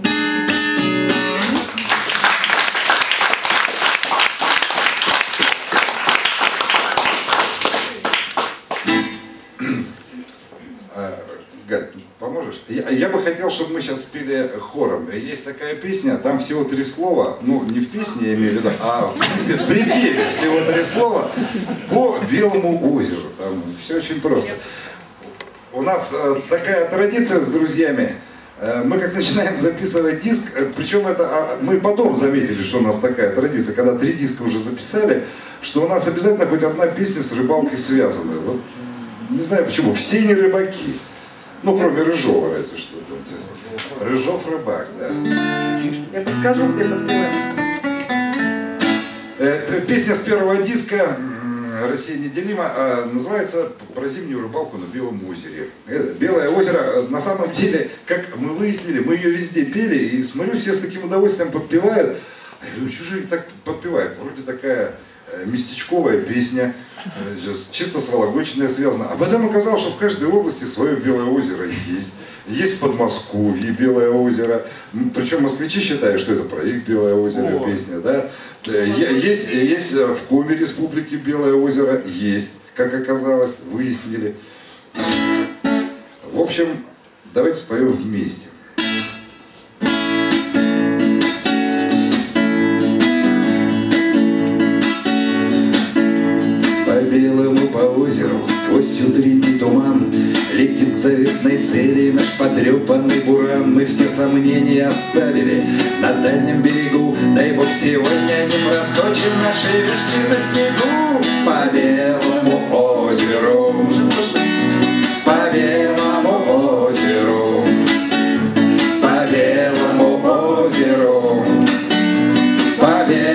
Поможешь? Я бы хотел, чтобы мы сейчас спели хором. Есть такая песня, там всего 3 слова, ну не в песне я имею в виду, а в припеве всего 3 слова по Белому озеру. Там все очень просто. У нас такая традиция с друзьями. Мы как начинаем записывать диск, причем это мы потом заметили, что у нас такая традиция, когда 3 диска уже записали, что у нас обязательно хоть одна песня с рыбалкой связана. Вот, не знаю почему, все не рыбаки. Ну, кроме Рыжова, разве что. Рыжов рыбак, да. Я подскажу, где подпевать. Песня с 1-го диска «Россия неделима» называется «Про зимнюю рыбалку на Белом озере». Белое озеро, на самом деле, как мы выяснили, мы ее везде пели, и смотрю, все с таким удовольствием подпевают. А я думаю, что же так подпевают? Вроде такая местечковая песня, чисто с Вологодчиной связана. А потом оказалось, что в каждой области свое Белое озеро есть. Есть в Подмосковье Белое озеро. Причем москвичи считают, что это про их Белое озеро песня. Да? Есть в Коми республике Белое озеро. Есть, как оказалось, выяснили. В общем, давайте споем вместе. Белому по озеру сквозь утренний туман летит к заветной цели наш потрепанный буран. Мы все сомнения оставили на дальнем берегу. Дай Бог, сегодня не проскочим наши вешки на снегу. По Белому озеру, по Белому озеру, по Белому озеру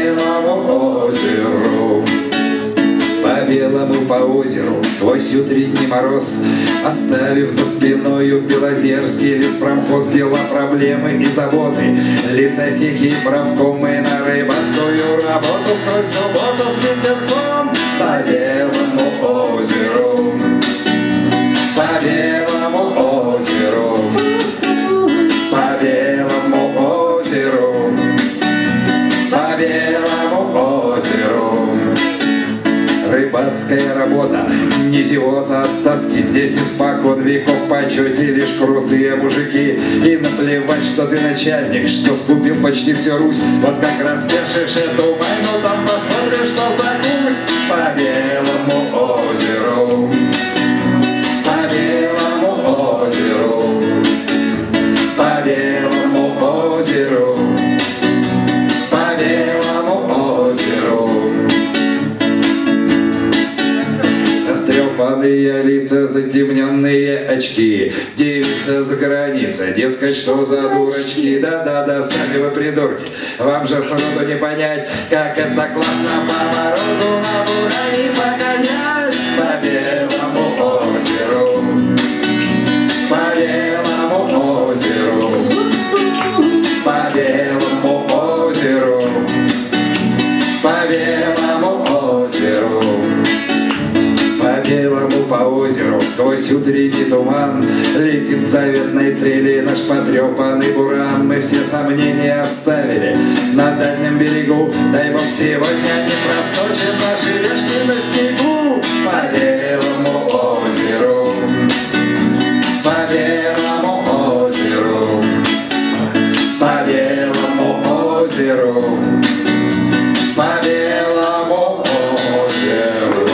белому озеру. По белому по озеру, сквозь утренний мороз, оставив за спиною Белозерский леспромхоз, дела, проблемы и заботы, лесосеки и правкомы на рыбацкую работу, сквозь субботу с ветерком по белому озеру, по белому озеру, по белому озеру, по белому озеру. Рыбацкая работа, не зевота от тоски. Здесь испокон веков в почете лишь крутые мужики. И наплевать, что ты начальник, что скупил почти всю Русь. Вот как раз держишь эту майну, там посмотрим, что за гусь. По белому озеру, по белому озеру, по белому озеру, по белому озеру. Растрепанные лица, затемненные очки, девица за границей, дескать, что за дурачки. Да-да-да, сами вы придурки, вам же сроду не понять, как это классно по морозу на буране погонять. По белому озеру, по белому озеру, по белому озеру, по белому озеру. По белому по озеру, сквозь утренний туман, летит к заветной цели наш потрепанный буран. Мы все сомнения оставили на дальнем берегу, дай Бог сегодня не проскочим наши вешки на снегу. По белому озеру, по белому озеру, по белому озеру, по белому озеру.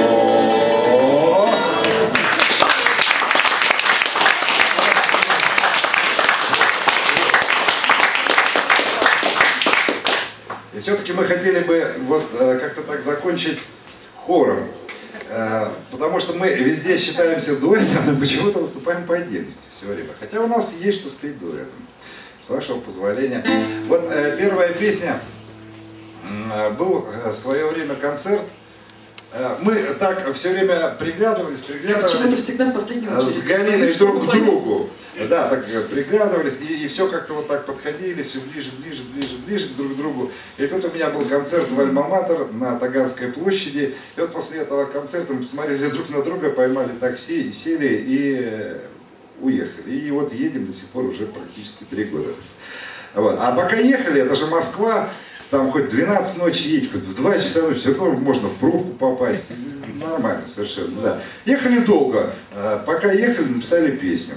И все-таки мы хотели бы вот как-то так закончить хором, потому что мы везде считаемся дуэтом, но почему-то выступаем по отдельности все время. Хотя у нас есть что спеть дуэтом, с вашего позволения. Вот первая песня, был в свое время концерт. Мы так все время приглядывались, Почему-то всегда в последнюю очередь. с Галиной друг к другу. Да, так приглядывались, и все как-то вот так подходили, все ближе друг к другу. И тут у меня был концерт в Альма-Матер на Таганской площади. И вот после этого концерта мы посмотрели друг на друга, поймали такси, сели и уехали. И вот едем до сих пор уже практически 3 года. Вот. А пока ехали, это же Москва, там хоть 12 ночи едь, хоть в 2 часа ночи, все равно можно в пробку попасть. Нормально совершенно, да. Ехали долго. Пока ехали, написали песню.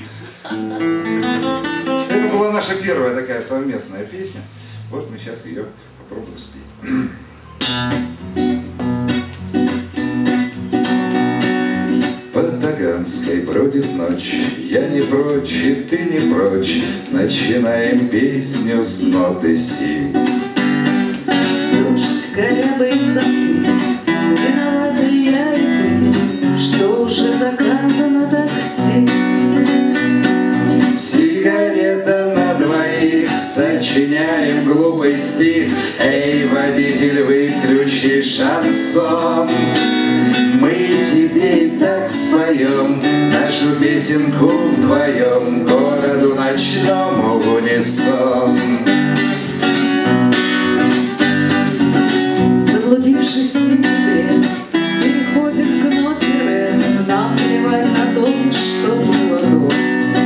Это была наша первая такая совместная песня. Вот мы сейчас ее попробуем спеть. По Таганской бродит ночь, я не прочь, и ты не прочь. Начинаем песню с ноты си. Дождь, корябы и цапки, виноваты я и ты, что уже заказано такси. Сигарета на двоих, сочиняем глупый стих. Эй, водитель, выключи шансон. Мы тебе и так споем нашу песенку вдвоем, городу ночному в унисон. Заблудившись в сентябре, переходим к ноте. Нам плевать на то, что было до.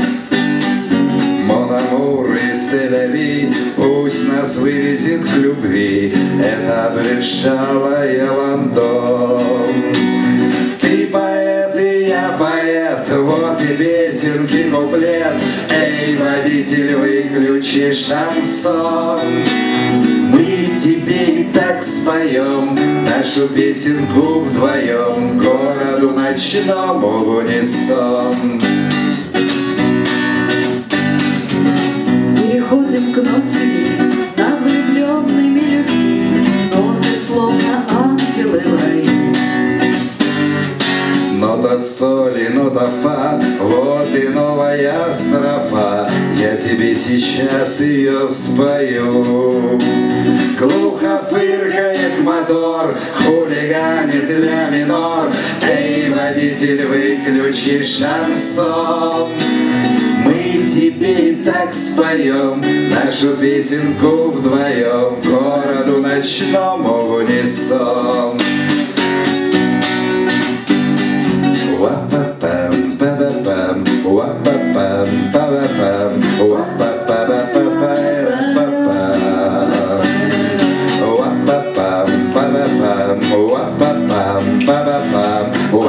Мон амур и селяви, пусть нас вывезет к любви эта обветшалая Лондон. Ты поэт, и я поэт, вот и песенки куплет. Эй, водитель, выключи шансон. Мы тебе и так споем нашу песенку вдвоем, городу ночному в унисон. Переходим к ноте ми, на влюбленными людьми, ноты словно ангелы в раю. Нота соли, нота фа, вот и новая строфа. Я тебе сейчас ее спою. Глухо фыркает мотор, хулиганит ля минор. Эй, водитель, выключи шансон. Мы тебе и так споем нашу песенку вдвоем, городу ночному в унисон. Уа-па-пам, па-па-пам, уа-па-пам, па-па-пам, уа-па-па-па-па-па-па-пам. Уа-па-пам, па-па-пам, уа-па-пам, па-па-пам,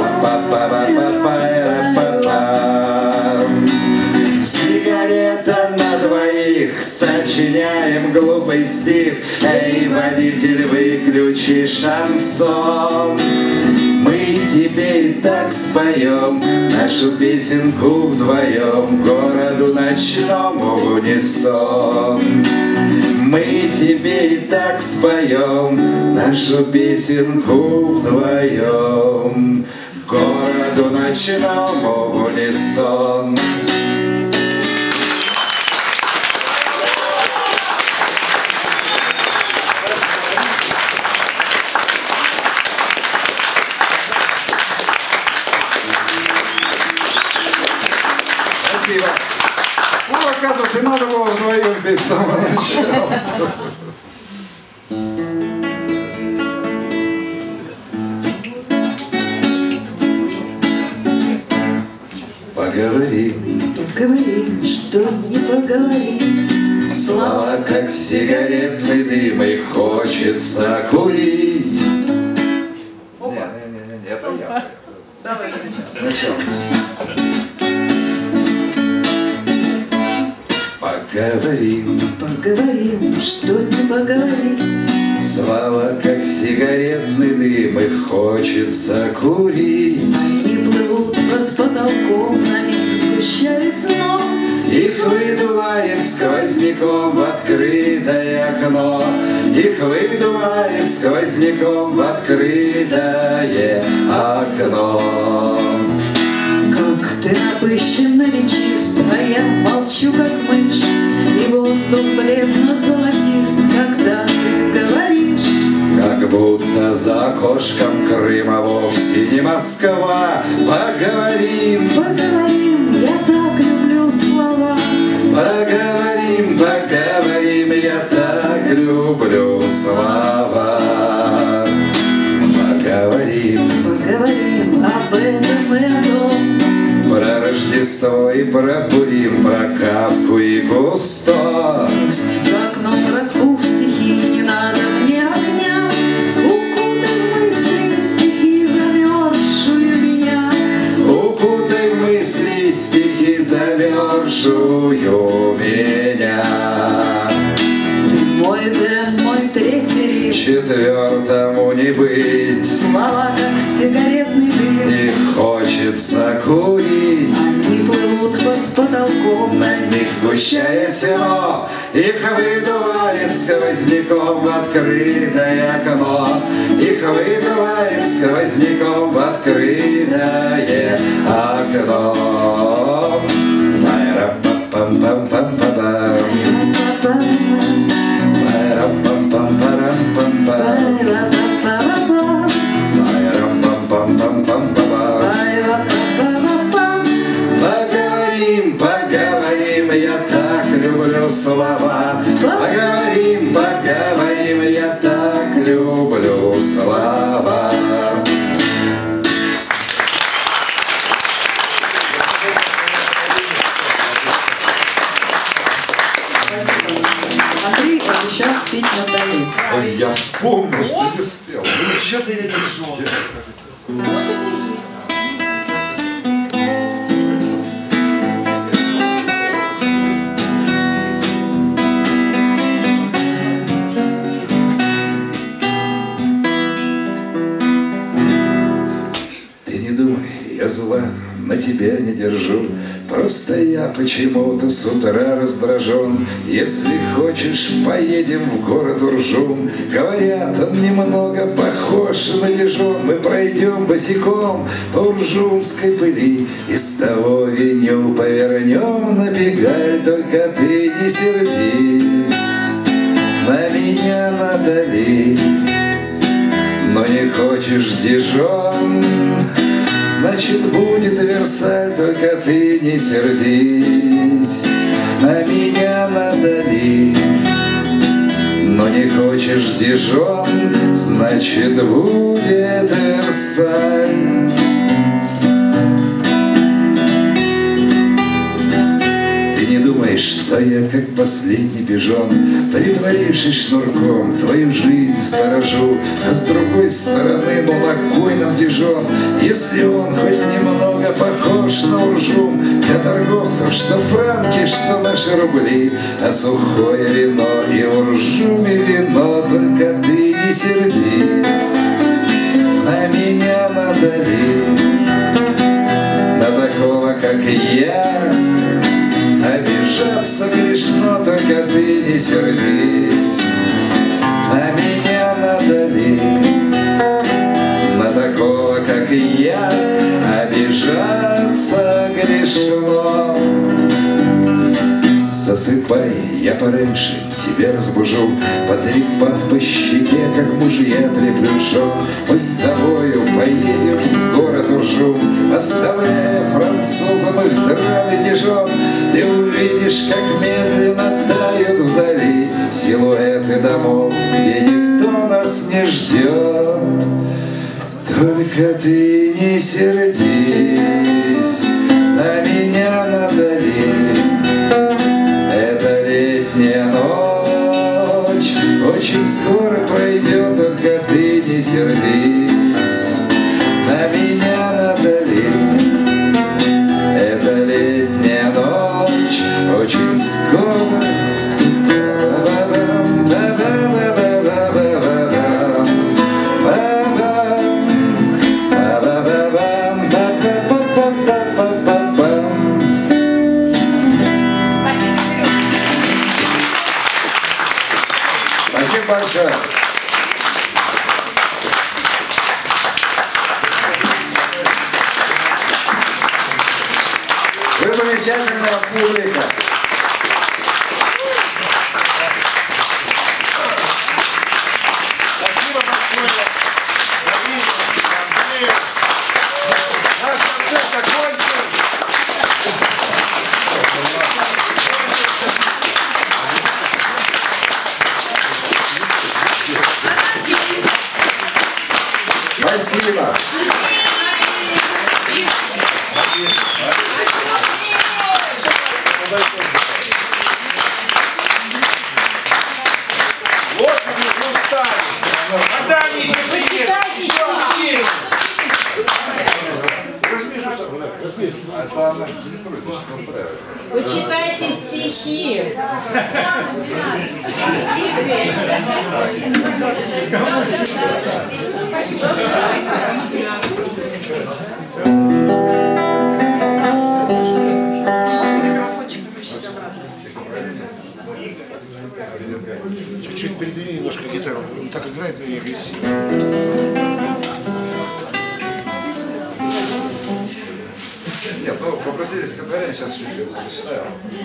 уа-па-па-па-па-па-пам. Сигарета на двоих, сочиняем глупый стих. Эй, водитель, выключи шансон. Мы тебе и так споем нашу песенку вдвоем, городу ночному в унисон. Мы тебе и так споем нашу песенку вдвоем, городу ночному в унисон. Спасибо. Ну, оказывается, надо было вдвоем петь с самого начала. Поговорим, Поговорим, что не поговорить. слова как сигаретный дым, и хочется курить. Не, это я. Давай Сначала. Поговорим, Поговорим, что не поговорить. слова как сигаретный дым, и хочется курить. Они плывут под потолком, на миг сгущая снов. Их выдувает сквозняком в открытое окно. Их выдувает сквозняком в открытое окно. Как ты напыщенно речист, а я молчу, как мышь. И воздух бледно-золотист, когда ты говоришь. Как будто за окошком Крыма вовсе не Москва. Поговорим, Поговорим, я так люблю слова. поговорим, поговорим, я так люблю слова. Поговорим Поговорим об этом и о том. про Рождество и про Пурим, про Кавку и Густо. Пусть за окном распух стихи, не надо мне огня. Укутай в мысли стихи замерзшую меня. Укутай в мысли стихи замерзшую меня. Ты мой дем, мой третий риф. Четвертому не быть, Слова, как сигаретный дым. и хочется курить. Они плывут под потолком, На них сгущая сено, их выдувает сквозняком в открытое окно. Их выдувает сквозняком в открытое окно. Пам-пам-пам-пам-пам-пам. Пам-пам-пам-пам-пам-пам. Поговорим, поговорим, я так люблю слова. Поговорим, поговорим, я так люблю слова. Андрей обещал спеть Натали. Я вспомнил, что не спел. Что-то я не шел. Ты не думай, я зла на тебя не держу. Просто я почему-то с утра раздражен. Если хочешь, поедем в город Уржум. Говорят, он немного похож на Дижон. Мы пройдем босиком по уржумской пыли и с того веню повернем на Пегаль. Только ты не сердись на меня, Натали. но не хочешь Дижон, значит будет Версаль, только ты не сердись на меня, надали. Но не хочешь Дижон, значит будет Версаль. Ты не думаешь, что я как последний пижон, притворившись шнурком, твою жизнь сторожу, а с другой стороны, ну на кой нам Дижон, если он хоть немного похож на Уржум? Для торговцев что франки, что наши рубли, а сухое вино и в Уржуме вино, только ты не сердись на меня, надали, на такого, как я. Обижаться грешно, только ты не сердись на меня, надали, на такого, как я. Обижаться грешно. Засыпай, я пораньше тебя разбужу, потрепав по щеке, как мужья треплют жен. Мы с тобою поедем в город Уржум, оставляя французам их драный Дижон. Ты увидишь, как медленно тают вдали силуэты домов, где никто нас не ждет. Только ты не сердись на меня, надали. Это летняя ночь очень скоро пройдет, только ты не сердись на меня, надали. Это летняя ночь очень скоро. Спасибо большое. Вы замечательная публика. Спасибо большое. Андрей. Наш концерт окончен. Спасибо. Вот они устали. Когда они еще приедут? Еще активнее. Это не строит, настраивает. Вы читайте стихи. Микрофончик включить обратно. Чуть-чуть перебери немножко гитару. Он так играет, но не агрессивно. Нет, ну попросили стихотворение, сейчас чуть-чуть прочитаю.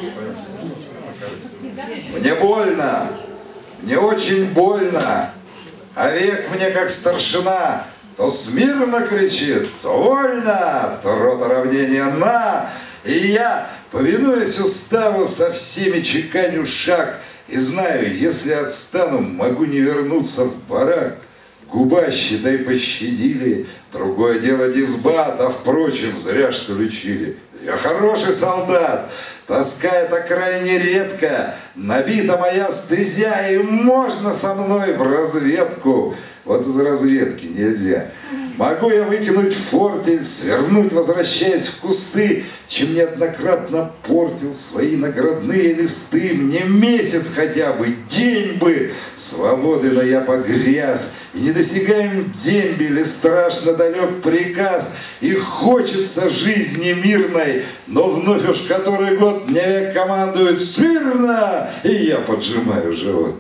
Мне больно, мне очень больно, а век мне как старшина, то смирно кричит, то вольно, то рота равнения на. И я, повинуясь уставу, со всеми чеканю шаг, и знаю, если отстану, могу не вернуться в барак. Губа, считай, пощадили, другое дело дисбат, а впрочем, зря что лечили. Я хороший солдат, тоска эта крайне редко, набита моя стезя, и можно со мной в разведку. Вот из разведки нельзя. Могу я выкинуть фортель, свернуть, возвращаясь в кусты, чем неоднократно портил свои наградные листы. Мне месяц хотя бы, день бы свободы, но я погряз. И недосягаем дембель, и страшно далек приказ. И хочется жизни мирной, но вновь уж который год мне командуют смирно, и я поджимаю живот.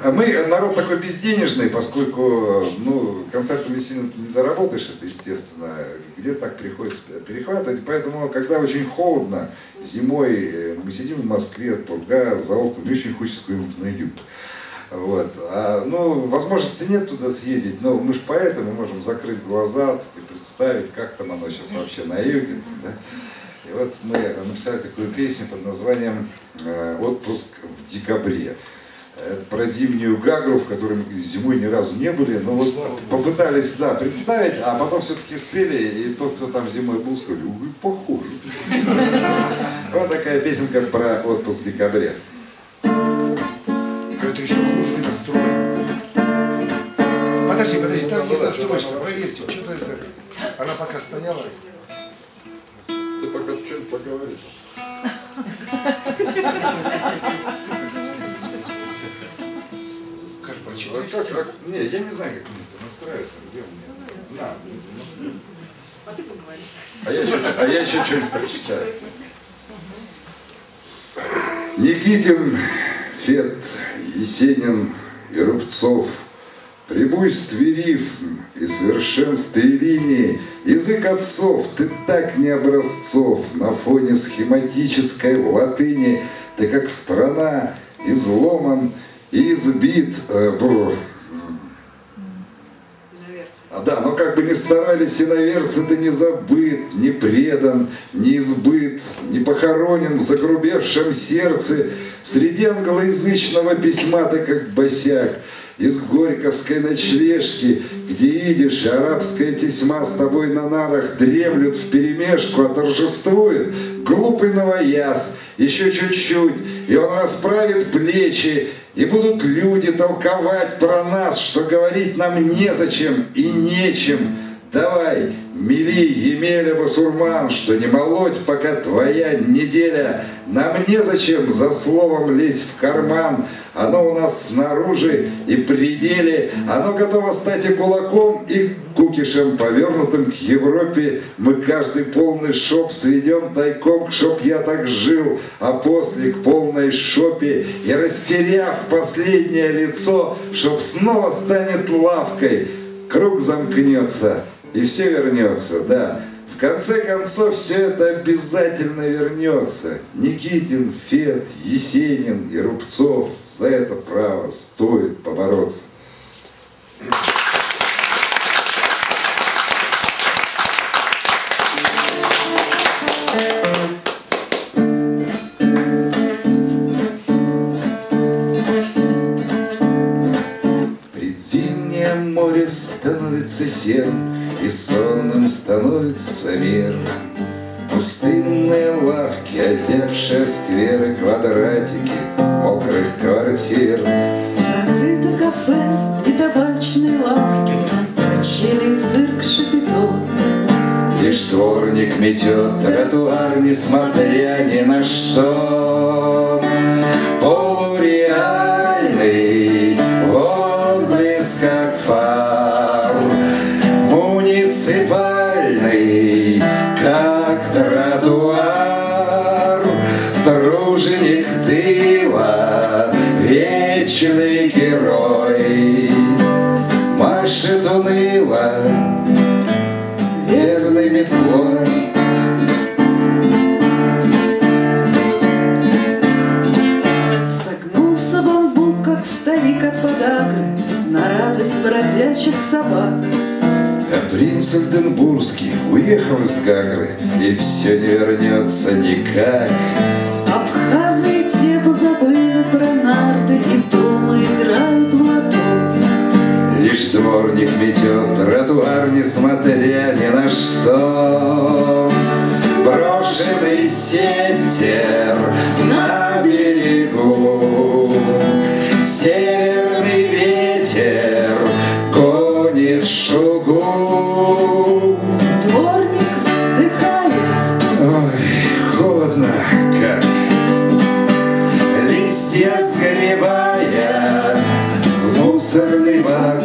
мы народ такой безденежный, поскольку концертами сильно не заработаешь, это естественно, где-то так приходится перехватывать. Поэтому, когда очень холодно, зимой мы сидим в Москве, пурга за окнами, очень хочется куда-нибудь на юг. Вот. Возможности нет туда съездить, но мы же поэты, мы можем закрыть глаза и представить, как там оно сейчас вообще на юге. Да? И вот мы написали такую песню под названием «Отпуск в декабре». Это про зимнюю Гагру, в которой мы зимой ни разу не были, но вот попытались, представить, а потом все-таки спели, и тот, кто там зимой был, сказали, похоже. Вот такая песенка про отпуск в декабре. Это еще хуже настрой. Подожди, там есть настройка, проверьте, что-то это... Она пока стояла. Ты пока что-нибудь поговоришь. Не, я не знаю, как мне это настраивается, где у меня. А ты поговоришь. А я еще что-нибудь прочитаю. Никитин, Фет, Есенин и Рубцов, при буйстве рифм и совершенстве линии, язык отцов, ты так не образцов, на фоне схематической латыни, ты как страна изломан и избит. Но как бы ни старались иноверцы, ты не забыт, не предан, не избыт, не похоронен в загрубевшем сердце. Среди англоязычного письма ты как босяк из горьковской ночлежки, где идиш и арабская тесьма с тобой на нарах дремлют вперемешку, а торжествует глупый новояз. Еще чуть-чуть, и он расправит плечи, и будут люди толковать про нас, что говорить нам незачем и нечем. Давай, мели Емеля басурман, что не молоть, пока твоя неделя. Нам незачем за словом лезть в карман. Оно у нас снаружи и при деле. Оно готово стать и кулаком, и кукишем, повернутым к Европе. Мы каждый полный шоп сведем тайком, чтоб я так жил, а после к полной шопе. И растеряв последнее лицо, чтоб снова станет лавкой. Круг замкнется, и все вернется, да. В конце концов, все это обязательно вернется. Никитин, Фет, Есенин и Рубцов, за это право стоит побороться. Предзимнее море становится серым, и сонным становится мир. Пустынные лавки, озябшие скверы, квадратики мокрых квартир. Закрыто кафе и табачные лавки, качели и цирк Шапито. Лишь дворник метет тротуар, несмотря ни на что. Полуреальный в отблесках фар, муниципальный, как тротуар, труженик тыла, вечный герой, машет уныло верной метлой. Согнулся бамбук, как старик от подагры, на радость бродячих собак. А принц Ольденбургский уехал из Гагры, и все не вернется никак. Абхазы и те позабыли про нарды, и дома играют в лото. Лишь дворник метет тротуар, несмотря ни на что. Брошенный сетер на берегу, северный ветер гонит шугу. Дворник вздыхает, Ой, холодно как, листья сгребая в мусорный бак.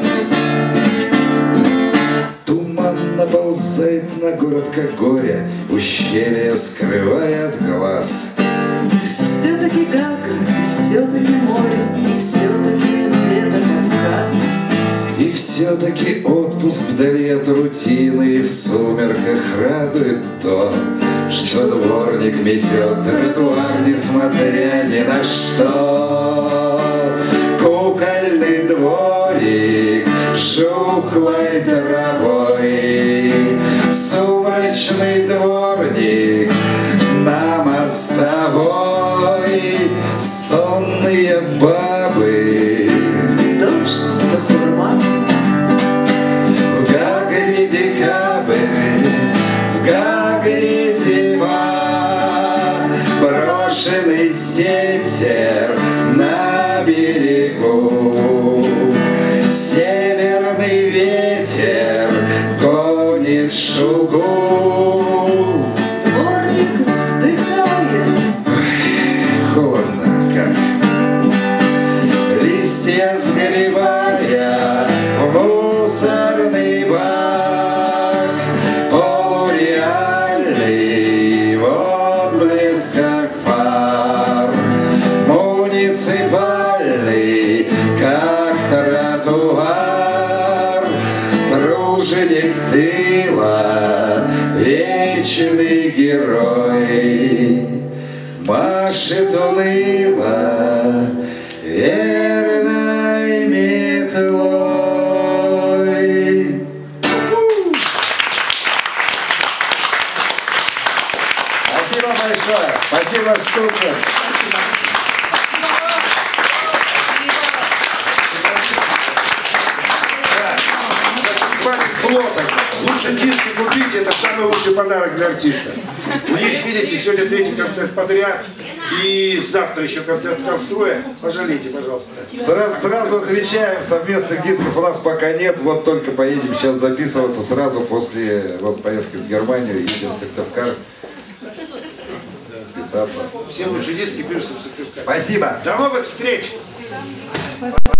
Туман наползает на город, как горе, ущелье скрывая от глаз. все-таки Гагра, и все-таки море, и все-таки где вдали от рутины, в сумерках радует то, что дворник метет тротуар, несмотря ни на что. Кукольный дворик жухлой травой, сумрачный дворник на мостовой, сонные бабы, Дождь да хурма, в Гагаре декабрь, в Гагаре зима, брошенный сетер на берегу, северный ветер гонит шугу. дворник вздыхает, Холодно как. Листья сгребая в мусорный бак, полуреальный в отблесках фар, муниципальный как тротуар, труженик тыла, вечный герой, машет уныло верной метлой. Спасибо большое. Спасибо, Штутгарт. Хватит хлопать. Лучше диски купите, это самый лучший подарок для артиста. У них, видите, сегодня 3-й концерт подряд. И завтра еще концерт в Карлсруhe. Пожалейте, пожалуйста. Сразу отвечаем, совместных дисков у нас пока нет. Вот только поедем сейчас записываться сразу после поездки в Германию. Едем в Сыктывкар писаться. Все лучшие диски пишутся в Сыктывкаре. Спасибо. До новых встреч!